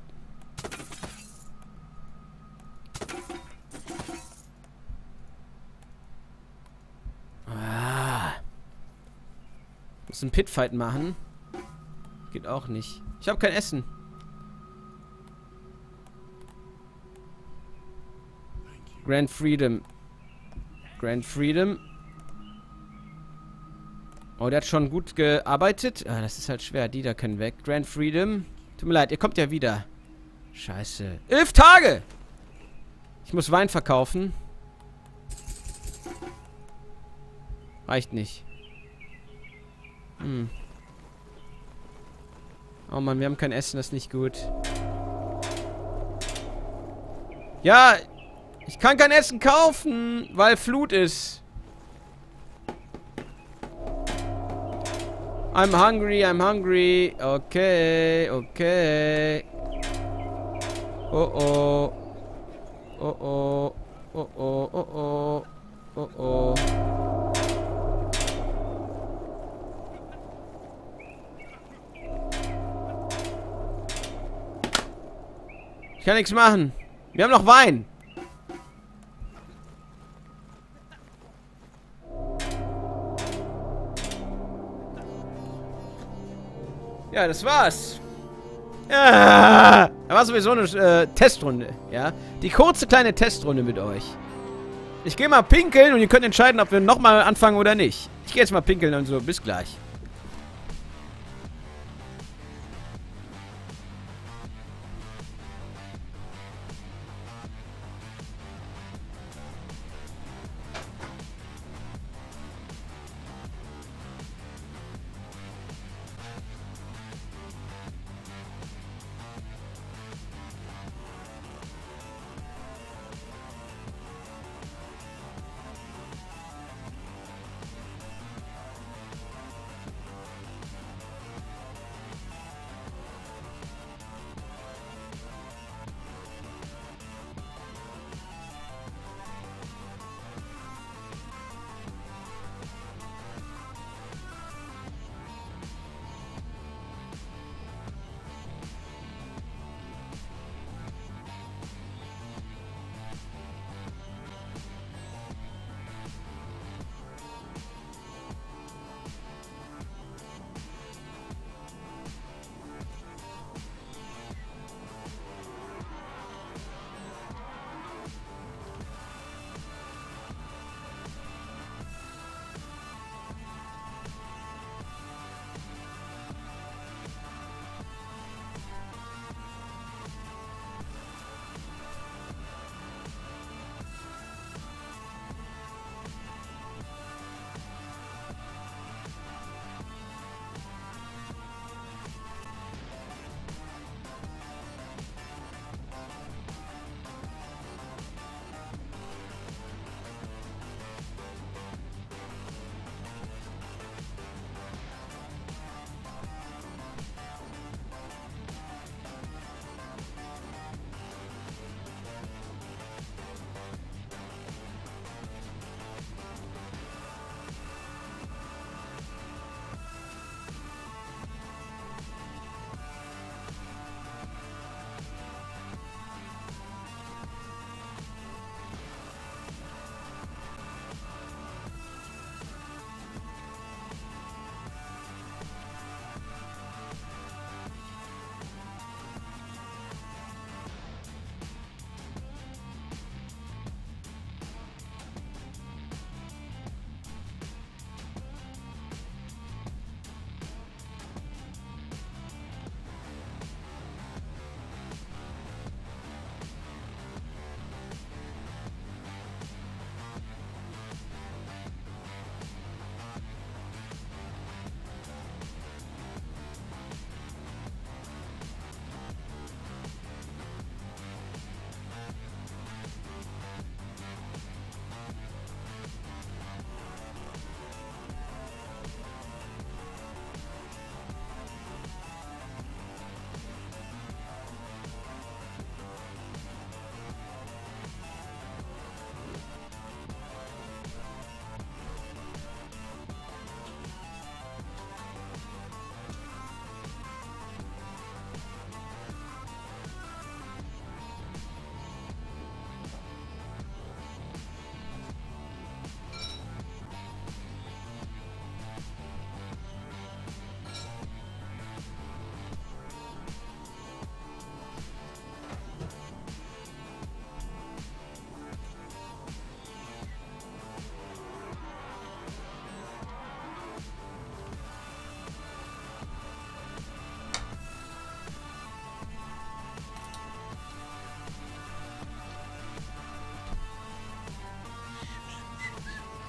Muss einen Pitfight machen. Geht auch nicht. Ich habe kein Essen. Grand Freedom. Grand Freedom. Oh, der hat schon gut gearbeitet. Ah, das ist halt schwer. Die da können weg. Grand Freedom. Tut mir leid, ihr kommt ja wieder. Scheiße. 11 Tage! Ich muss Wein verkaufen. Reicht nicht. Oh Mann, wir haben kein Essen, das ist nicht gut. Ja, ich kann kein Essen kaufen, weil Flut ist. I'm hungry, I'm hungry. Okay, okay. Oh oh. Oh oh. Oh oh, oh oh. Oh oh. Ich kann nichts machen. Wir haben noch Wein. Ja, das war's. Ja, da war sowieso eine Testrunde, ja. Die kurze kleine Testrunde mit euch. Ich gehe mal pinkeln und ihr könnt entscheiden, ob wir nochmal anfangen oder nicht. Ich gehe jetzt mal pinkeln und so. Bis gleich.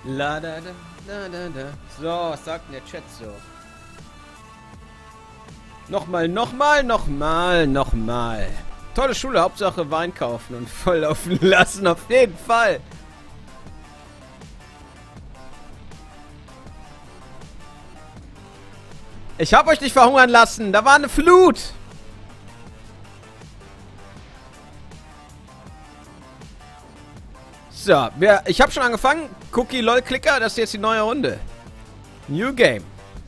La da da da da da. So, was sagt denn der Chat so? Nochmal, nochmal, nochmal, nochmal. Tolle Schule, Hauptsache Wein kaufen und volllaufen lassen, auf jeden Fall. Ich hab euch nicht verhungern lassen, da war eine Flut. So, ich habe schon angefangen. Cookie LOL Clicker, das ist jetzt die neue Runde. New Game.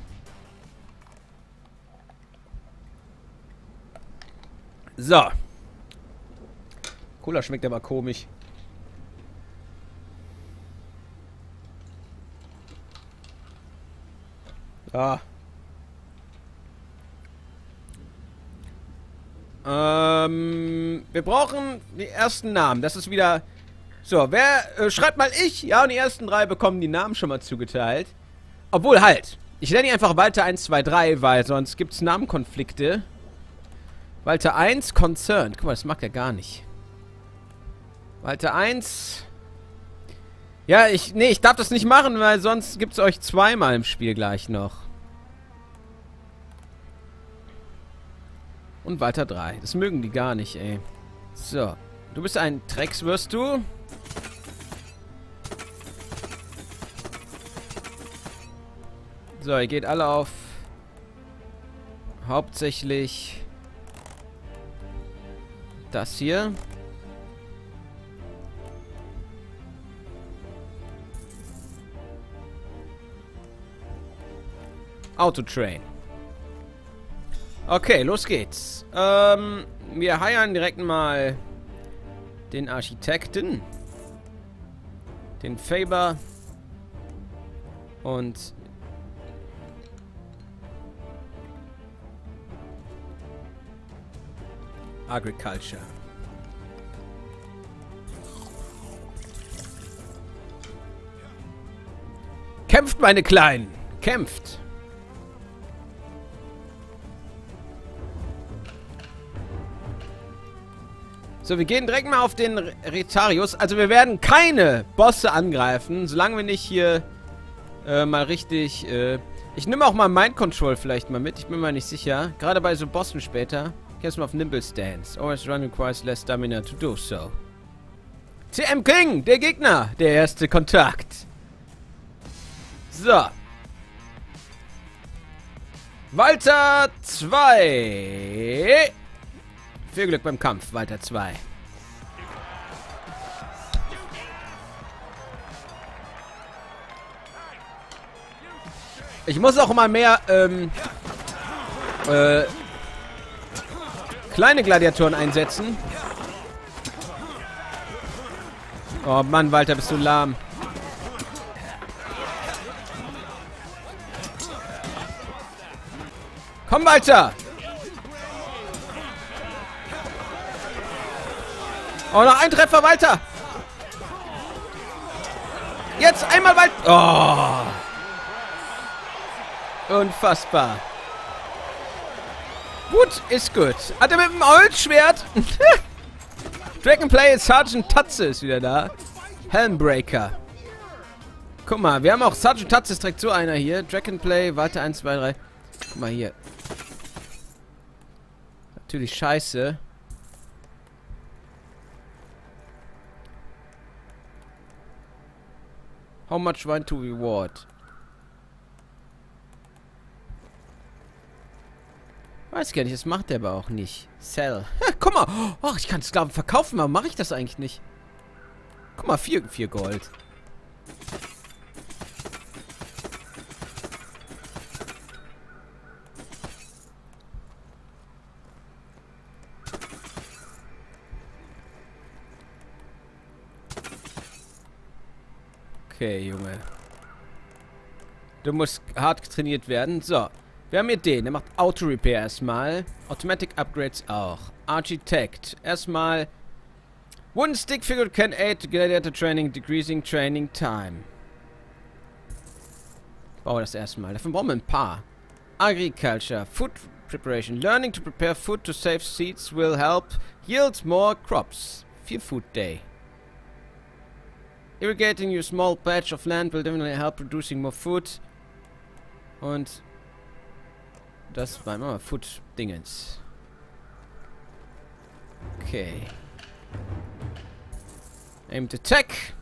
So. Cola schmeckt aber komisch. Ja. Wir brauchen die ersten Namen. Das ist wieder... So, wer schreibt mal ich? Ja, und die ersten 3 bekommen die Namen schon mal zugeteilt. Obwohl, halt. Ich nenne die einfach Walter 1, 2, 3, weil sonst gibt es Namenkonflikte. Walter 1, Concerned. Guck mal, das mag er gar nicht. Walter 1. Ja, ich darf das nicht machen, weil sonst gibt es euch zweimal im Spiel gleich noch. Und Walter 3. Das mögen die gar nicht, ey. So. Du bist ein Drecks, wirst du. So, ihr geht alle auf hauptsächlich das hier. Autotrain. Okay, los geht's. Wir heiern direkt mal den Architekten, den Faber und Agriculture. Kämpft, meine Kleinen! Kämpft! So, wir gehen direkt mal auf den Retarius. Also wir werden keine Bosse angreifen, solange wir nicht hier mal richtig... ich nehme auch mal Mind Control vielleicht mal mit. Ich bin mir nicht sicher. Gerade bei so Bossen später. Jetzt mal auf Nimble Stance. Always run requires less stamina to do so. TM King, der Gegner. Der erste Kontakt. So. Walter 2. Viel Glück beim Kampf, Walter 2. Ich muss auch mal mehr, kleine Gladiatoren einsetzen. Oh Mann, Walter, bist du lahm. Komm, Walter! Oh, noch ein Treffer, Walter! Jetzt einmal Walter! Oh! Unfassbar. Gut, ist gut. Hat er mit dem Holzschwert? Dragonplay Sergeant Tatze ist wieder da. Helmbreaker. Guck mal, wir haben auch Sergeant Tatze, ist direkt so einer hier. Dragonplay, Walter 1, 2, 3. Guck mal hier. Natürlich scheiße. How much wine to reward? Weiß gar nicht, das macht der aber auch nicht. Sell. Ha, guck mal. Oh, ich kann Sklaven verkaufen, aber mache ich das eigentlich nicht. Guck mal, 4 Gold. Okay, Junge. Du musst hart trainiert werden. So. Wir haben hier den. Der macht Auto-Repair erstmal. Automatic Upgrades auch. Architect. Erstmal. One stick figure can aid to gladiator training, decreasing training time. Baue das erstmal. Davon brauchen wir ein paar. Agriculture. Food preparation. Learning to prepare food to save seeds will help yield more crops. 4 Food Day. Irrigating your small patch of land will definitely help producing more food. Und das war immer Food-Dingens. Okay. Aimed Attack.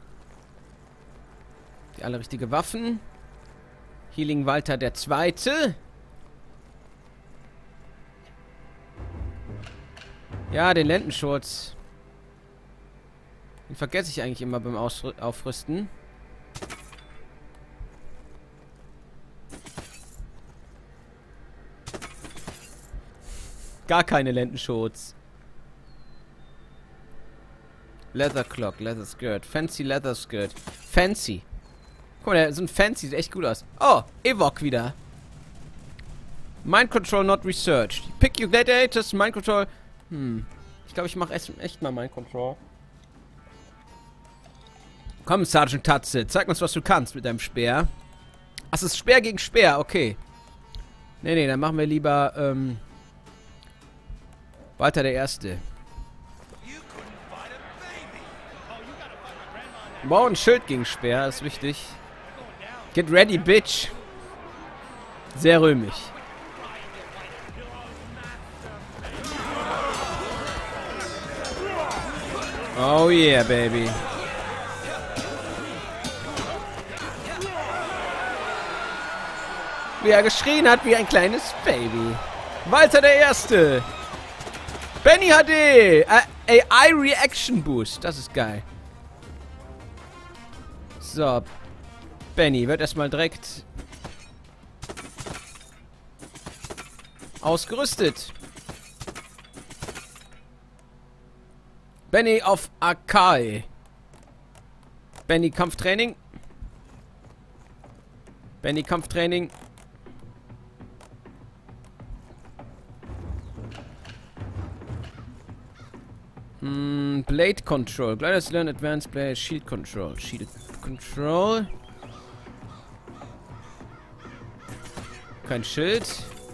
Die alle richtige Waffen. Healing Walter der Zweite. Ja, den Lendenschurz. Den vergesse ich eigentlich immer beim Aufrüsten. Gar keine Lendenschurz. Leather Clock, Leather Skirt. Fancy Leather Skirt. Fancy. Guck mal, so ein Fancy sieht echt gut aus. Oh, Evok wieder. Mind Control not researched. Pick your gladiators, Mind Control. Ich glaube, ich mache echt mal Mind Control. Komm, Sergeant Tatze, zeig uns, was du kannst mit deinem Speer. Ach, es ist Speer gegen Speer, okay. Nee, dann machen wir lieber, Walter der Erste. Wow, ein Schild gegen Speer, ist wichtig. Get ready, bitch. Sehr römisch. Oh yeah, baby. Wie er geschrien hat wie ein kleines Baby. Walter der Erste. Benny HD. AI Reaction Boost. Das ist geil. So. Benny wird erstmal direkt ausgerüstet. Benny auf Akai. Benny Kampftraining. Benny Kampftraining. Blade Control. Gliders learn Advanced Blade Shield Control. Shield Control. Kein Schild.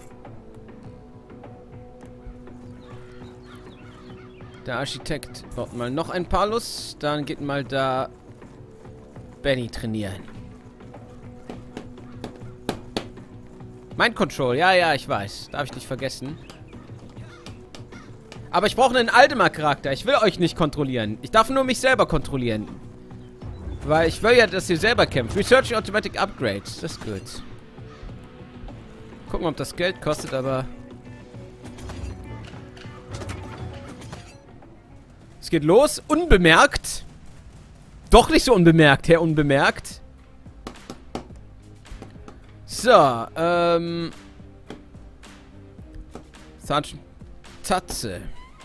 Der Architekt baut mal noch ein Palus. Dann geht mal da Benny trainieren. Mind Control. Ja, ich weiß. Darf ich nicht vergessen. Aber ich brauche einen Aldemar-Charakter. Ich will euch nicht kontrollieren. Ich darf nur mich selber kontrollieren. Weil ich will ja, dass ihr selber kämpft. Research Automatic Upgrades. Das ist gut. Gucken, ob das Geld kostet, aber... Es geht los. Unbemerkt. Doch nicht so unbemerkt, Herr Unbemerkt. So, Sergeant Tatze.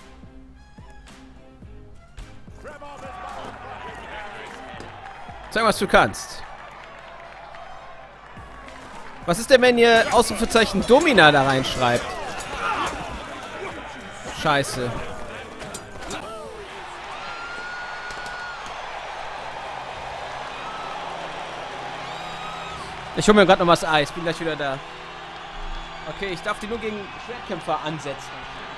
Sag, was du kannst. Was ist denn, wenn ihr Ausrufezeichen Domina da reinschreibt? Scheiße. Ich hole mir gerade noch was Eis. Bin gleich wieder da. Okay, ich darf die nur gegen Schwertkämpfer ansetzen.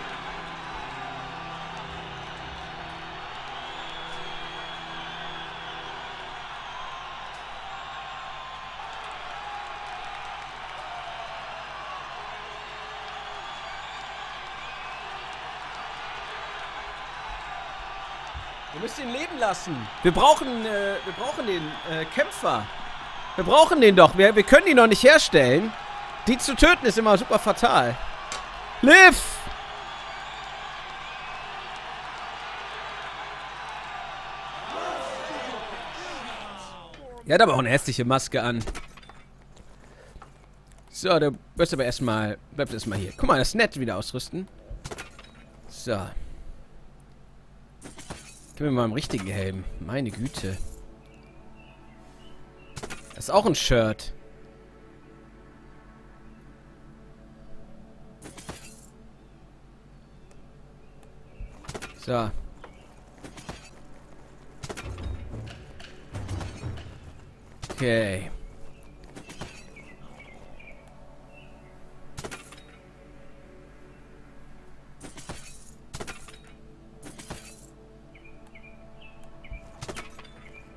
Wir müssen ihn leben lassen. Wir brauchen den Kämpfer. Wir brauchen den doch. Wir können ihn noch nicht herstellen. Die zu töten ist immer super fatal. Liv! Er hat aber auch eine hässliche Maske an. So, du wirst aber erstmal... Bleibst erstmal hier. Guck mal, das Netz wieder ausrüsten. So. Gib mir mal einen richtigen Helm. Meine Güte. Das ist auch ein Shirt. So. Okay.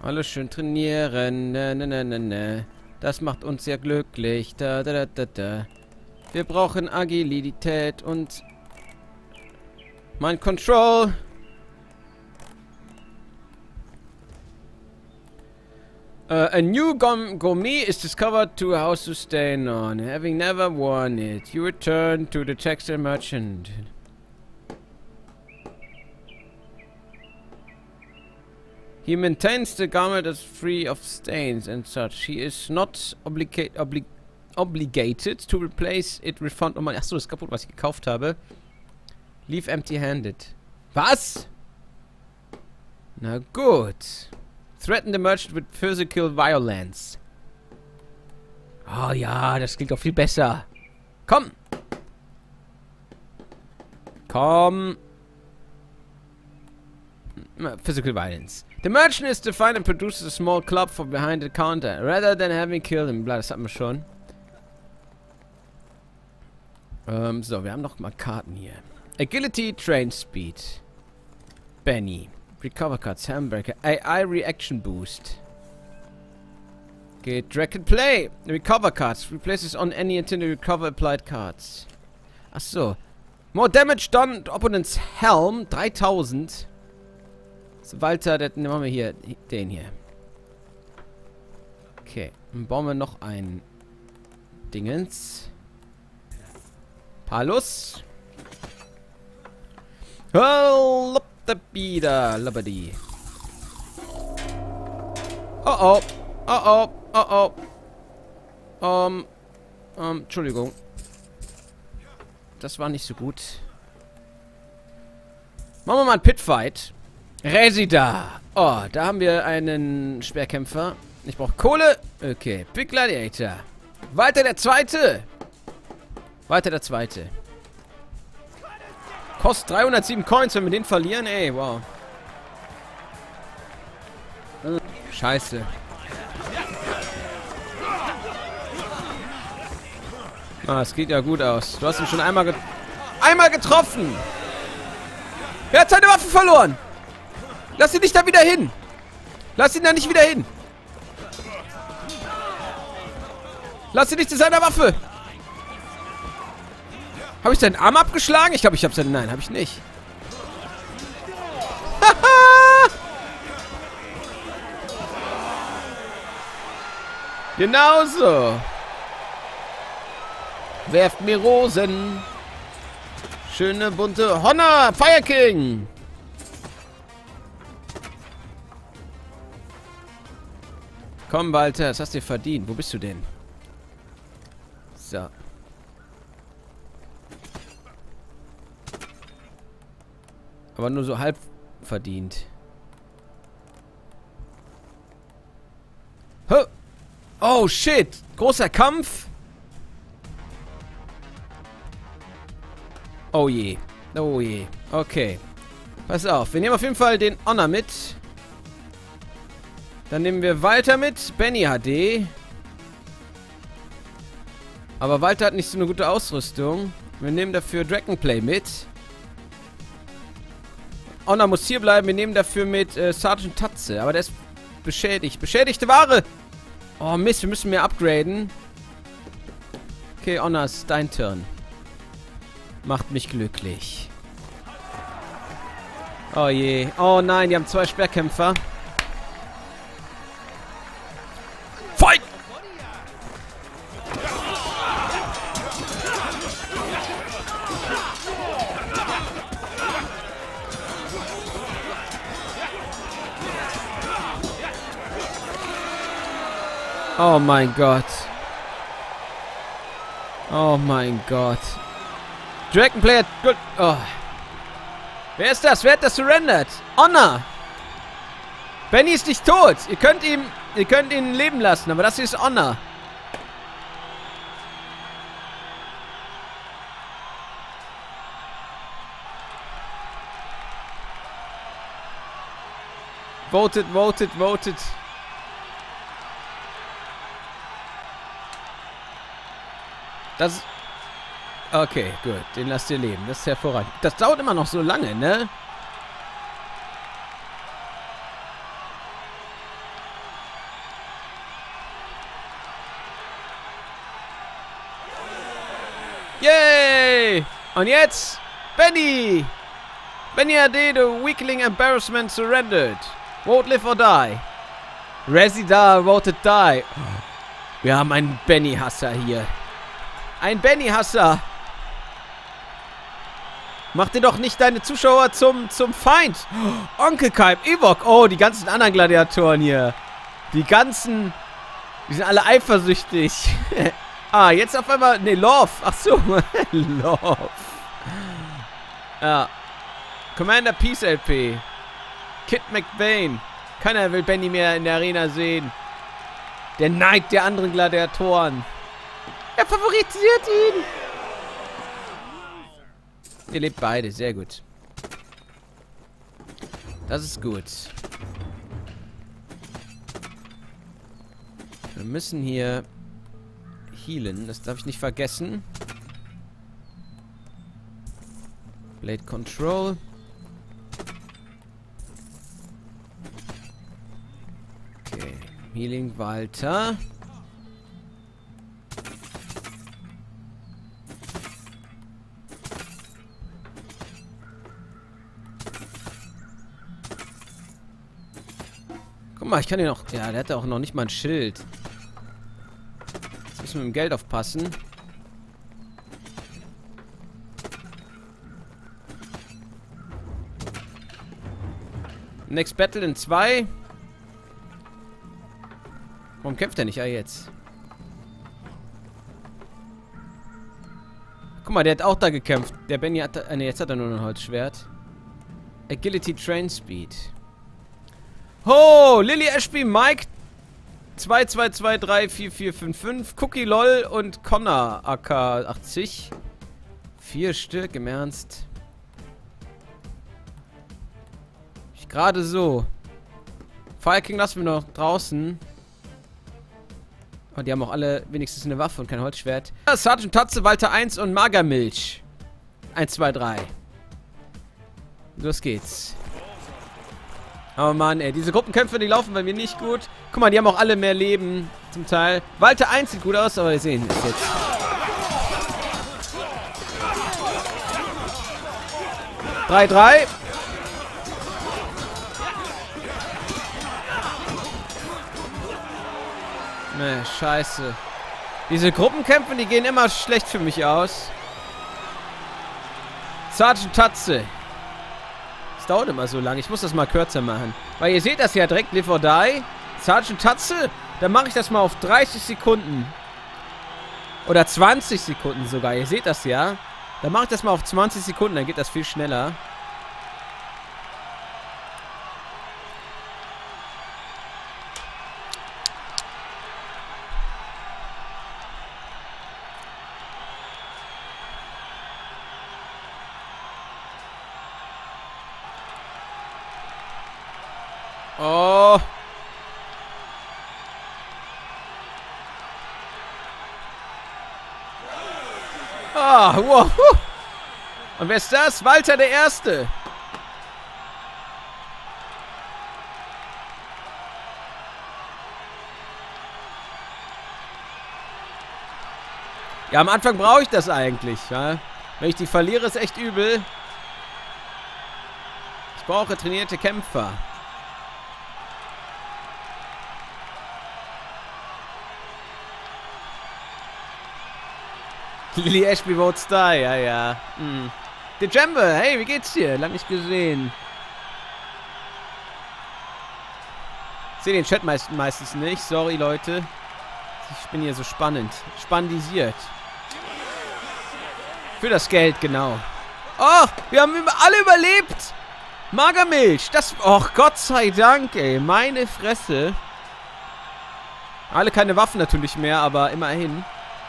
Alle schön trainieren. Ne, ne, ne, ne, ne. Das macht uns ja glücklich. Da, da, da, da, da. Wir brauchen Agilität und Mind Control. A new gourmet is discovered to a house to stay on. Having never worn it, you return to the textile merchant. He maintains the garment as free of stains and such. He is not obligated to replace it with refund. Oh Mann, achso, das ist kaputt, was ich gekauft habe. Leave empty-handed. Was? Na gut. Threaten the merchant with physical violence. Oh ja, das klingt doch viel besser. Komm. Komm. Physical violence. The merchant is defined and produces a small club from behind the counter, rather than having killed him. Das hatten wir schon. So, wir haben noch mal Karten hier. Agility, Train Speed. Benny. Recover Cards, Handbreaker. AI Reaction Boost. Okay, Drag and Play. Recover Cards. Replaces on any intended recover applied cards. Achso. More damage done to opponent's helm. 3000. So, Walter, den machen wir hier. Den hier. Okay. Dann bauen wir noch ein Dingens. Palus. Wieder, Labadi. Oh oh. Oh oh. Oh oh. Entschuldigung. Das war nicht so gut. Machen wir mal einen Pitfight. Resida. Oh, da haben wir einen Speerkämpfer. Ich brauche Kohle. Okay. Big Gladiator. Weiter der Zweite. Kostet 307 Coins, wenn wir den verlieren. Ey, wow. Scheiße. Ah, es geht ja gut aus. Du hast ihn schon einmal getroffen. Er hat seine Waffe verloren. Lass ihn nicht da wieder hin. Lass ihn da nicht wieder hin. Lass ihn nicht zu seiner Waffe. Habe ich seinen Arm abgeschlagen? Ich glaube, ich habe seinen... Nein, habe ich nicht. Genauso. Werft mir Rosen. Schöne bunte Honor, Fire King. Komm, Walter, das hast du dir verdient. Wo bist du denn? So. Aber nur so halb verdient. Oh, shit. Großer Kampf. Oh je. Oh je. Okay. Pass auf. Wir nehmen auf jeden Fall den Honor mit. Dann nehmen wir Walter mit. Benny HD. Aber Walter hat nicht so eine gute Ausrüstung. Wir nehmen dafür Dragonplay mit. Honor muss hier bleiben. Wir nehmen dafür mit Sergeant Tatze. Aber der ist beschädigt. Beschädigte Ware. Oh Mist, wir müssen mehr upgraden. Okay, Honor, ist dein Turn. Macht mich glücklich. Oh je. Oh nein, die haben 2 Speerkämpfer. Fight! Oh mein Gott. Oh mein Gott. Dragonplayer. Gut. Oh. Wer ist das? Wer hat das surrendered? Honor. Benny ist nicht tot. Ihr könnt ihn leben lassen, aber das hier ist Honor. Voted, voted, voted. Das... Okay, gut. Den lasst ihr leben. Das ist hervorragend. Das dauert immer noch so lange, ne? Yay! Und jetzt Benny! Benny AD, the weakling embarrassment surrendered. Vote live or die. Resida voted die. Wir haben einen Benny-Hasser hier. Ein Benny-Hasser. Mach dir doch nicht deine Zuschauer zum Feind. Onkel Kaib, Ewok. Oh, die ganzen anderen Gladiatoren hier. Die sind alle eifersüchtig. Ah, jetzt auf einmal, ne, Love. Ach so, Love. Ja. Commander Peace LP. Kid McBain. Keiner will Benny mehr in der Arena sehen. Der Neid der anderen Gladiatoren. Er favorisiert ihn. Ihr lebt beide, sehr gut. Das ist gut. Wir müssen hier healen, das darf ich nicht vergessen. Blade Control. Okay, Healing Walter. Guck mal, ich kann ihn noch... Ja, der hat auch noch nicht mal ein Schild. Jetzt müssen wir mit dem Geld aufpassen. Next Battle in 2. Warum kämpft er nicht? Ah, jetzt. Guck mal, der hat auch da gekämpft. Der Benny hat... Ne, jetzt hat er nur ein Holzschwert. Agility Train Speed. Ho! Lily Ashby, Mike 22234455, Cookie LOL und Connor AK80. 4 Stück, im Ernst. Gerade so. Fire King lassen wir noch draußen. Und die haben auch alle wenigstens eine Waffe und kein Holzschwert. Sergeant Tatze, Walter 1 und Magermilch. 1, 2, 3. Los geht's. Oh Mann, ey. Diese Gruppenkämpfe, die laufen bei mir nicht gut. Guck mal, die haben auch alle mehr Leben. Zum Teil. Walter 1 sieht gut aus, aber wir sehen es jetzt. Drei, 3. Ne, scheiße. Diese Gruppenkämpfe, die gehen immer schlecht für mich aus. Sergeant Tatze. Das dauert immer so lange. Ich muss das mal kürzer machen. Weil ihr seht das ja direkt, Live or Die. Sergeant Tatze, dann mache ich das mal auf 30 Sekunden. Oder 20 Sekunden sogar. Ihr seht das ja. Dann mache ich das mal auf 20 Sekunden, dann geht das viel schneller. Oh. Ah, wow. Und wer ist das? Walter der Erste. Ja, am Anfang brauche ich das eigentlich. Ja? Wenn ich die verliere, ist echt übel. Ich brauche trainierte Kämpfer. Lily Ashby votes die, ja, ja. Dejembe, hey, wie geht's dir? Lang nicht gesehen. Ich sehe den Chat meistens nicht. Sorry, Leute. Ich bin hier so spannend. Spannendisiert. Für das Geld, genau. Oh, wir haben alle überlebt. Magermilch. Das... Och, Gott sei Dank, ey. Meine Fresse. Alle keine Waffen natürlich mehr, aber immerhin.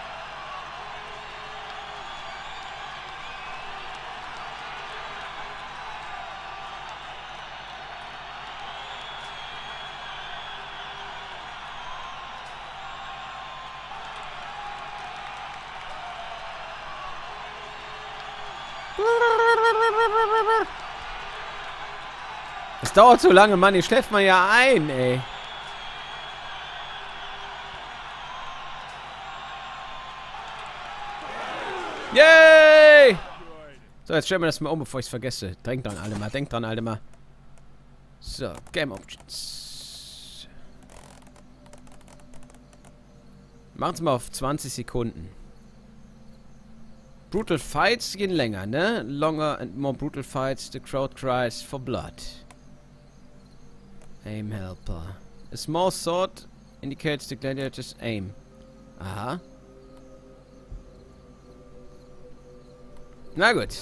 Es dauert so lange, Mann. Hier schläft man ja ein, ey. Yay! So, jetzt stellen wir das mal um, bevor ich es vergesse. Denkt dran, alle mal. Denkt dran, alle mal. So, Game Options. Machen es mal auf 20 Sekunden. Brutal Fights gehen länger, ne? Longer and more brutal fights. The crowd cries for blood. Aim helper. A small sword indicates the gladiator's aim. Aha. Na gut.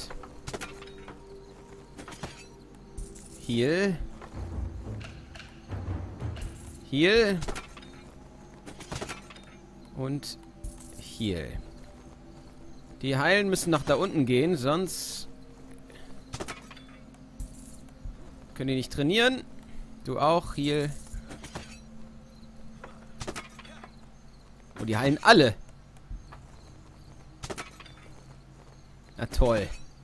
Heal. Heal. Und Heal. Die Heilen müssen nach da unten gehen, sonst können die nicht trainieren. Du auch, Heal. Oh, die heilen alle. Na toll.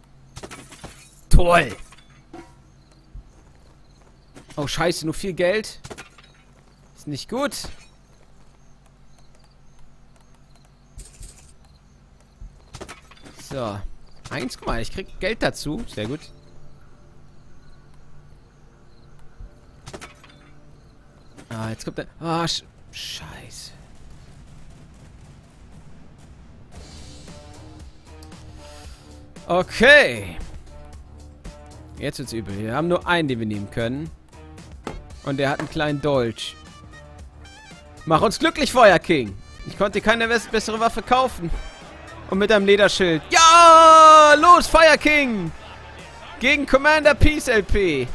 Toll. Oh, scheiße, nur viel Geld. Ist nicht gut. So. Guck mal, ich krieg Geld dazu. Sehr gut. Ah, jetzt kommt der... Ah, scheiße. Okay. Jetzt wird's übel. Wir haben nur einen, den wir nehmen können. Und der hat einen kleinen Dolch. Mach uns glücklich, Feuer King. Ich konnte dir keine bessere Waffe kaufen. Und mit einem Lederschild. Ja! Los, Fire King! Gegen Commander Peace LP.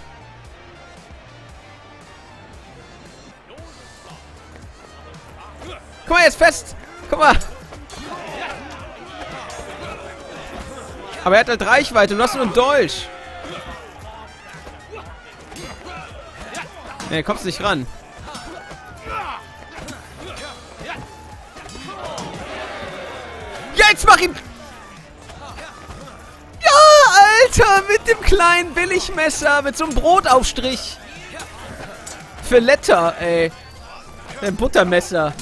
Guck mal, jetzt fest! Guck mal! Aber er hat halt Reichweite und du hast nur einen Dolch. Ne, kommst nicht ran. Jetzt mach ihn! Ja, Alter! Mit dem kleinen Billigmesser. Mit so einem Brotaufstrich. Für Letter, ey. Ein Buttermesser.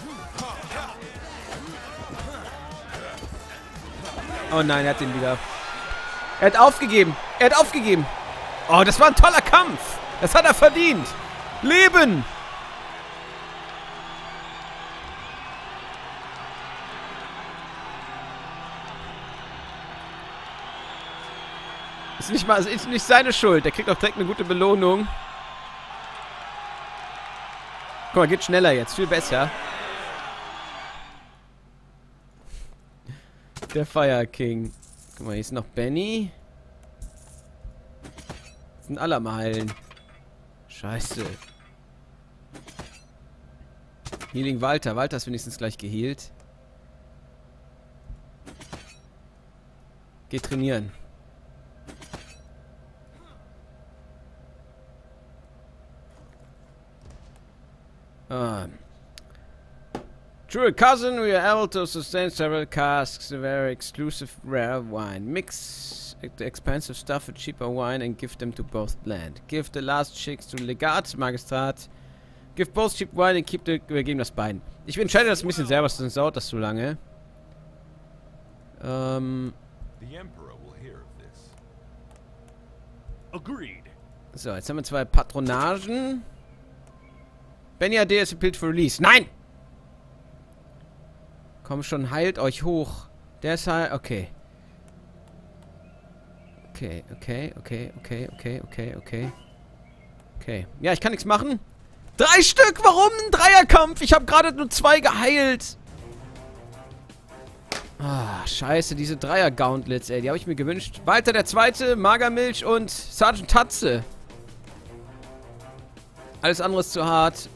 Oh nein, er hat ihn wieder. Er hat aufgegeben. Er hat aufgegeben. Oh, das war ein toller Kampf. Das hat er verdient. Leben! Ist nicht seine Schuld. Der kriegt auch direkt eine gute Belohnung. Guck mal, geht schneller jetzt. Viel besser. Der Fire King. Guck mal, hier ist noch Benny. Sind alle am Heilen. Scheiße. Healing Walter. Walter ist wenigstens gleich geheilt. Geh trainieren. Through a cousin, we are able to sustain several casks of very exclusive rare wine. Mix the expensive stuff with cheaper wine and give them to both blend. Give the last chicks to Legat, Magistrat. Give both cheap wine and keep the... Wir geben das beiden. Ich entscheide das ein bisschen selber, sonst dauert das zu lange. The Emperor will hear of this. Agreed. So, jetzt haben wir 2 Patronagen. Benny AD ist appealed for release. Nein! Komm schon, heilt euch hoch. Der ist halt... Okay. Okay. Ja, ich kann nichts machen. 3 Stück! Warum ein Dreierkampf? Ich habe gerade nur 2 geheilt. Ah, scheiße, diese Dreier-Gauntlets, ey. Die habe ich mir gewünscht. Walter der Zweite, Magermilch und Sergeant Tatze. Alles andere ist zu hart.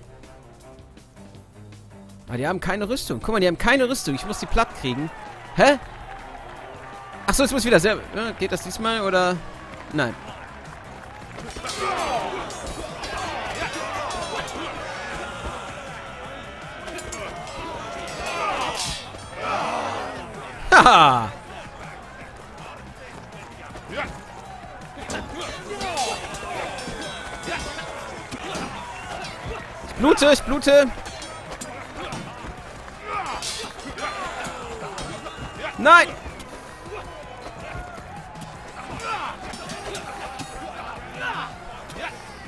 Aber die haben keine Rüstung. Guck mal, die haben keine Rüstung. Ich muss die platt kriegen. Hä? Achso, jetzt muss ich wieder selber... Ja, geht das diesmal oder... Nein. Haha! Ich blute! Nein!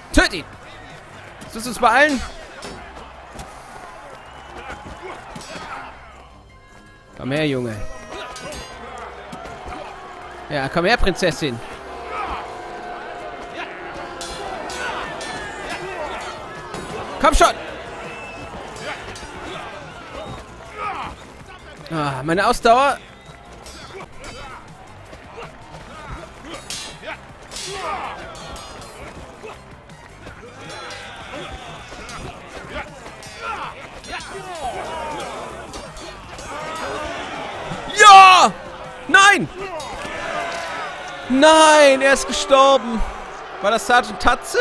Töt ihn! Sollst du uns beeilen? Komm her, Junge. Ja, komm her, Prinzessin. Komm schon! Ah, meine Ausdauer. Ja! Nein! Nein, er ist gestorben. War das Sergeant Tatze?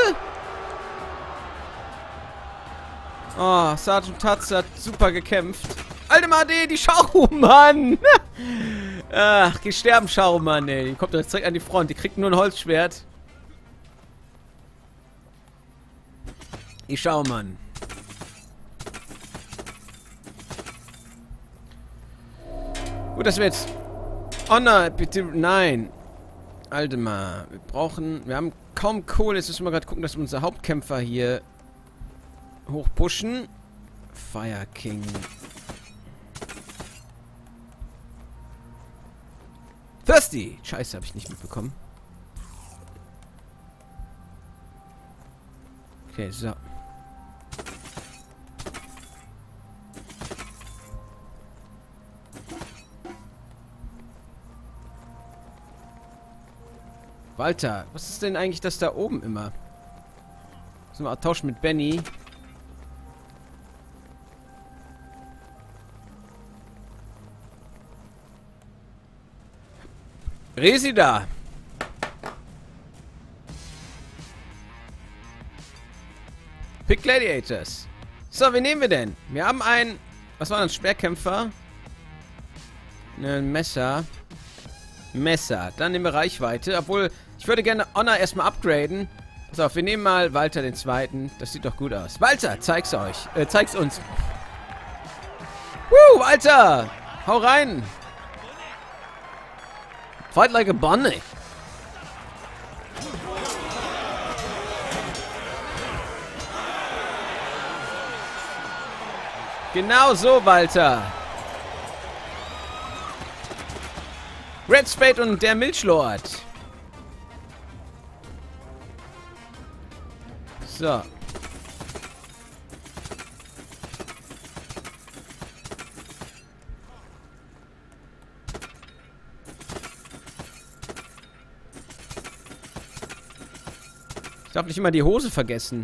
Oh, Sergeant Tatze hat super gekämpft. Aldemar D., die Schaumann! Ach, die sterben Schaumann, ey. Die kommt jetzt direkt an die Front. Die kriegt nur ein Holzschwert. Die Schaumann. Gut, dass wir jetzt... Honor, bitte... Nein. Aldemar. Wir brauchen... Wir haben kaum Kohle. Jetzt müssen wir gerade gucken, dass wir unsere Hauptkämpfer hier hochpushen. Fire King. Thirsty! Scheiße, habe ich nicht mitbekommen. Okay, so. Walter, was ist denn eigentlich das da oben immer? Müssen wir tauschen mit Benny. Resida! Pick Gladiators. So, wen nehmen wir denn? Wir haben einen... Was war das? Speerkämpfer? Ein Messer. Messer. Dann nehmen wir Reichweite. Obwohl, ich würde gerne Honor erstmal upgraden. Pass auf, wir nehmen mal Walter den Zweiten. Das sieht doch gut aus. Walter, zeig's euch. Zeig's uns. Woo, Walter! Hau rein! Fight like a bunny. Genau so, Walter. Red Spade und der Milchlord. So. Ich darf nicht immer die Hose vergessen.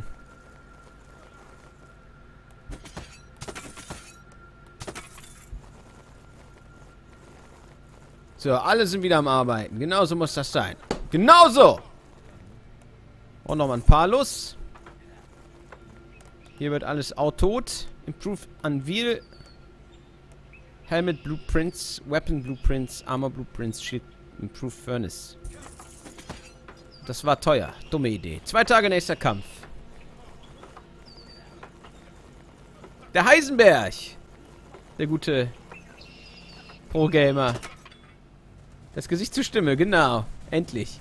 So, alle sind wieder am Arbeiten. Genauso muss das sein. Genauso! Und nochmal ein Palus. Hier wird alles autot. Improve Unveil. Helmet Blueprints. Weapon Blueprints. Armor Blueprints. Shield Improve Furnace. Das war teuer. Dumme Idee. 2 Tage nächster Kampf. Der Heisenberg. Der gute Pro-Gamer. Das Gesicht zur Stimme, genau. Endlich.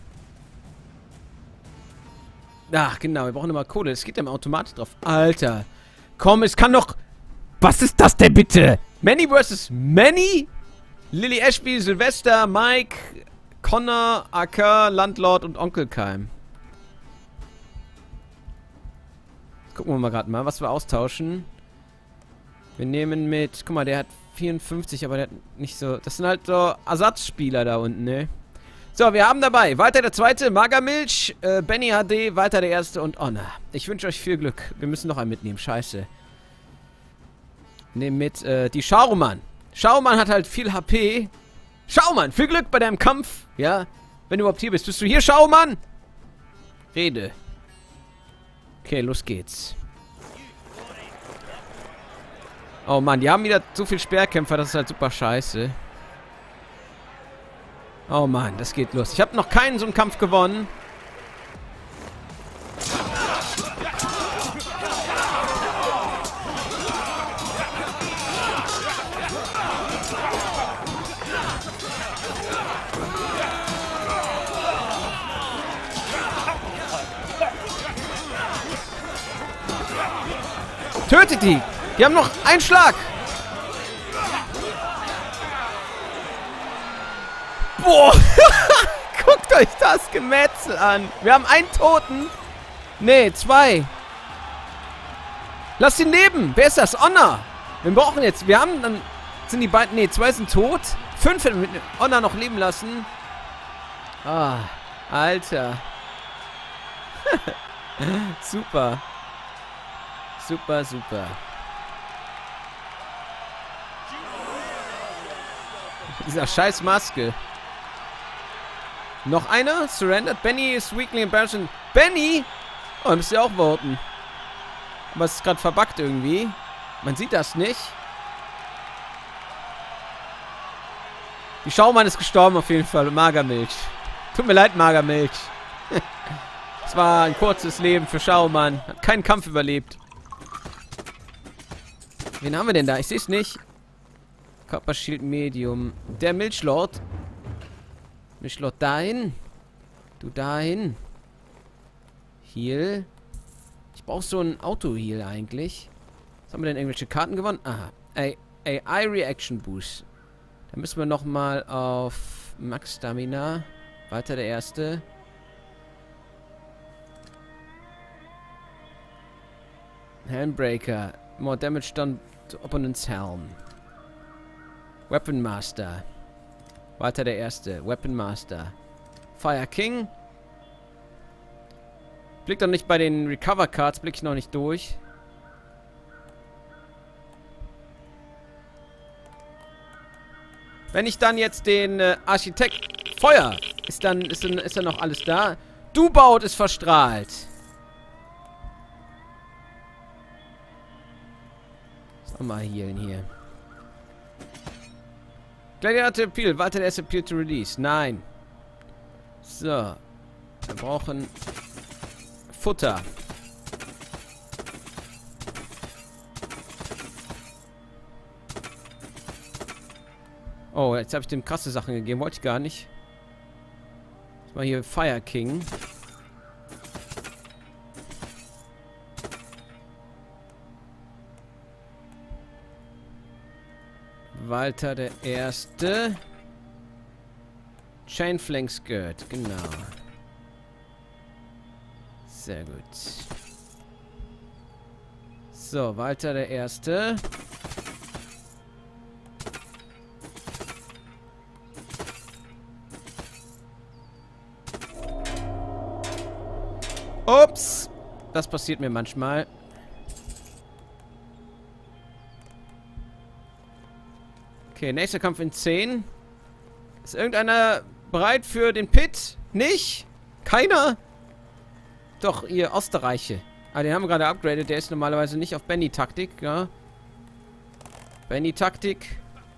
Ach, genau. Wir brauchen immer Kohle. Es geht ja im Automat drauf. Alter. Komm, es kann doch... Was ist das denn bitte? Manny vs. Manny? Lily Ashby, Sylvester, Mike... Connor, Acker, Landlord und Onkel Keim. Gucken wir mal gerade mal, was wir austauschen. Wir nehmen mit... Guck mal, der hat 54, aber der hat nicht so... Das sind halt so Ersatzspieler da unten, ne? So, wir haben dabei Walter der Zweite, Magermilch, Benny HD, Walter der Erste und Honor. Ich wünsche euch viel Glück. Wir müssen noch einen mitnehmen, scheiße. Nehmen mit, die Schaumann. Schaumann hat halt viel HP. Schaumann, viel Glück bei deinem Kampf. Ja, wenn du überhaupt hier bist. Bist du hier, Schaumann? Rede. Okay, los geht's. Oh Mann, die haben wieder so viel Speerkämpfer. Das ist halt super scheiße. Oh Mann, das geht los. Ich habe noch keinen so einen Kampf gewonnen. Tötet die! Die haben noch einen Schlag! Boah! Guckt euch das Gemetzel an! Wir haben einen Toten! Nee, 2! Lass ihn leben! Wer ist das? Honor! Wir brauchen jetzt... Wir haben dann... Sind die beiden... Nee, 2 sind tot. 5 mit Honor noch leben lassen. Ah, Alter. Super. Super, super. Dieser scheiß Maske. Noch einer? Surrendered? Benny is weakly embarrassing. Benny? Oh, dann müsst ihr auch voten. Aber es ist gerade verbuggt irgendwie. Man sieht das nicht. Die Schaumann ist gestorben auf jeden Fall. Magermilch. Tut mir leid, Magermilch. Es war ein kurzes Leben für Schaumann. Hat keinen Kampf überlebt. Wen haben wir denn da? Ich sehe es nicht. Körperschild Medium. Der Milchlord. Milchlord dahin. Du dahin. Heal. Ich brauche so ein Auto-Heal eigentlich. Was haben wir denn? Irgendwelche Karten gewonnen? Aha. AI Reaction Boost. Da müssen wir nochmal auf Max Stamina. Weiter der Erste. Helmbreaker. More damage done to opponent's helm. Weapon Master. Weiter der Erste. Weapon Master. Fire King. Blick doch nicht bei den Recover Cards. Blick ich noch nicht durch. Wenn ich dann jetzt den Architekt Feuer, ist dann noch alles da. Dubaut ist verstrahlt. Mal healen hier. Gladiator Appeal. Weiter der erste Appeal to Release. Nein. So. Wir brauchen Futter. Oh, jetzt habe ich dem krasse Sachen gegeben. Wollte ich gar nicht. Das war hier Fire King. Walter der Erste. Chainflank Skirt, genau. Sehr gut. So, Walter der Erste. Ups! Das passiert mir manchmal. Okay, nächster Kampf in 10. Ist irgendeiner bereit für den Pit? Nicht? Keiner? Doch, ihr Österreicher. Ah, den haben wir gerade upgradet. Der ist normalerweise nicht auf Benny-Taktik, ja. Benny-Taktik.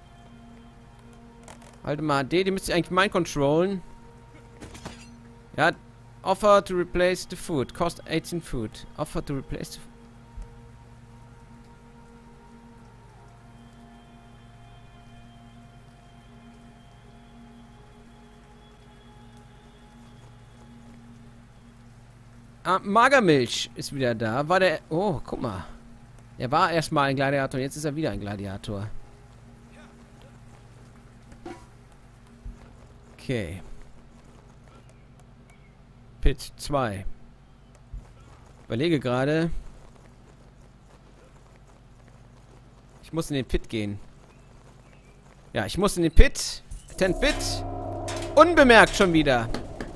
Halt mal D, die müsst ihr eigentlich mind controllen. Ja, offer to replace the food. Cost 18 food. Offer to replace the food. Ah, Magermilch ist wieder da. War der... Oh, guck mal. Er war erstmal ein Gladiator und jetzt ist er wieder ein Gladiator. Okay. Pit 2. Überlege gerade. Ich muss in den Pit gehen. Ja, ich muss in den Pit. Attend Pit. Unbemerkt schon wieder.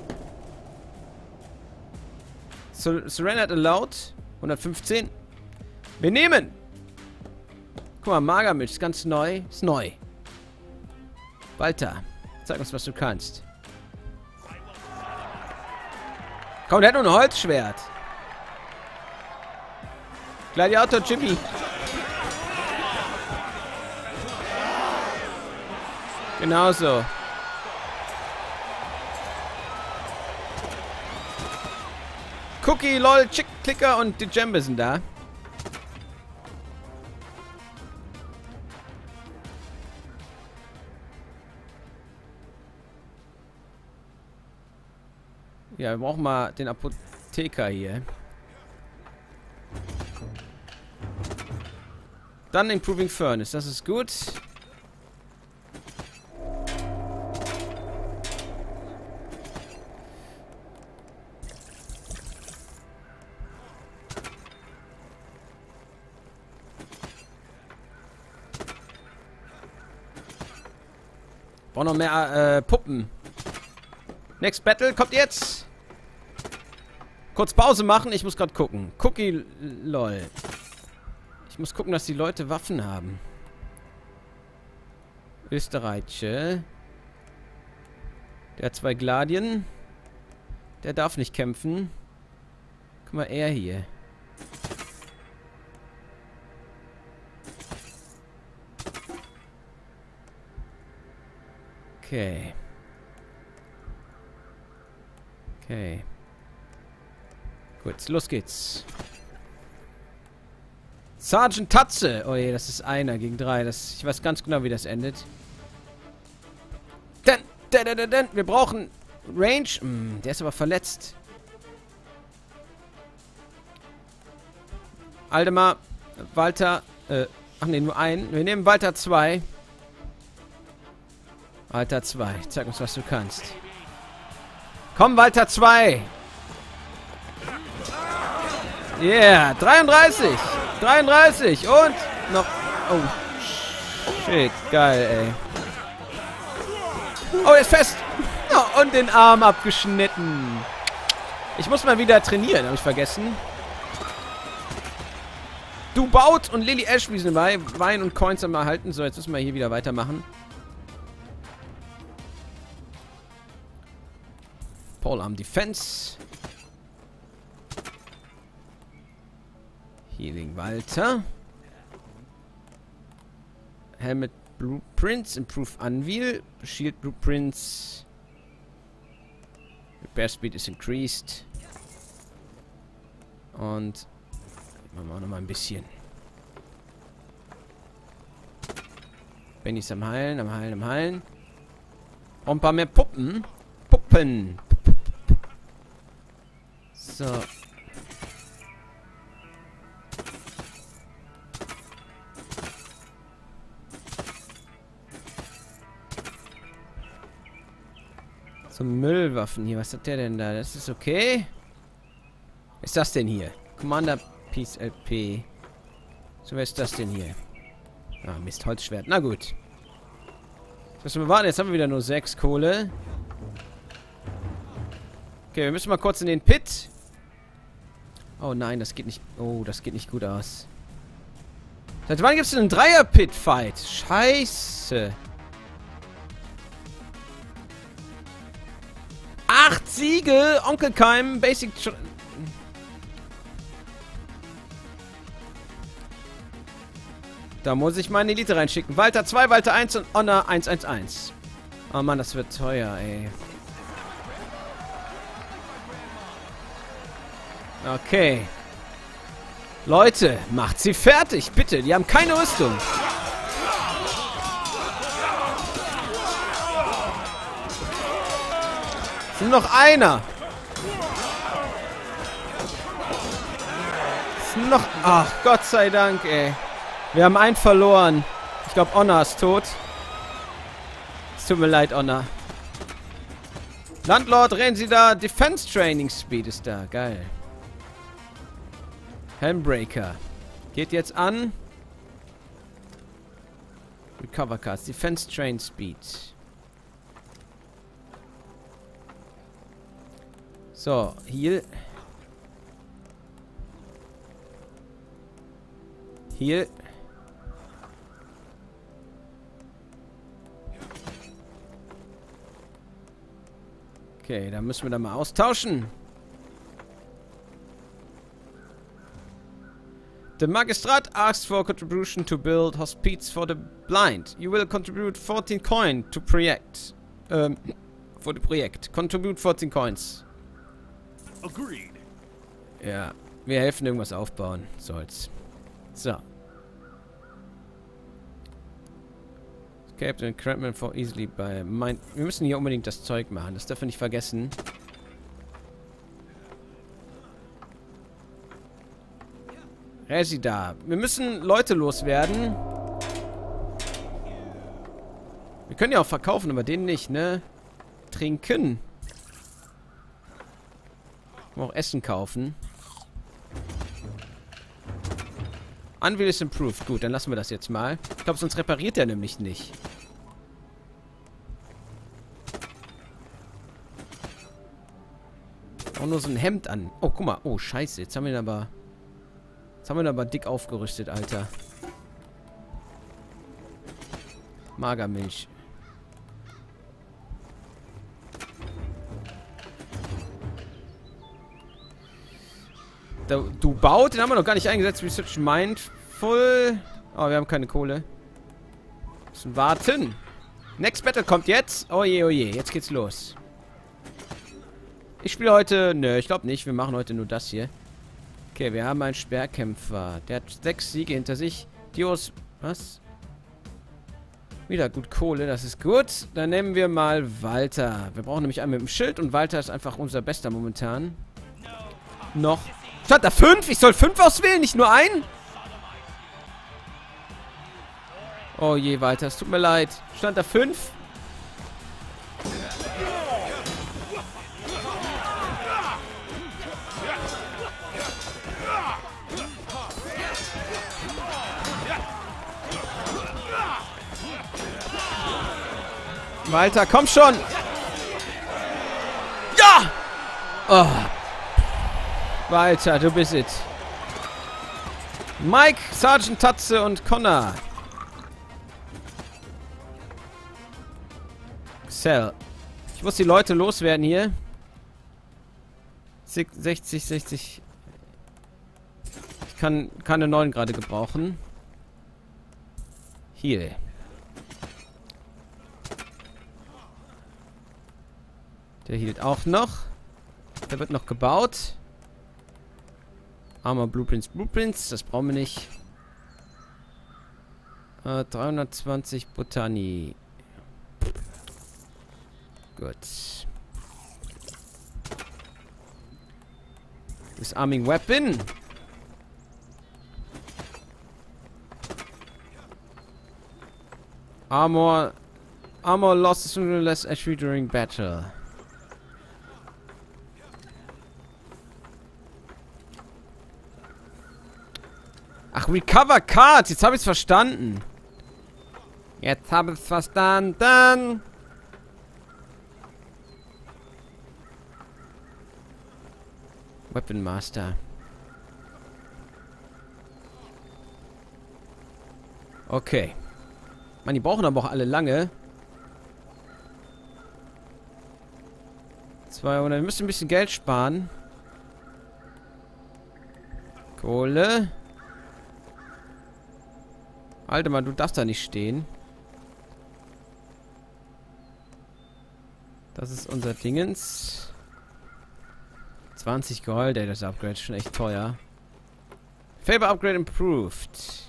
Surrendered allowed. 115. Wir nehmen. Guck mal, Magermilch ist ganz neu. Ist neu. Walter, zeig uns, was du kannst. Komm, der hat nur ein Holzschwert. Gladiator Jimmy. Genauso. Cookie, LOL, Chick, Clicker und die Djembe sind da. Ja, wir brauchen mal den Apotheker hier. Dann Improving Furnace. Das ist gut. Brauche noch mehr Puppen. Next Battle kommt jetzt. Kurz Pause machen. Ich muss gerade gucken. Cookie, lol. Ich muss gucken, dass die Leute Waffen haben. Österreicher. Der hat 2 Gladien. Der darf nicht kämpfen. Guck mal, er hier. Okay. Okay. Gut, los geht's. Sergeant Tatze. Oh je, das ist 1 gegen 3. Ich weiß ganz genau, wie das endet. Wir brauchen Range. Der ist aber verletzt. Aldemar, Walter. Ach ne, nur 1. Wir nehmen Walter 2. Walter 2. Zeig uns, was du kannst. Komm, Walter 2. Yeah, 33. 33 und noch... Oh, shit, geil, ey. Oh, er ist fest. Oh, und den Arm abgeschnitten. Ich muss mal wieder trainieren, habe ich vergessen. Du baut und Lily Ashby sind dabei. Wein und Coins haben wir erhalten. So, jetzt müssen wir hier wieder weitermachen. Polearm Defense. Healing Walter. Helmet Blueprints. Improve Anvil. Shield Blueprints. Repair Speed is increased. Und machen wir auch noch mal ein bisschen. Benny ist am Heilen, am Heilen, am Heilen. Und ein paar mehr Puppen. Puppen. So. So Müllwaffen hier. Was hat der denn da? Das ist okay. Was ist das denn hier? Commander Peace LP. So, wer ist das denn hier? Ah, Mist, Holzschwert. Na gut. Müssen wir warten. Jetzt haben wir wieder nur 6 Kohle. Okay, wir müssen mal kurz in den Pit. Oh nein, das geht nicht... Oh, das geht nicht gut aus. Seit wann gibt es denn einen Dreier-Pit-Fight? Scheiße. 8 Siege! Onkel Keim, Basic... Da muss ich meine Elite reinschicken. Walter 2, Walter 1 und Honor 111. Oh Mann, das wird teuer, ey. Okay. Leute, macht sie fertig, bitte. Die haben keine Rüstung. Es ist nur noch einer. Es ist nur noch... Ach, Gott sei Dank, ey. Wir haben einen verloren. Ich glaube, Honor ist tot. Es tut mir leid, Honor. Landlord, reden Sie da. Defense Training Speed ist da. Geil. Helmbreaker. Geht jetzt an. Recover Cards. Defense Train Speed. So, Heal. Heal. Okay, dann müssen wir da mal austauschen. The Magistrat asks for a contribution to build hospice for the blind. You will contribute 14 coin to project. For the project. Contribute 14 coins. Agreed. Ja, wir helfen irgendwas aufbauen. Soll's. So. Captain Crabman for easily by mind. Wir müssen hier unbedingt das Zeug machen. Das dürfen wir nicht vergessen. Resida. Wir müssen Leute loswerden. Wir können ja auch verkaufen, aber den nicht, ne? Trinken. Auch Essen kaufen. Anvil ist improved. Gut, dann lassen wir das jetzt mal. Ich glaube, sonst repariert er nämlich nicht. Auch nur so ein Hemd an. Oh, guck mal. Oh, scheiße. Jetzt haben wir ihn aber... Jetzt haben wir ihn aber dick aufgerüstet, Alter. Magermilch. Du baut, den haben wir noch gar nicht eingesetzt. Research Mindful. Oh, wir haben keine Kohle. Müssen warten. Next Battle kommt jetzt. Oh je, jetzt geht's los. Ich spiele heute... Nö, ich glaube nicht. Wir machen heute nur das hier. Okay, wir haben einen Speerkämpfer. Der hat 6 Siege hinter sich. Dios... Was? Wieder gut Kohle, das ist gut. Dann nehmen wir mal Walter. Wir brauchen nämlich einen mit dem Schild und Walter ist einfach unser Bester momentan. Noch. Stand da 5? Ich soll 5 auswählen, nicht nur einen? Oh je, Walter, es tut mir leid. Stand da 5? Walter, komm schon! Ja! Oh. Walter, du bist es. Mike, Sergeant Tatze und Connor. Cell. Ich muss die Leute loswerden hier. 60. Ich kann eine 9 gerade gebrauchen. Hier. Der hielt auch noch. Der wird noch gebaut. Armor Blueprints. Das brauchen wir nicht. 320 Botani. Gut. Disarming Weapon. Armor losses less HP during battle. Ach, Recover Cards. Jetzt habe ich es verstanden. Weapon Master. Okay. Mann, die brauchen aber auch alle lange. 200. Wir müssen ein bisschen Geld sparen. Kohle. Alter Mann, du darfst da nicht stehen. Das ist unser Dingens. 20 Gold, ey, das Upgrade ist schon echt teuer. Favor Upgrade improved.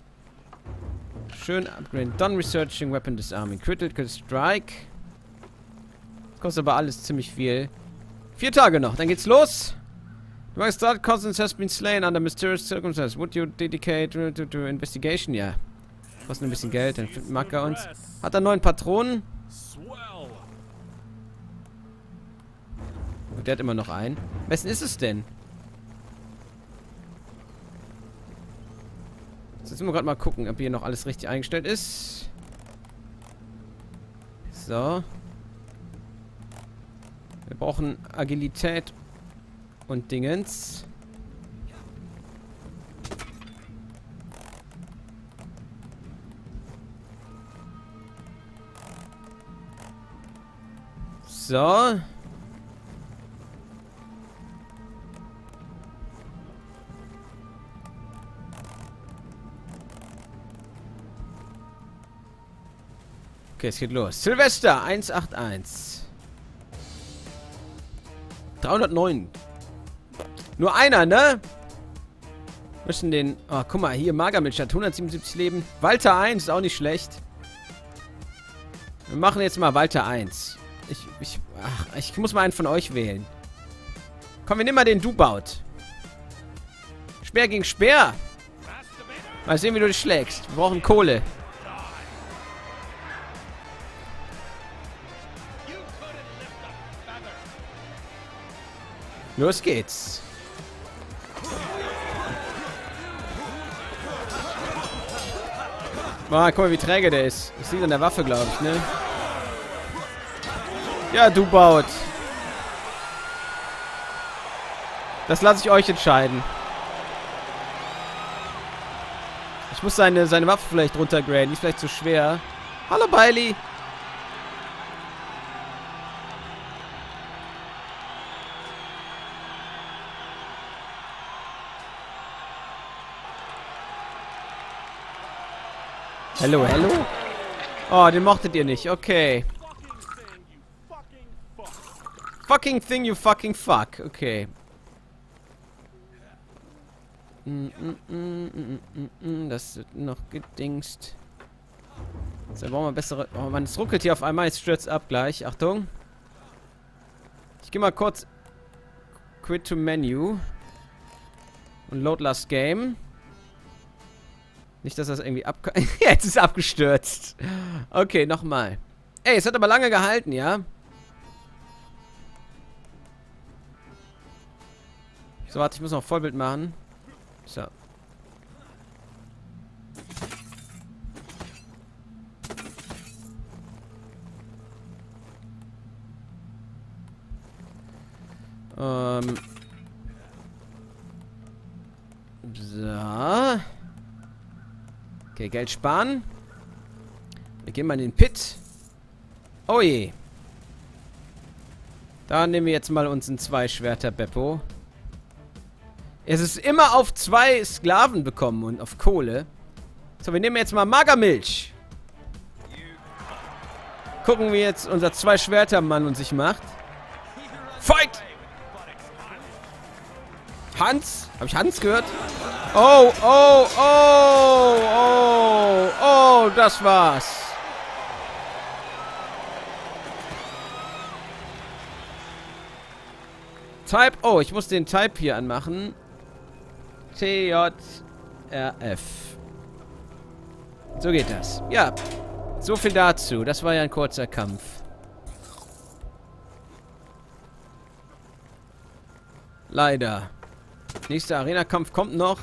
Schön Upgrade. Done researching, Weapon Disarming. Critical Strike. Das kostet aber alles ziemlich viel. 4 Tage noch, dann geht's los. The Magistrate Constance has been slain under mysterious circumstances. Would you dedicate to investigation? Ja. Kostet ein bisschen Geld, dann mag er uns. Hat er 9 Patronen? Und der hat immer noch einen. Wessen ist es denn? Jetzt müssen wir gerade mal gucken, ob hier noch alles richtig eingestellt ist. So. Wir brauchen Agilität und Dingens. So. Okay, es geht los. Silvester 181. 309. Nur einer, ne? Müssen den... Oh, guck mal, hier Magermilch hat 177 Leben. Walter 1 ist auch nicht schlecht. Wir machen jetzt mal Walter 1. Ich muss mal einen von euch wählen. Komm, wir nehmen mal den Du-Baut. Speer gegen Speer. Mal sehen, wie du dich schlägst. Wir brauchen Kohle. Los geht's. Boah, guck mal, wie träge der ist. Das liegt an der Waffe, glaube ich, ne? Ja, du Baut. Das lasse ich euch entscheiden. Ich muss seine Waffe vielleicht runtergraden. Die ist vielleicht zu schwer. Hallo, Bailey. Hallo, hallo? Oh, den mochtet ihr nicht. Okay. Fucking thing, you fucking fuck. Okay. Das wird noch gedingst. So, brauchen wir bessere... Oh Mann, es ruckelt hier auf einmal. Es stürzt ab gleich. Achtung. Ich gehe mal kurz... Quit to Menu. Und Load Last Game. Nicht, dass das irgendwie Jetzt ist es abgestürzt. Okay, nochmal. Ey, es hat aber lange gehalten, ja? So, warte, ich muss noch Vollbild machen. So. So. Okay, Geld sparen. Wir gehen mal in den Pit. Oh je. Da nehmen wir jetzt mal unseren 2-Schwerter Beppo. Es ist immer auf 2 Sklaven bekommen und auf Kohle. So, wir nehmen jetzt mal Magermilch. Gucken, wie jetzt unser 2-Schwerter-Mann uns sich macht. Fight! Hans? Habe ich Hans gehört? Oh, oh, oh, oh, oh, das war's. Type, oh, ich muss den Type hier anmachen. TJRF. So geht das. Ja, so viel dazu. Das war ja ein kurzer Kampf. Leider. Nächster Arena-Kampf kommt noch.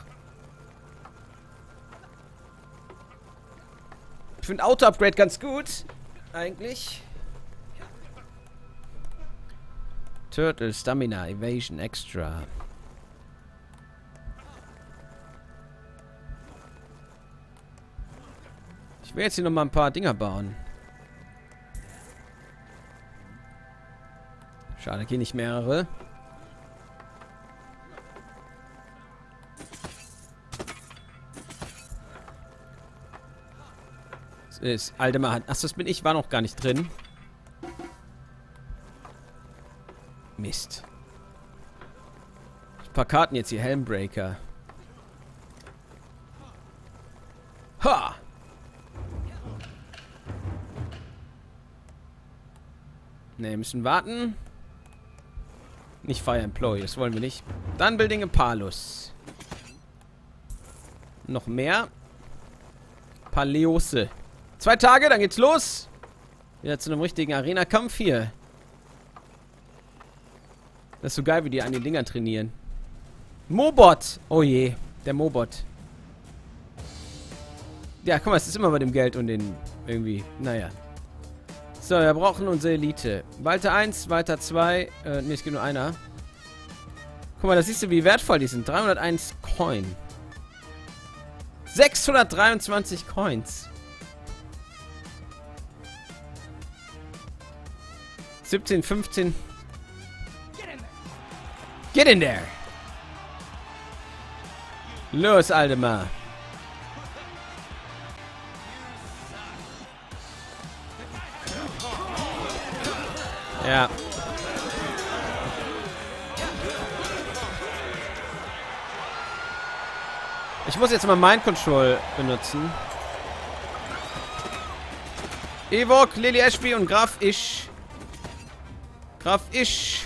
Ich finde Auto-Upgrade ganz gut. Eigentlich. Turtle, Stamina, Evasion, Extra. Ich will jetzt hier nochmal ein paar Dinger bauen. Schade, hier nicht mehrere. Das ist Aldemar. Achso, das bin ich, war noch gar nicht drin. Mist. Ein paar Karten jetzt hier. Helmbreaker. Ha! Ne, müssen warten. Nicht Fire Employee, das wollen wir nicht. Dann Building Impalus. Noch mehr. Paleose. 2 Tage, dann geht's los. Wieder zu einem richtigen Arena-Kampf hier. Das ist so geil, wie die an den Dingern trainieren. Mobot! Oh je, der Mobot. Ja, guck mal, es ist immer bei dem Geld und den irgendwie, naja. So, wir brauchen unsere Elite. Walter 1, Walter 2, ne, es gibt nur einer. Guck mal, da siehst du, wie wertvoll die sind. 301 Coin. 623 Coins. 17, 15. Get in there! Los, Aldemar. Ja. Ich muss jetzt mal Mind Control benutzen. Evok, Lily Ashby und Graf Ish. Graf Ish.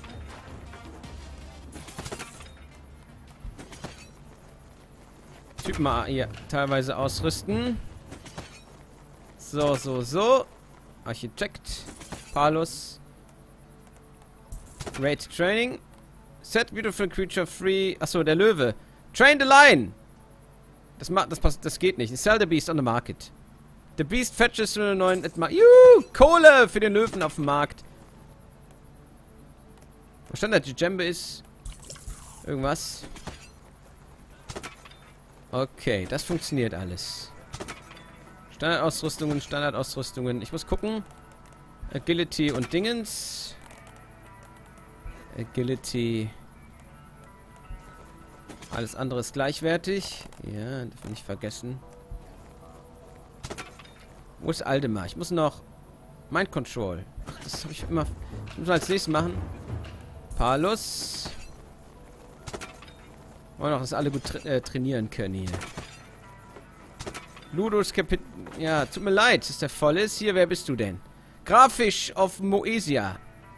Typ mal hier teilweise ausrüsten. So, so, so. Architekt. Paulus. Great Training. Set beautiful creature free. Achso, der Löwe. Train the lion. Das geht nicht. Sell the beast on the market. The beast fetches zu einer neuen... Kohle für den Löwen auf dem Markt. Wo stand da? Die Djembe ist... Irgendwas. Okay, das funktioniert alles. Standardausrüstungen, Standardausrüstungen. Ich muss gucken. Agility und Dingens. Agility. Alles andere ist gleichwertig. Ja, darf ich nicht vergessen. Wo ist Aldemar? Ich muss noch... Mind Control. Ach, das habe ich immer... Ich muss als nächstes machen. Palus. Wollen auch, dass alle gut trainieren können hier. Ludus Kapit... Ja, tut mir leid, dass der voll ist. Hier, wer bist du denn? Grafisch auf Moesia.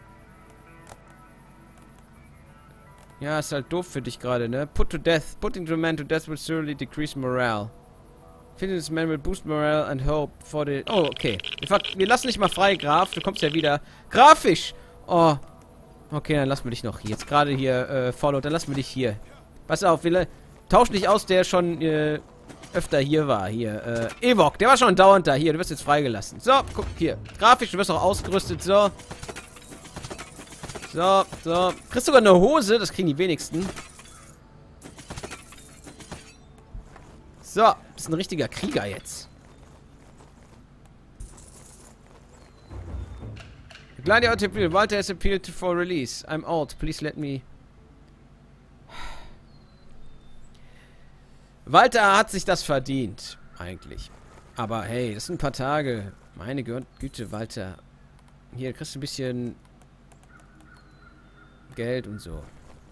Ja, ist halt doof für dich gerade, ne? Put to death. Putting the man to death will surely decrease morale. Finding this man will boost morale and hope for the... Oh, okay. Wir lassen dich mal frei, Graf. Du kommst ja wieder. Grafisch! Oh. Okay, dann lassen wir dich noch jetzt gerade hier, Follow. Dann lassen wir dich hier. Pass auf, wir tauschen dich aus, der schon, öfter hier war. Hier, Evok, der war schon dauernd da. Hier, du wirst jetzt freigelassen. So, guck, hier. Grafisch, du wirst auch ausgerüstet. So. So, so. Kriegst sogar eine Hose. Das kriegen die wenigsten. So, das ist ein richtiger Krieger jetzt. Gladiator appeal. Walter has appealed for release. I'm old. Please let me... Walter hat sich das verdient. Eigentlich. Aber hey, das sind ein paar Tage. Meine Güte, Walter. Hier, kriegst du ein bisschen... Geld und so.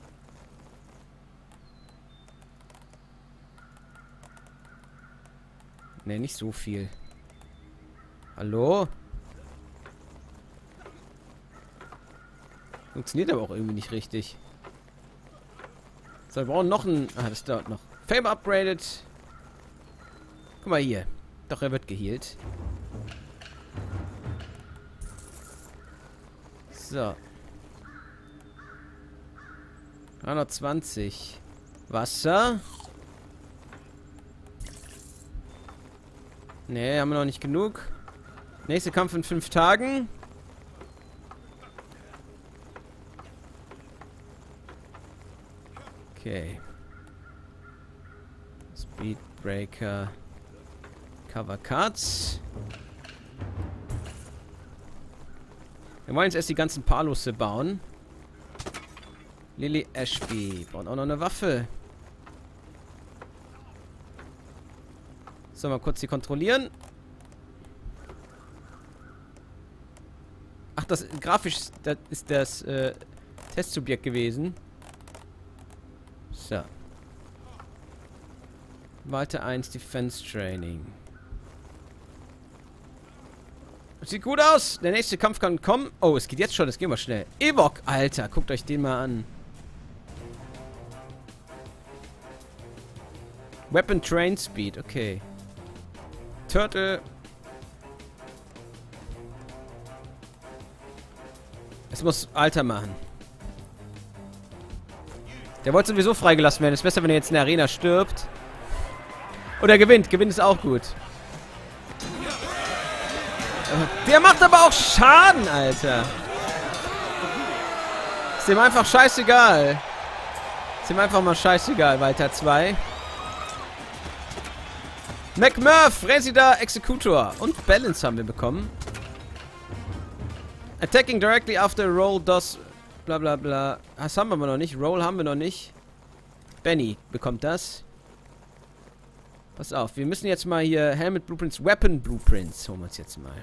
Ne, nicht so viel. Hallo? Funktioniert aber auch irgendwie nicht richtig. So, wir brauchen noch einen... Ah, das dauert noch. Fame upgraded. Guck mal hier. Doch, er wird geheilt. So. 320. Wasser. Ne, haben wir noch nicht genug. Nächster Kampf in 5 Tagen. Okay. Speedbreaker. Cover Cards. Wir wollen jetzt erst die ganzen Palusse bauen. Lily Ashby. Braucht auch noch eine Waffe. So, mal kurz hier kontrollieren. Ach, das grafisch das ist das Testsubjekt gewesen. So. Walter 1 Defense Training. Sieht gut aus. Der nächste Kampf kann kommen. Oh, es geht jetzt schon. Es geht mal schnell. Evok, Alter. Guckt euch den mal an. Weapon Train Speed. Okay. Turtle. Es muss Alter machen. Der wollte sowieso freigelassen werden. Ist besser, wenn er jetzt in der Arena stirbt. Oder gewinnt. Gewinnt ist auch gut. Der macht aber auch Schaden, Alter. Ist ihm einfach scheißegal. Ist ihm einfach mal scheißegal, Walter 2. McMurph, Resida, Executor. Und Balance haben wir bekommen. Attacking directly after roll does... Bla bla bla. Das haben wir aber noch nicht. Roll haben wir noch nicht. Benny bekommt das. Pass auf, wir müssen jetzt mal hier Helmet Blueprints, Weapon Blueprints. Holen wir uns jetzt mal.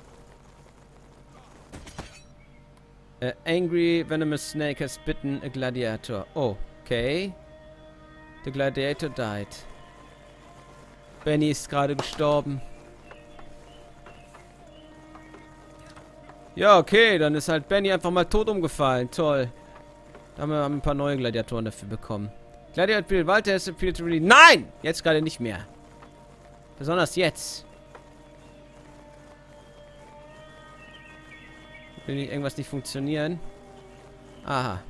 Angry Venomous Snake has bitten a gladiator. Oh, okay. The gladiator died. Benny ist gerade gestorben. Ja, okay, dann ist halt Benny einfach mal tot umgefallen. Toll. Da haben wir ein paar neue Gladiatoren dafür bekommen. Claudia appealed. Walter has appealed to release. Nein! Jetzt gerade nicht mehr. Besonders jetzt. Will nicht irgendwas nicht funktionieren? Aha.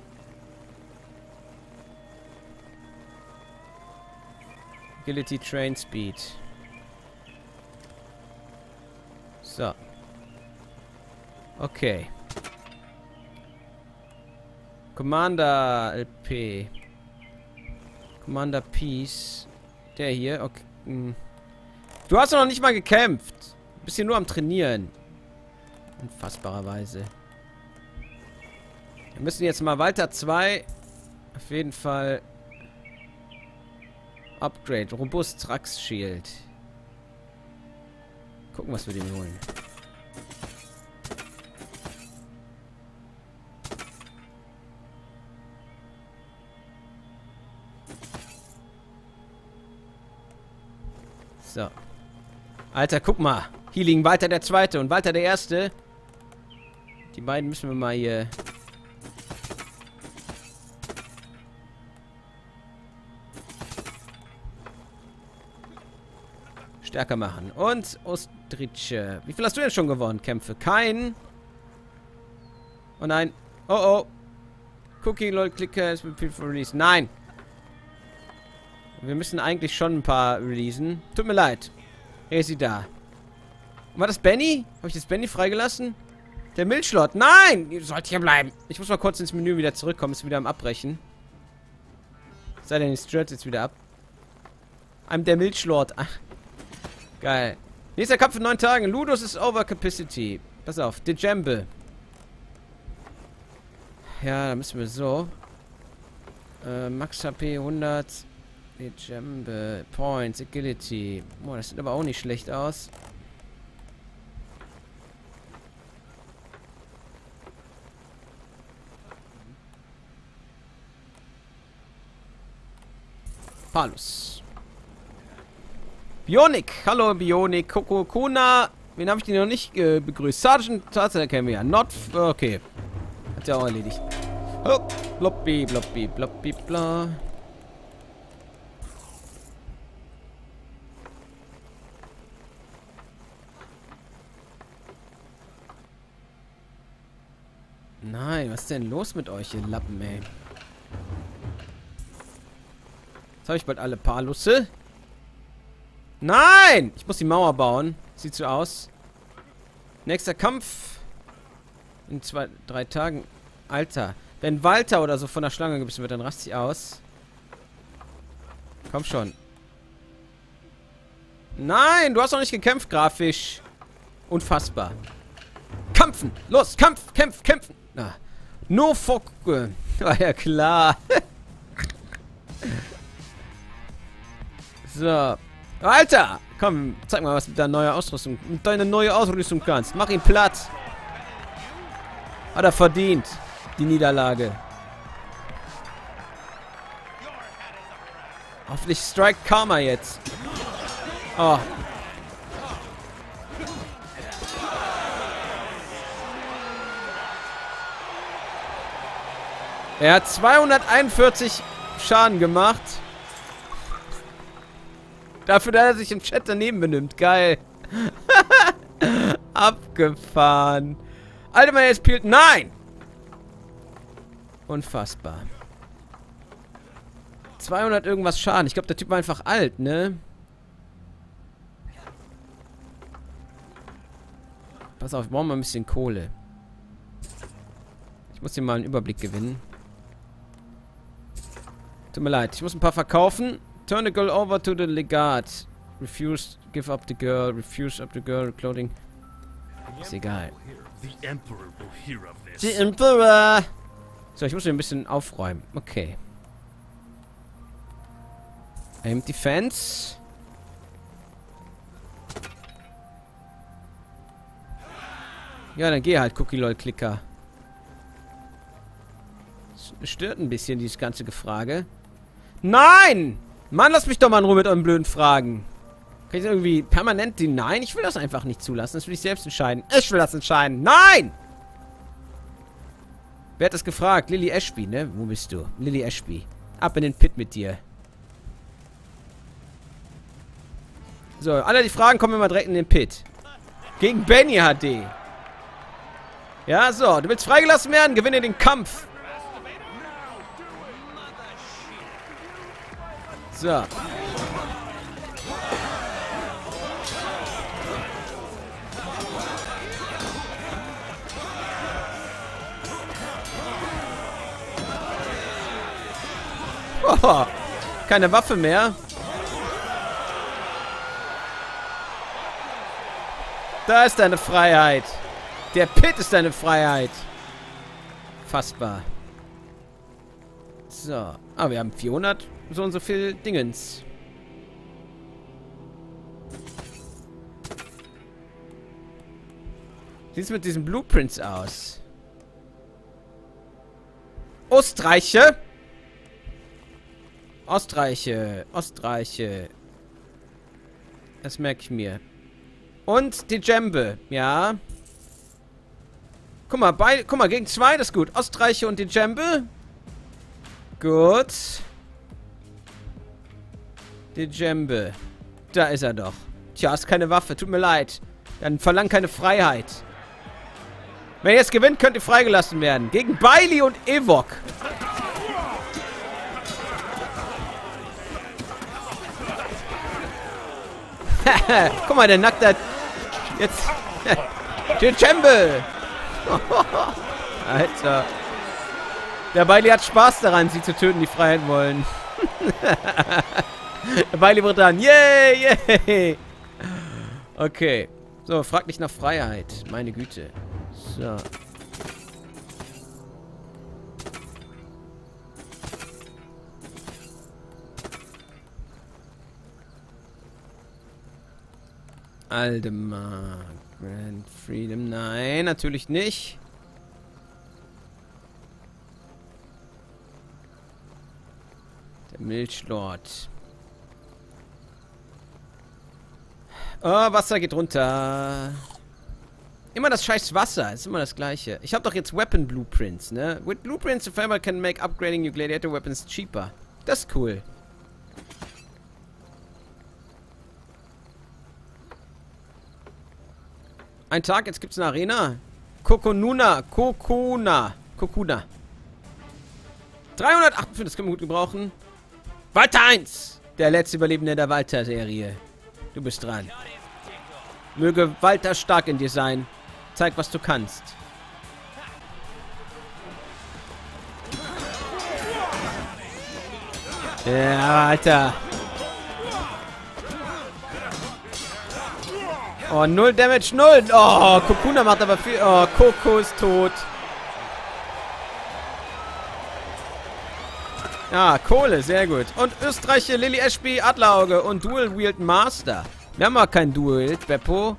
Agility Train Speed. So. Okay. Commander LP. Commander Peace. Der hier. Okay. Du hast noch nicht mal gekämpft. Du bist hier nur am Trainieren. Unfassbarerweise. Wir müssen jetzt mal Walter 2 auf jeden Fall Upgrade. Robust Trax Shield. Gucken, was wir dem holen. So. Alter, guck mal. Hier liegen Walter der Zweite und Walter der Erste. Die beiden müssen wir mal hier... stärker machen. Und Ostritsche. Wie viel hast du denn schon gewonnen? Kämpfe? Keinen. Oh nein. Oh oh. Cookie, lol, Clicker, es wird viel für Release. Nein. Wir müssen eigentlich schon ein paar releasen. Tut mir leid. Er ist sie da. War das Benny? Habe ich das Benny freigelassen? Der Milchlord. Nein! Ihr sollt hier bleiben. Ich muss mal kurz ins Menü wieder zurückkommen. Ist wieder am Abbrechen. Sei denn, ich stört jetzt wieder ab. I'm der Milchlord. Ach. Geil. Nächster Kampf in 9 Tagen. Ludus ist Overcapacity. Pass auf. Djembe. Ja, da müssen wir so. Max HP 100. Djembe. Points. Agility. Boah, das sieht aber auch nicht schlecht aus. Palus. Bionik. Hallo Bionik. Kokokuna. Wen habe ich denn noch nicht begrüßt? Sergeant Tatsache kennen wir ja. Not. Okay. Hat ja auch erledigt. Oh. Bloppi, bloppi, bloppi, bla. Nein, was ist denn los mit euch, ihr Lappen, ey? Jetzt habe ich bald alle Palusse. Nein! Ich muss die Mauer bauen. Sieht so aus. Nächster Kampf. In 2, 3 Tagen. Alter. Wenn Walter oder so von der Schlange gebissen wird, dann raste ich aus. Komm schon. Nein! Du hast noch nicht gekämpft, grafisch. Unfassbar. Kämpfen! Los! Kampf! Kämpf! Kämpfen! Ah. No fuck. War ja klar. So. Alter! Komm, zeig mal, was du mit deiner neuen Ausrüstung, kannst. Mach ihn platt. Hat er verdient. Die Niederlage. Hoffentlich Strike Karma jetzt. Oh. Er hat 241 Schaden gemacht. Dafür, dass er sich im Chat daneben benimmt. Geil. Abgefahren. Alter, man jetzt spielt. Nein! Unfassbar. 200 irgendwas Schaden. Ich glaube, der Typ war einfach alt, ne? Pass auf, wir brauchen mal ein bisschen Kohle. Ich muss hier mal einen Überblick gewinnen. Tut mir leid, ich muss ein paar verkaufen. Turn the girl over to the legat. Refuse, give up the girl. Refuse up the girl, clothing. Ist egal. The Emperor! So, ich muss hier ein bisschen aufräumen. Okay. Aim Defense. Ja, dann geh halt, Cookie-Lol-Klicker. Das stört ein bisschen, dieses ganze Gefrage. Nein! Mann, lass mich doch mal in Ruhe mit euren blöden Fragen. Kann ich irgendwie permanent den... Nein, ich will das einfach nicht zulassen. Das will ich selbst entscheiden. Ich will das entscheiden. Nein! Wer hat das gefragt? Lily Ashby, ne? Wo bist du? Lily Ashby. Ab in den Pit mit dir. So, alle die Fragen kommen immer direkt in den Pit. Gegen Benny HD. Ja, so. Du willst freigelassen werden? Gewinne den Kampf. So. Oh, keine Waffe mehr. Da ist deine Freiheit. Der Pit ist deine Freiheit. Fassbar. So. Ah, wir haben 400 so und so viel Dingens. Wie sieht es mit diesen Blueprints aus? Ostreiche. Ostreiche. Das merke ich mir. Und die Djembe, ja. Guck mal, gegen 2, das ist gut. Ostreiche und die Djembe. Gut. Die Djembe. Da ist er doch. Tja, ist keine Waffe, tut mir leid. Dann verlangt keine Freiheit. Wenn ihr jetzt gewinnt, könnt ihr freigelassen werden. Gegen Bailey und Evok. Guck mal, der nackt da. Jetzt. Die Djembe. Alter. Der Bailey hat Spaß daran, sie zu töten, die Freiheit wollen. Der Bailey wird dann. Yay, yay. Okay. So, frag nicht nach Freiheit. Meine Güte. So. Aldemar. Grand Freedom. Nein, natürlich nicht. Der Milchlord. Oh, Wasser geht runter. Immer das scheiß Wasser. Ist immer das gleiche. Ich habe doch jetzt Weapon Blueprints, ne? With Blueprints, the farmer can make upgrading your gladiator weapons cheaper. Das ist cool. Ein Tag, jetzt gibt's eine Arena. Kokuna. 358, das können wir gut gebrauchen. Walter 1. Der letzte Überlebende der Walter-Serie. Du bist dran. Möge Walter stark in dir sein. Zeig, was du kannst. Ja, Alter. Oh, 0 Damage, 0. Oh, Kokuna macht aber viel. Oh, Coco ist tot. Ja, Kohle, sehr gut. Und Österreicher, Lily Ashby, Adlerauge und Dual Wield Master. Wir haben aber kein Dual, Beppo.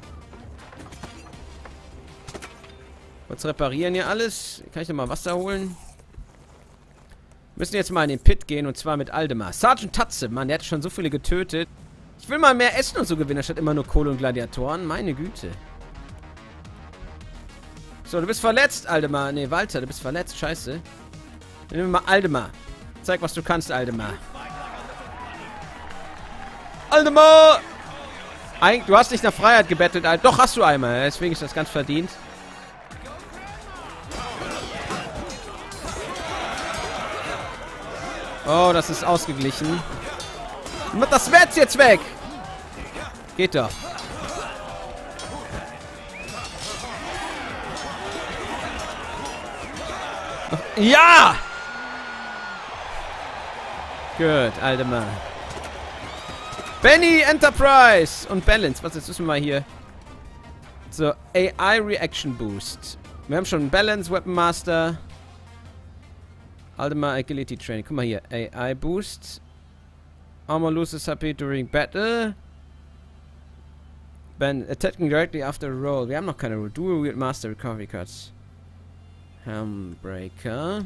Kurz reparieren hier alles. Kann ich noch mal Wasser holen? Wir müssen jetzt mal in den Pit gehen und zwar mit Aldemar. Sergeant Tatze, Mann, der hat schon so viele getötet. Ich will mal mehr Essen und so gewinnen, statt immer nur Kohle und Gladiatoren. Meine Güte. So, du bist verletzt, Aldemar. Ne, Walter, du bist verletzt. Scheiße. Dann nehmen wir mal Aldemar. Zeig, was du kannst, Aldemar. Aldemar! Du hast nicht nach Freiheit gebettelt, Alter. Doch, hast du einmal. Deswegen ist das ganz verdient. Oh, das ist ausgeglichen. Das Schwert jetzt weg! Geht doch. Ja! Gut, Aldemar. Benny Enterprise und Balance. Was, jetzt müssen wir mal hier. So, AI Reaction Boost. Wir haben schon Balance, Weapon Master. Aldemar Agility Training. Guck mal hier. AI Boost. Armor loses HP during battle. Attacking directly after a roll. Wir haben noch keine Roll. Dual Wield Master Recovery Cards. Helmbreaker.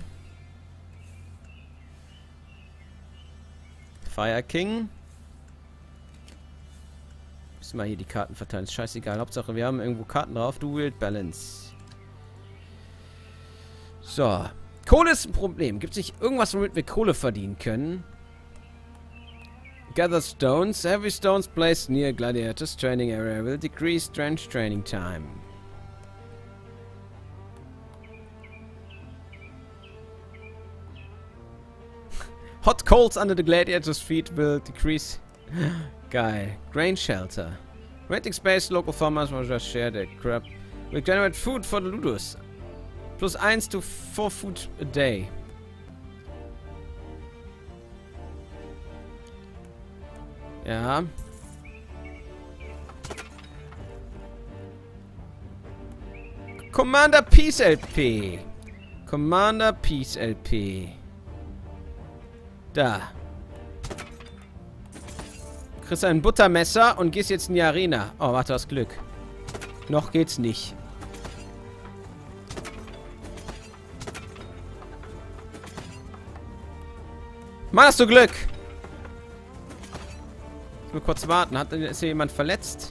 Fire King. Müssen wir hier die Karten verteilen. Ist scheißegal. Hauptsache wir haben irgendwo Karten drauf. Dual Wield Balance. So. Kohle ist ein Problem. Gibt es nicht irgendwas, womit wir Kohle verdienen können? Gather stones. Heavy stones placed near gladiators training area will decrease strength training time. Hot coals under the gladiators' feet will decrease. Geil. Grain shelter. Renting space, local farmers will just share their crop. Will generate food for the Ludus. Plus 1 to 4 food a day. Ja. Commander Peace LP. Commander Peace LP. Da. Kriegst ein Buttermesser und gehst jetzt in die Arena. Oh, warte, hast Glück. Noch geht's nicht. Mann, hast du Glück! Ich muss kurz warten. Ist hier jemand verletzt?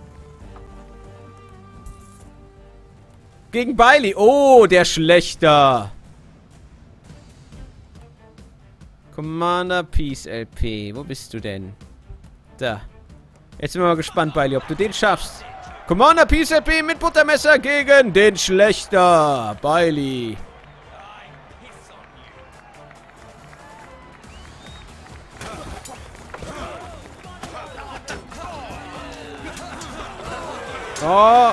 Gegen Bailey. Oh, der Schlechter. Commander Peace LP. Wo bist du denn? Da. Jetzt sind wir mal gespannt, Bailey, ob du den schaffst. Commander Peace LP mit Buttermesser gegen den Schlechter. Bailey. Oh.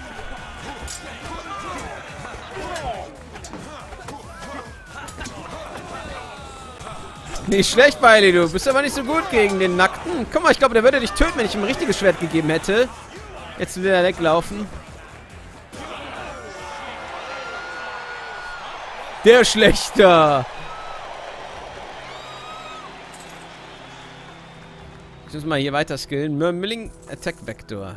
Nicht schlecht, Bailey, du bist aber nicht so gut gegen den Nackten. Guck mal, ich glaube, der würde dich töten, wenn ich ihm ein richtiges Schwert gegeben hätte. Jetzt will er weglaufen. Der Schlechter. Ich muss mal hier weiter skillen. Milling Attack Vector.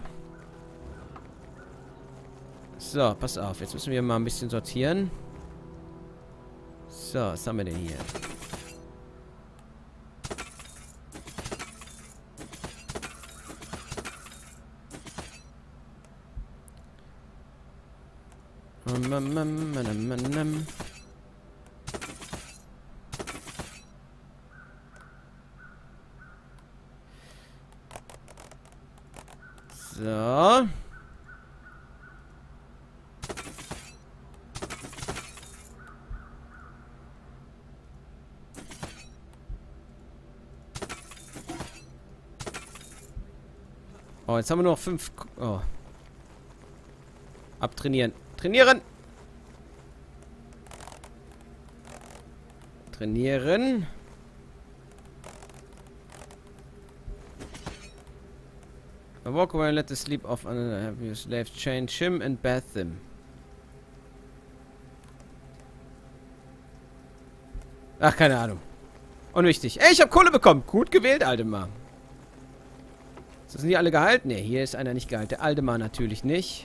So, pass auf. Jetzt müssen wir mal ein bisschen sortieren. So, was haben wir denn hier? So. Oh, jetzt haben wir nur noch 5. Oh. Abtrainieren. Trainieren! Trainieren. I walk away and let the sleep off and have your slaves change him and bath them. Ach, keine Ahnung. Unwichtig. Ey, ich habe Kohle bekommen. Gut gewählt, Aldemar. Sind die alle geheilt? Ne, hier ist einer nicht geheilt. Der Aldemar natürlich nicht.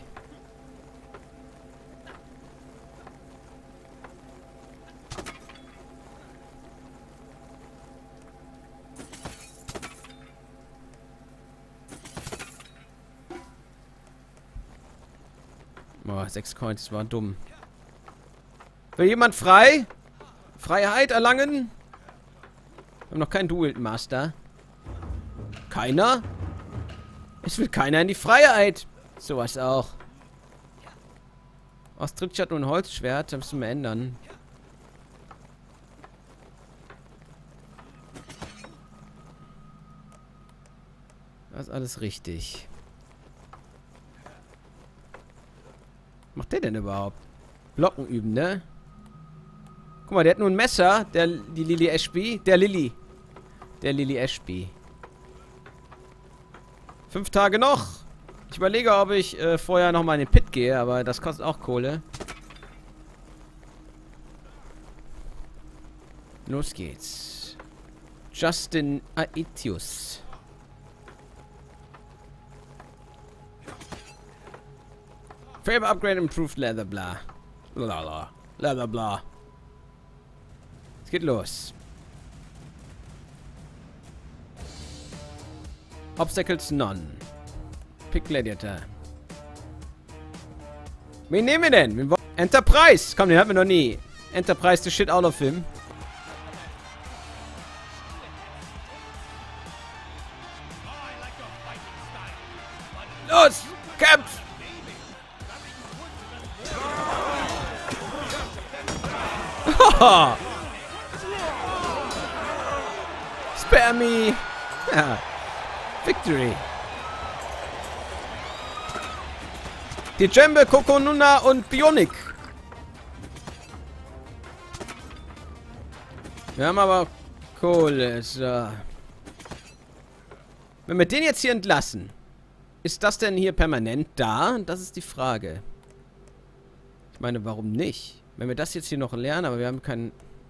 Boah, 6 Coins, das war dumm. Will jemand frei? Freiheit erlangen? Wir haben noch keinen Dual Master. Keiner? Es will keiner in die Freiheit. Sowas auch. Aus Trittschat und Holzschwert, das müssen wir ändern. Das ist alles richtig. Was macht der denn überhaupt? Blocken üben, ne? Guck mal, der hat nur ein Messer. Die Lily Ashby. Der Lily Ashby. 5 Tage noch. Ich überlege, ob ich vorher nochmal in den Pit gehe, aber das kostet auch Kohle. Los geht's. Justin Aetius. Favor upgrade improved leather blah. Blah leather blah. Es geht los. Obstacles none. Pick Gladiator. Wen nehmen wir denn? Enterprise! Komm, den hatten wir noch nie. Enterprise the shit out of him. Los! Kämpf! Spare me! Ja. Victory! Die Djembe, Kokonuna und Bionik. Wir haben aber Kohle. So. Wenn wir den jetzt hier entlassen, ist das denn hier permanent da? Das ist die Frage. Ich meine, warum nicht? Wenn wir das jetzt hier noch lernen, aber wir haben keinen...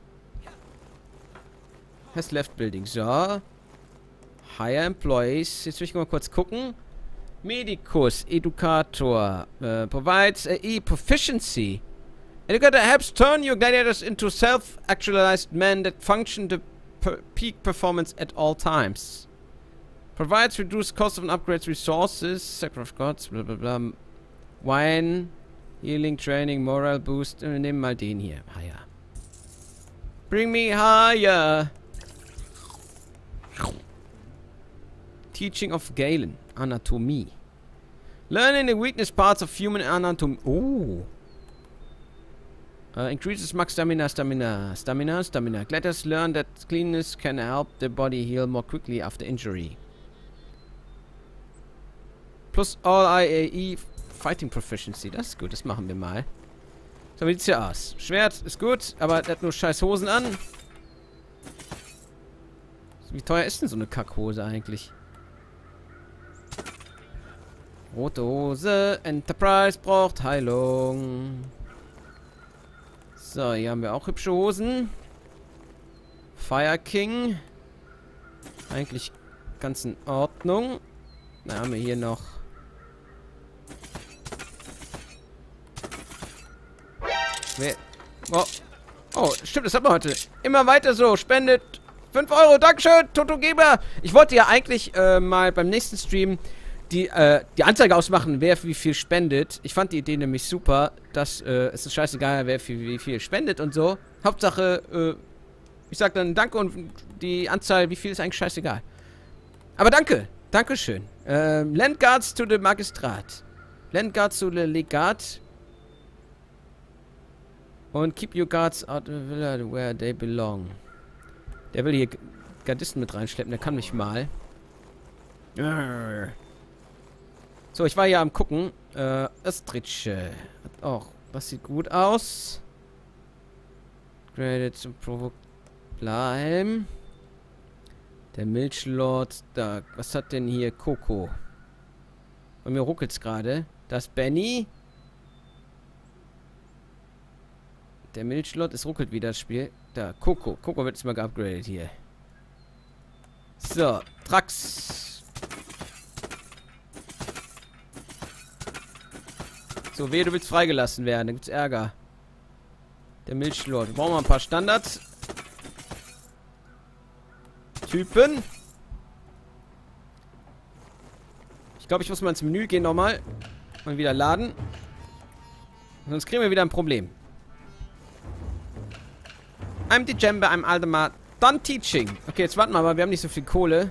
Has left building. So. Hire employees. Jetzt will ich mal kurz gucken. Medicus, Educator, provides E-Proficiency. Educator helps turn your gladiators into self-actualized men that function to peak performance at all times. Provides reduced cost of upgrades, resources, sacrifice gods, bla bla bla. Wine, healing, training, morale boost. Wir nehmen mal den hier. Higher. Bring me higher. Teaching of Galen. Anatomie. Learning the weakness parts of human anatomy. Oh. Increases max stamina. Gladiators learn that cleanness can help the body heal more quickly after injury. Plus all IAE Fighting Proficiency. Das ist gut, das machen wir mal. So, wie sieht's hier aus? Schwert ist gut, aber der hat nur scheiß Hosen an. Wie teuer ist denn so eine Kackhose eigentlich? Rote Hose. Enterprise braucht Heilung. So, hier haben wir auch hübsche Hosen. Fire King. Eigentlich ganz in Ordnung. Dann haben wir hier noch... Oh. Oh, stimmt, das hat man heute. Immer weiter so. Spendet 5 Euro. Dankeschön, Totogeber. Ich wollte ja eigentlich mal beim nächsten Stream die Anzeige ausmachen, wer wie viel spendet. Ich fand die Idee nämlich super. Es ist scheißegal, wer wie viel spendet und so. Hauptsache, ich sag dann Danke und die Anzahl, wie viel, ist eigentlich scheißegal. Aber danke. Dankeschön. Lend Guards to the Magistrat. Lend Guards to the Legat. Und keep your guards out of the villa where they belong. Der will hier Gardisten mit reinschleppen. Der kann mich mal. So, ich war ja am gucken. Österreich. Auch. Das sieht gut aus. Graded zum Provokbleim. Der Milchlord. Da. Was hat denn hier Coco? Bei mir ruckelt's gerade. Das Benny. Der Milchlord, es ruckelt wieder das Spiel. Da, Coco. Coco wird jetzt mal geupgradet hier. So, Trax. So, wehe, du willst freigelassen werden. Da gibt's Ärger. Der Milchlord. Wir brauchen mal ein paar Standards. Typen. Ich glaube, ich muss mal ins Menü gehen nochmal. Und wieder laden. Sonst kriegen wir wieder ein Problem. I'm the Djembe, I'm Aldemar. Done teaching. Okay, jetzt warten wir mal, wir haben nicht so viel Kohle.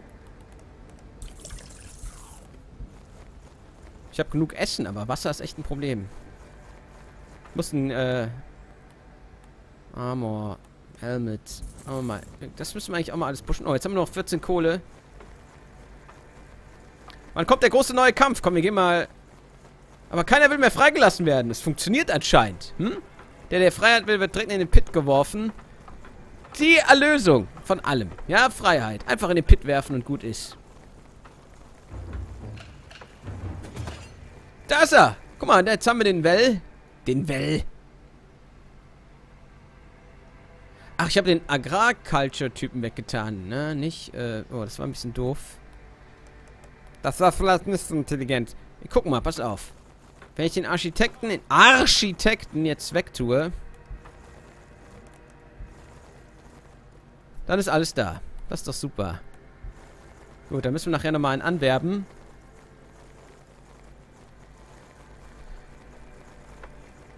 Ich habe genug Essen, aber Wasser ist echt ein Problem. Muss ein, Armor, Helmet. Oh mal. Das müssen wir eigentlich auch mal alles pushen. Oh, jetzt haben wir noch 14 Kohle. Wann kommt der große neue Kampf? Komm, wir gehen mal... Aber keiner will mehr freigelassen werden. Das funktioniert anscheinend. Hm? Der Freiheit will, wird direkt in den Pit geworfen. Die Erlösung von allem. Ja, Freiheit. Einfach in den Pit werfen und gut ist. Da ist er. Guck mal, jetzt haben wir den Well. Den Well. Ach, ich habe den Agrar-Culture-Typen weggetan. Ne, nicht, oh, das war ein bisschen doof. Das war vielleicht nicht so intelligent. Guck mal, pass auf. Wenn ich den Architekten jetzt wegtue, dann ist alles da. Das ist doch super. Gut, dann müssen wir nachher nochmal einen anwerben.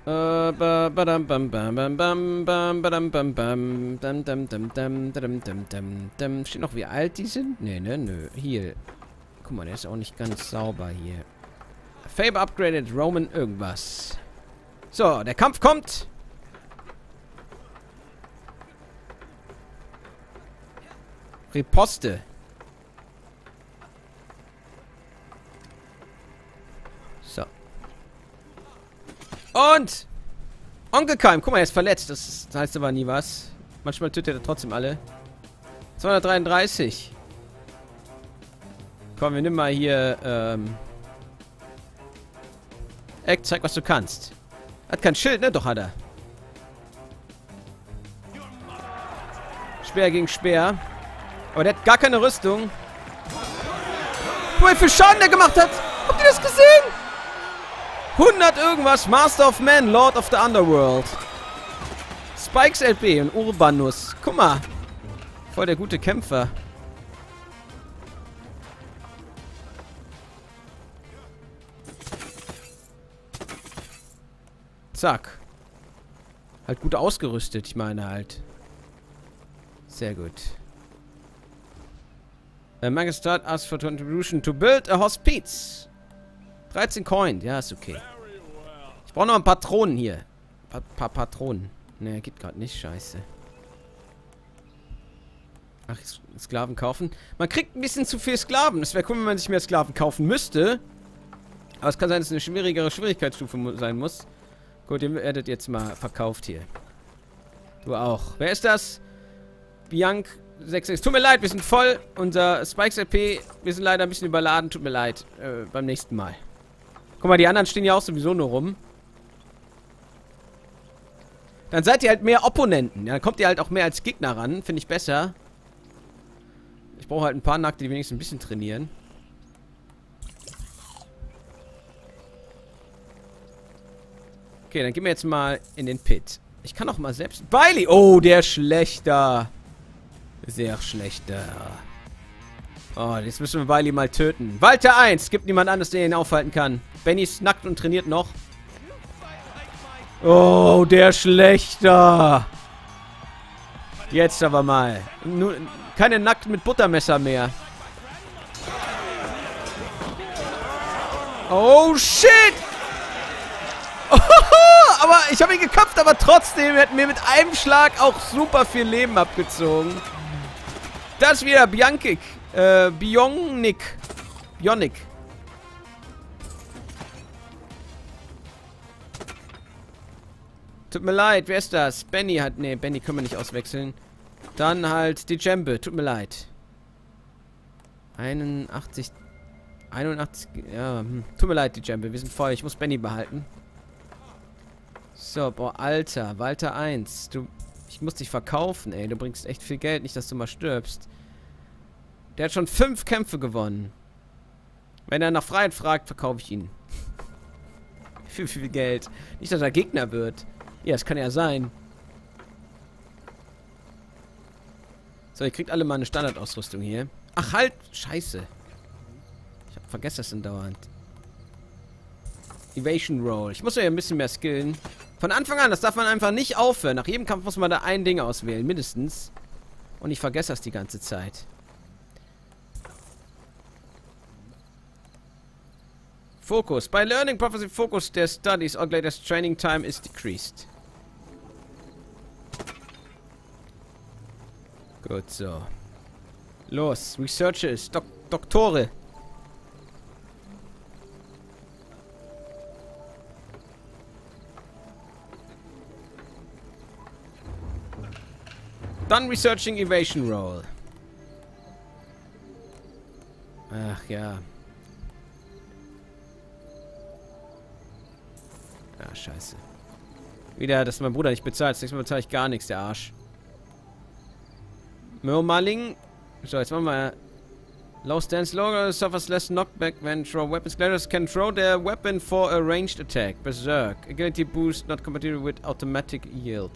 Steht noch, wie alt die sind? Nee, ne? Nö. Hier. Guck mal, der ist auch nicht ganz sauber hier. Faber upgraded Roman irgendwas. So, der Kampf kommt. Riposte. So. Und Onkel Keim. Guck mal, er ist verletzt. Das heißt aber nie was. Manchmal tötet er trotzdem alle. 233. Komm, wir nehmen mal hier, Eck, zeig, was du kannst. Hat kein Schild, ne? Doch, hat er. Speer gegen Speer. Aber der hat gar keine Rüstung. Guck mal, wie viel Schaden der gemacht hat. Habt ihr das gesehen? 100 irgendwas. Master of Man, Lord of the Underworld. Spikes LP und Urbanus. Guck mal. Voll der gute Kämpfer. Zack. Halt gut ausgerüstet, ich meine halt. Sehr gut. Magistrat asked for contribution to build a hospice. 13 Coin, ja, ist okay. Ich brauche noch ein paar Patronen hier. Paar Patronen. Ne, geht gerade nicht, scheiße. Ach, Sklaven kaufen. Man kriegt ein bisschen zu viel Sklaven. Es wäre cool, wenn man sich mehr Sklaven kaufen müsste. Aber es kann sein, dass es eine schwierigere Schwierigkeitsstufe sein muss. Gut, ihr werdet jetzt mal verkauft hier. Du auch. Wer ist das? Bianc 66. Tut mir leid, wir sind voll. Unser Spikes LP, wir sind leider ein bisschen überladen. Tut mir leid. Beim nächsten Mal. Guck mal, die anderen stehen ja auch sowieso nur rum. Dann seid ihr halt mehr Opponenten. Ja, dann kommt ihr halt auch mehr als Gegner ran. Finde ich besser. Ich brauche halt ein paar Nackte, die wenigstens ein bisschen trainieren. Okay, dann gehen wir jetzt mal in den Pit. Ich kann auch mal selbst... Bailey! Oh, der Schlechter. Sehr schlechter. Oh, jetzt müssen wir Bailey mal töten. Walter 1! Gibt niemand anderes, der ihn aufhalten kann. Benny ist nackt und trainiert noch. Oh, der Schlechter. Jetzt aber mal. Nur, keine nackt mit Buttermesser mehr. Oh, shit! Aber ich habe ihn geköpft, aber trotzdem hat mir mit einem Schlag auch super viel Leben abgezogen. Das ist wieder Biankic. Bionic. Tut mir leid, wer ist das? Benny hat... Ne, Benny können wir nicht auswechseln. Dann halt die Djembe. Tut mir leid. 81... Ja, tut mir leid, die Djembe. Wir sind voll. Ich muss Benny behalten. So, boah, Alter. Walter 1. Ich muss dich verkaufen, ey. Du bringst echt viel Geld. Nicht, dass du mal stirbst. Der hat schon 5 Kämpfe gewonnen. Wenn er nach Freiheit fragt, verkaufe ich ihn. Für viel Geld. Nicht, dass er Gegner wird. Ja, das kann ja sein. So, ihr kriegt alle mal eine Standardausrüstung hier. Ach, halt! Scheiße. Ich vergesse das denn dauernd. Evasion Roll. Ich muss ja ein bisschen mehr skillen. Von Anfang an, das darf man einfach nicht aufhören. Nach jedem Kampf muss man da ein Ding auswählen, mindestens. Und ich vergesse das die ganze Zeit. Focus. By learning prophecy focus their studies, Oglader's training time is decreased. Gut, so. Los, Researchers, Doktore. Done researching Evasion Roll. Ach ja. Ah, scheiße. Wieder, dass mein Bruder nicht bezahlt. Das nächste Mal bezahle ich gar nichts, der Arsch. Murmaling. So, jetzt machen wir... Low stance longer suffers less knockback when throw weapons. Gladiators can throw their weapon for a ranged attack. Berserk. Agility boost not compatible with automatic yield.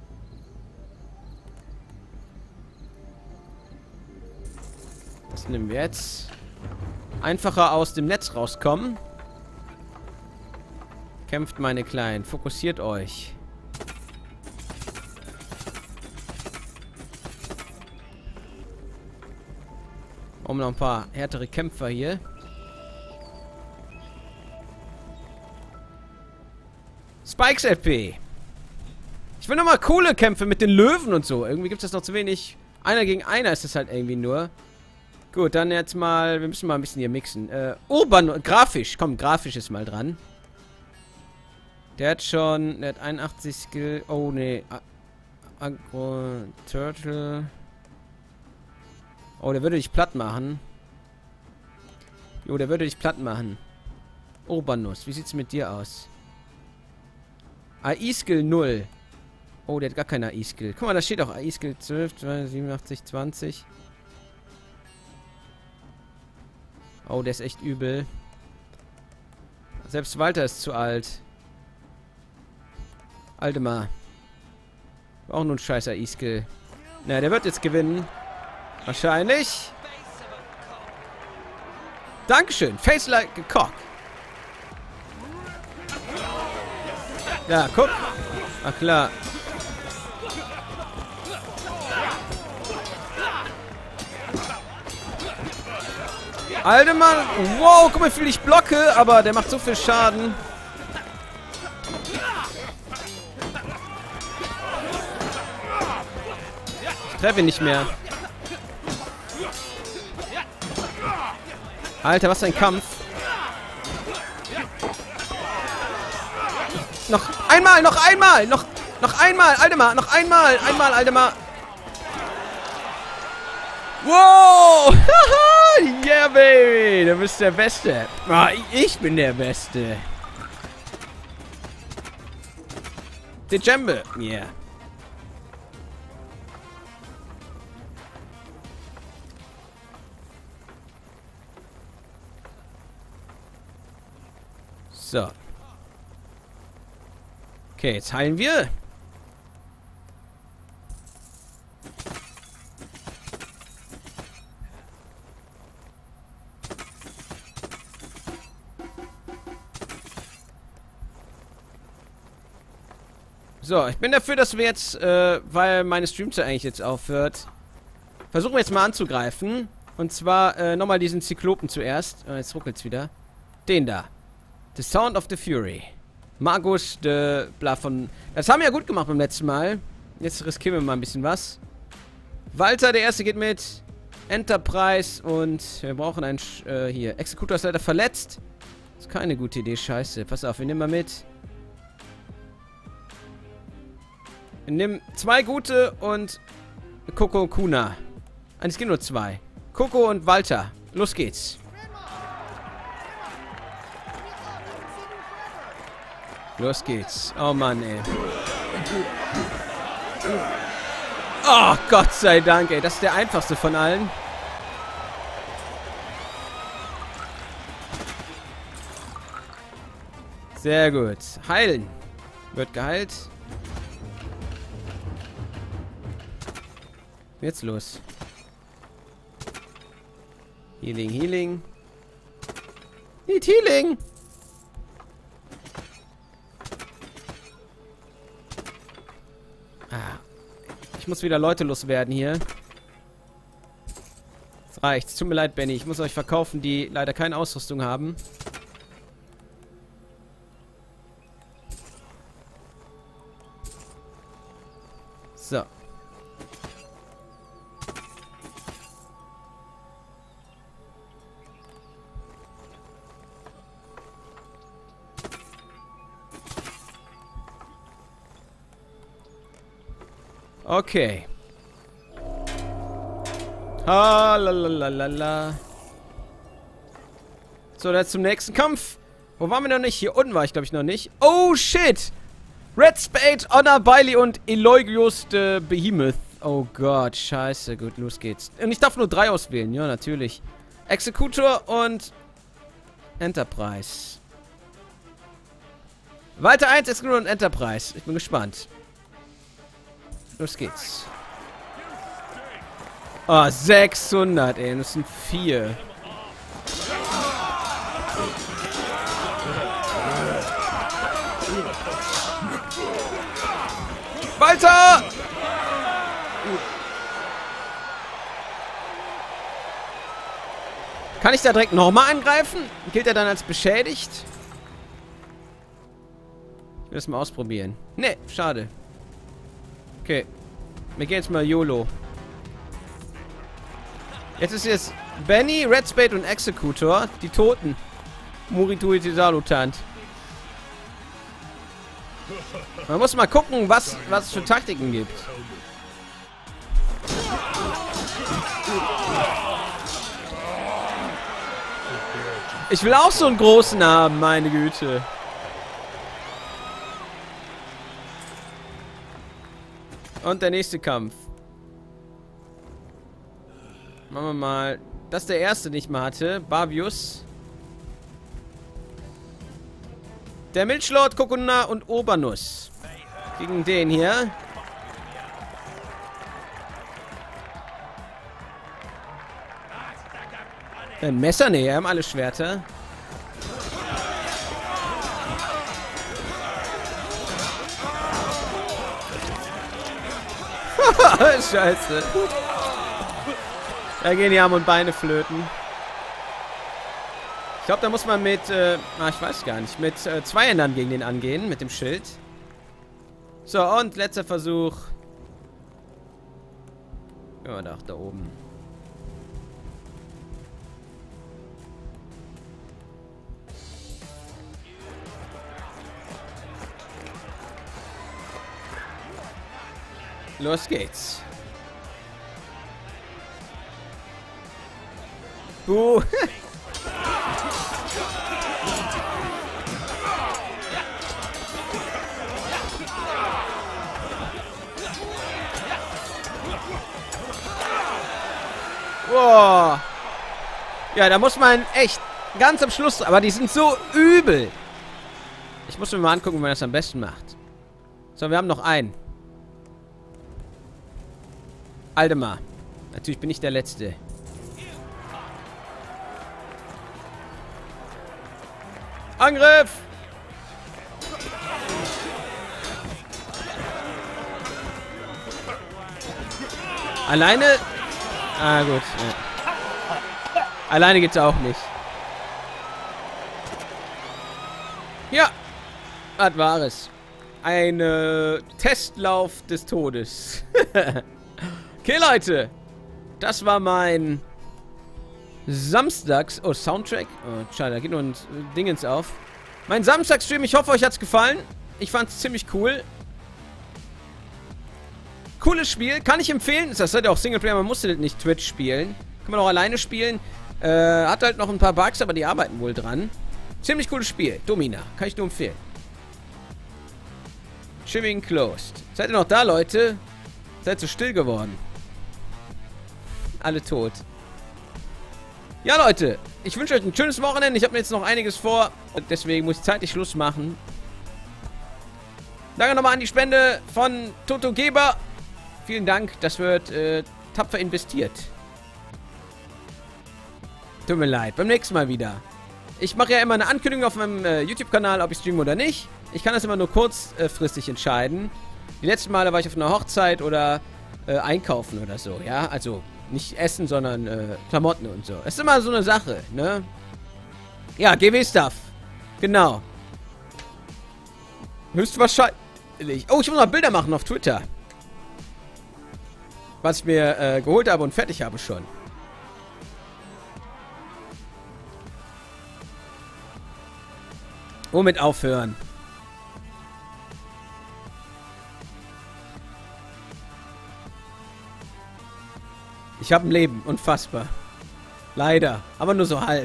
Das nehmen wir jetzt. Einfacher aus dem Netz rauskommen. Kämpft, meine Kleinen. Fokussiert euch. Noch ein paar härtere Kämpfer hier. Spikes LP. Ich will nochmal coole Kämpfe mit den Löwen und so. Irgendwie gibt es das noch zu wenig. Einer gegen einer ist es halt irgendwie nur. Gut, dann jetzt mal... Wir müssen mal ein bisschen hier mixen. Urban... Grafisch. Komm, grafisch ist mal dran. Der hat schon... Der hat 81 Skill... Oh, nee. Agro... Turtle... Oh, der würde dich platt machen. Jo, der würde dich platt machen. Urbanus, wie sieht's mit dir aus? AI-Skill 0. Oh, der hat gar keine AI-Skill. Guck mal, da steht auch AI-Skill 12, 87, 20. Oh, der ist echt übel. Selbst Walter ist zu alt. Aldemar. Auch nur ein scheiß AI-Skill. Na, der wird jetzt gewinnen. Wahrscheinlich. Dankeschön. Face like a cock. Ja, guck. Ach klar. Aldemar. Wow, guck mal, wie viel ich blocke. Aber der macht so viel Schaden. Ich treffe ihn nicht mehr. Alter, was für ein Kampf. Noch einmal, noch einmal, noch einmal, Aldemar, noch einmal, Aldemar. Wow! Yeah, baby, du bist der Beste. Ah, ich bin der Beste. Djembe, yeah. So. Okay, jetzt heilen wir. So, ich bin dafür, dass wir jetzt, weil meine Streamzeit eigentlich jetzt aufhört, versuchen wir jetzt mal anzugreifen. Und zwar nochmal diesen Zyklopen zuerst. Jetzt ruckelt's wieder. Den da. The Sound of the Fury. Magus de bla von... Das haben wir ja gut gemacht beim letzten Mal. Jetzt riskieren wir mal ein bisschen was. Walter, der Erste, geht mit. Enterprise und wir brauchen einen... hier. Exekutor ist leider verletzt. Das ist keine gute Idee, scheiße. Pass auf, wir nehmen mal mit. Wir nehmen 2 gute und Coco und Kuna. Es gibt nur 2. Coco und Walter. Los geht's. Los geht's. Oh Mann, ey. Oh, Gott sei Dank, ey. Das ist der einfachste von allen. Sehr gut. Heilen. Wird geheilt. Jetzt los. Healing, Healing. Need Healing. Ich muss wieder Leute loswerden hier. Das reicht. Tut mir leid, Benny. Ich muss euch verkaufen, die leider keine Ausrüstung haben. So. Okay. Ah, lalalala. So, jetzt zum nächsten Kampf. Wo waren wir noch nicht? Hier unten war ich, glaube ich, noch nicht. Oh, shit! Red Spade, Honor, Bailey und Elogius de Behemoth. Oh Gott, scheiße. Gut, los geht's. Und ich darf nur 3 auswählen. Ja, natürlich. Exekutor und Enterprise. Weiter 1, Exekutor und Enterprise. Ich bin gespannt. Los geht's. Oh, 600, ey. Das sind 4. Weiter! Kann ich da direkt nochmal angreifen? Gilt er dann als beschädigt? Ich will das mal ausprobieren. Ne, schade. Okay. Wir gehen jetzt mal YOLO. Jetzt ist jetzt Benny, Red Spade und Executor. Die Toten. Muritui Salutant. Man muss mal gucken, was es für Taktiken gibt. Ich will auch so einen großen haben, meine Güte. Und der nächste Kampf. Machen wir mal. Das ist der erste, den ich mal hatte. Babius. Der Milchlord, Kokuna und Obernuss. Gegen den hier. Ein Messer? Ne, wir haben alle Schwerter. Scheiße. Da gehen die Arme und Beine flöten. Ich glaube, da muss man mit, ich weiß gar nicht, mit Zweihändern gegen den angehen, mit dem Schild. So, und letzter Versuch. Ja, da oben. Los geht's. Buh. Boah. Ja, da muss man echt ganz am Schluss... Aber die sind so übel. Ich muss mir mal angucken, wie man das am besten macht. So, wir haben noch einen. Aldemar. Natürlich bin ich der Letzte. Angriff! Alleine... Ah, gut. Ja. Alleine geht's auch nicht. Ja. Das war es. Ein Testlauf des Todes. Okay, Leute. Das war mein Samstags... Oh, Soundtrack? Oh, schade, da geht nur ein Dingens auf. Mein Samstagsstream. Ich hoffe, euch hat's gefallen. Ich fand's ziemlich cool. Cooles Spiel. Kann ich empfehlen. Das ist ja auch Singleplayer. Man musste nicht Twitch spielen. Kann man auch alleine spielen. Hat halt noch ein paar Bugs, aber die arbeiten wohl dran. Ziemlich cooles Spiel. Domina. Kann ich nur empfehlen. Shimming Closed. Seid ihr noch da, Leute? Seid so still geworden. Alle tot. Ja, Leute. Ich wünsche euch ein schönes Wochenende. Ich habe mir jetzt noch einiges vor. Deswegen muss ich zeitlich Schluss machen. Danke nochmal an die Spende von Toto Geber. Vielen Dank. Das wird tapfer investiert. Tut mir leid. Beim nächsten Mal wieder. Ich mache ja immer eine Ankündigung auf meinem YouTube-Kanal, ob ich streame oder nicht. Ich kann das immer nur kurzfristig entscheiden. Die letzten Male war ich auf einer Hochzeit oder einkaufen oder so, ja. Also nicht essen, sondern Klamotten und so. Es ist immer so eine Sache, ne? Ja, GW-Stuff. Genau. Höchstwahrscheinlich. Oh, ich muss noch Bilder machen auf Twitter. Was ich mir geholt habe und fertig habe schon. Womit aufhören? Ich habe ein Leben. Unfassbar. Leider. Aber nur so halb.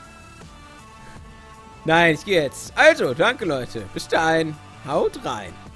Nein, ich gehe jetzt. Also, danke Leute. Bis dahin. Haut rein.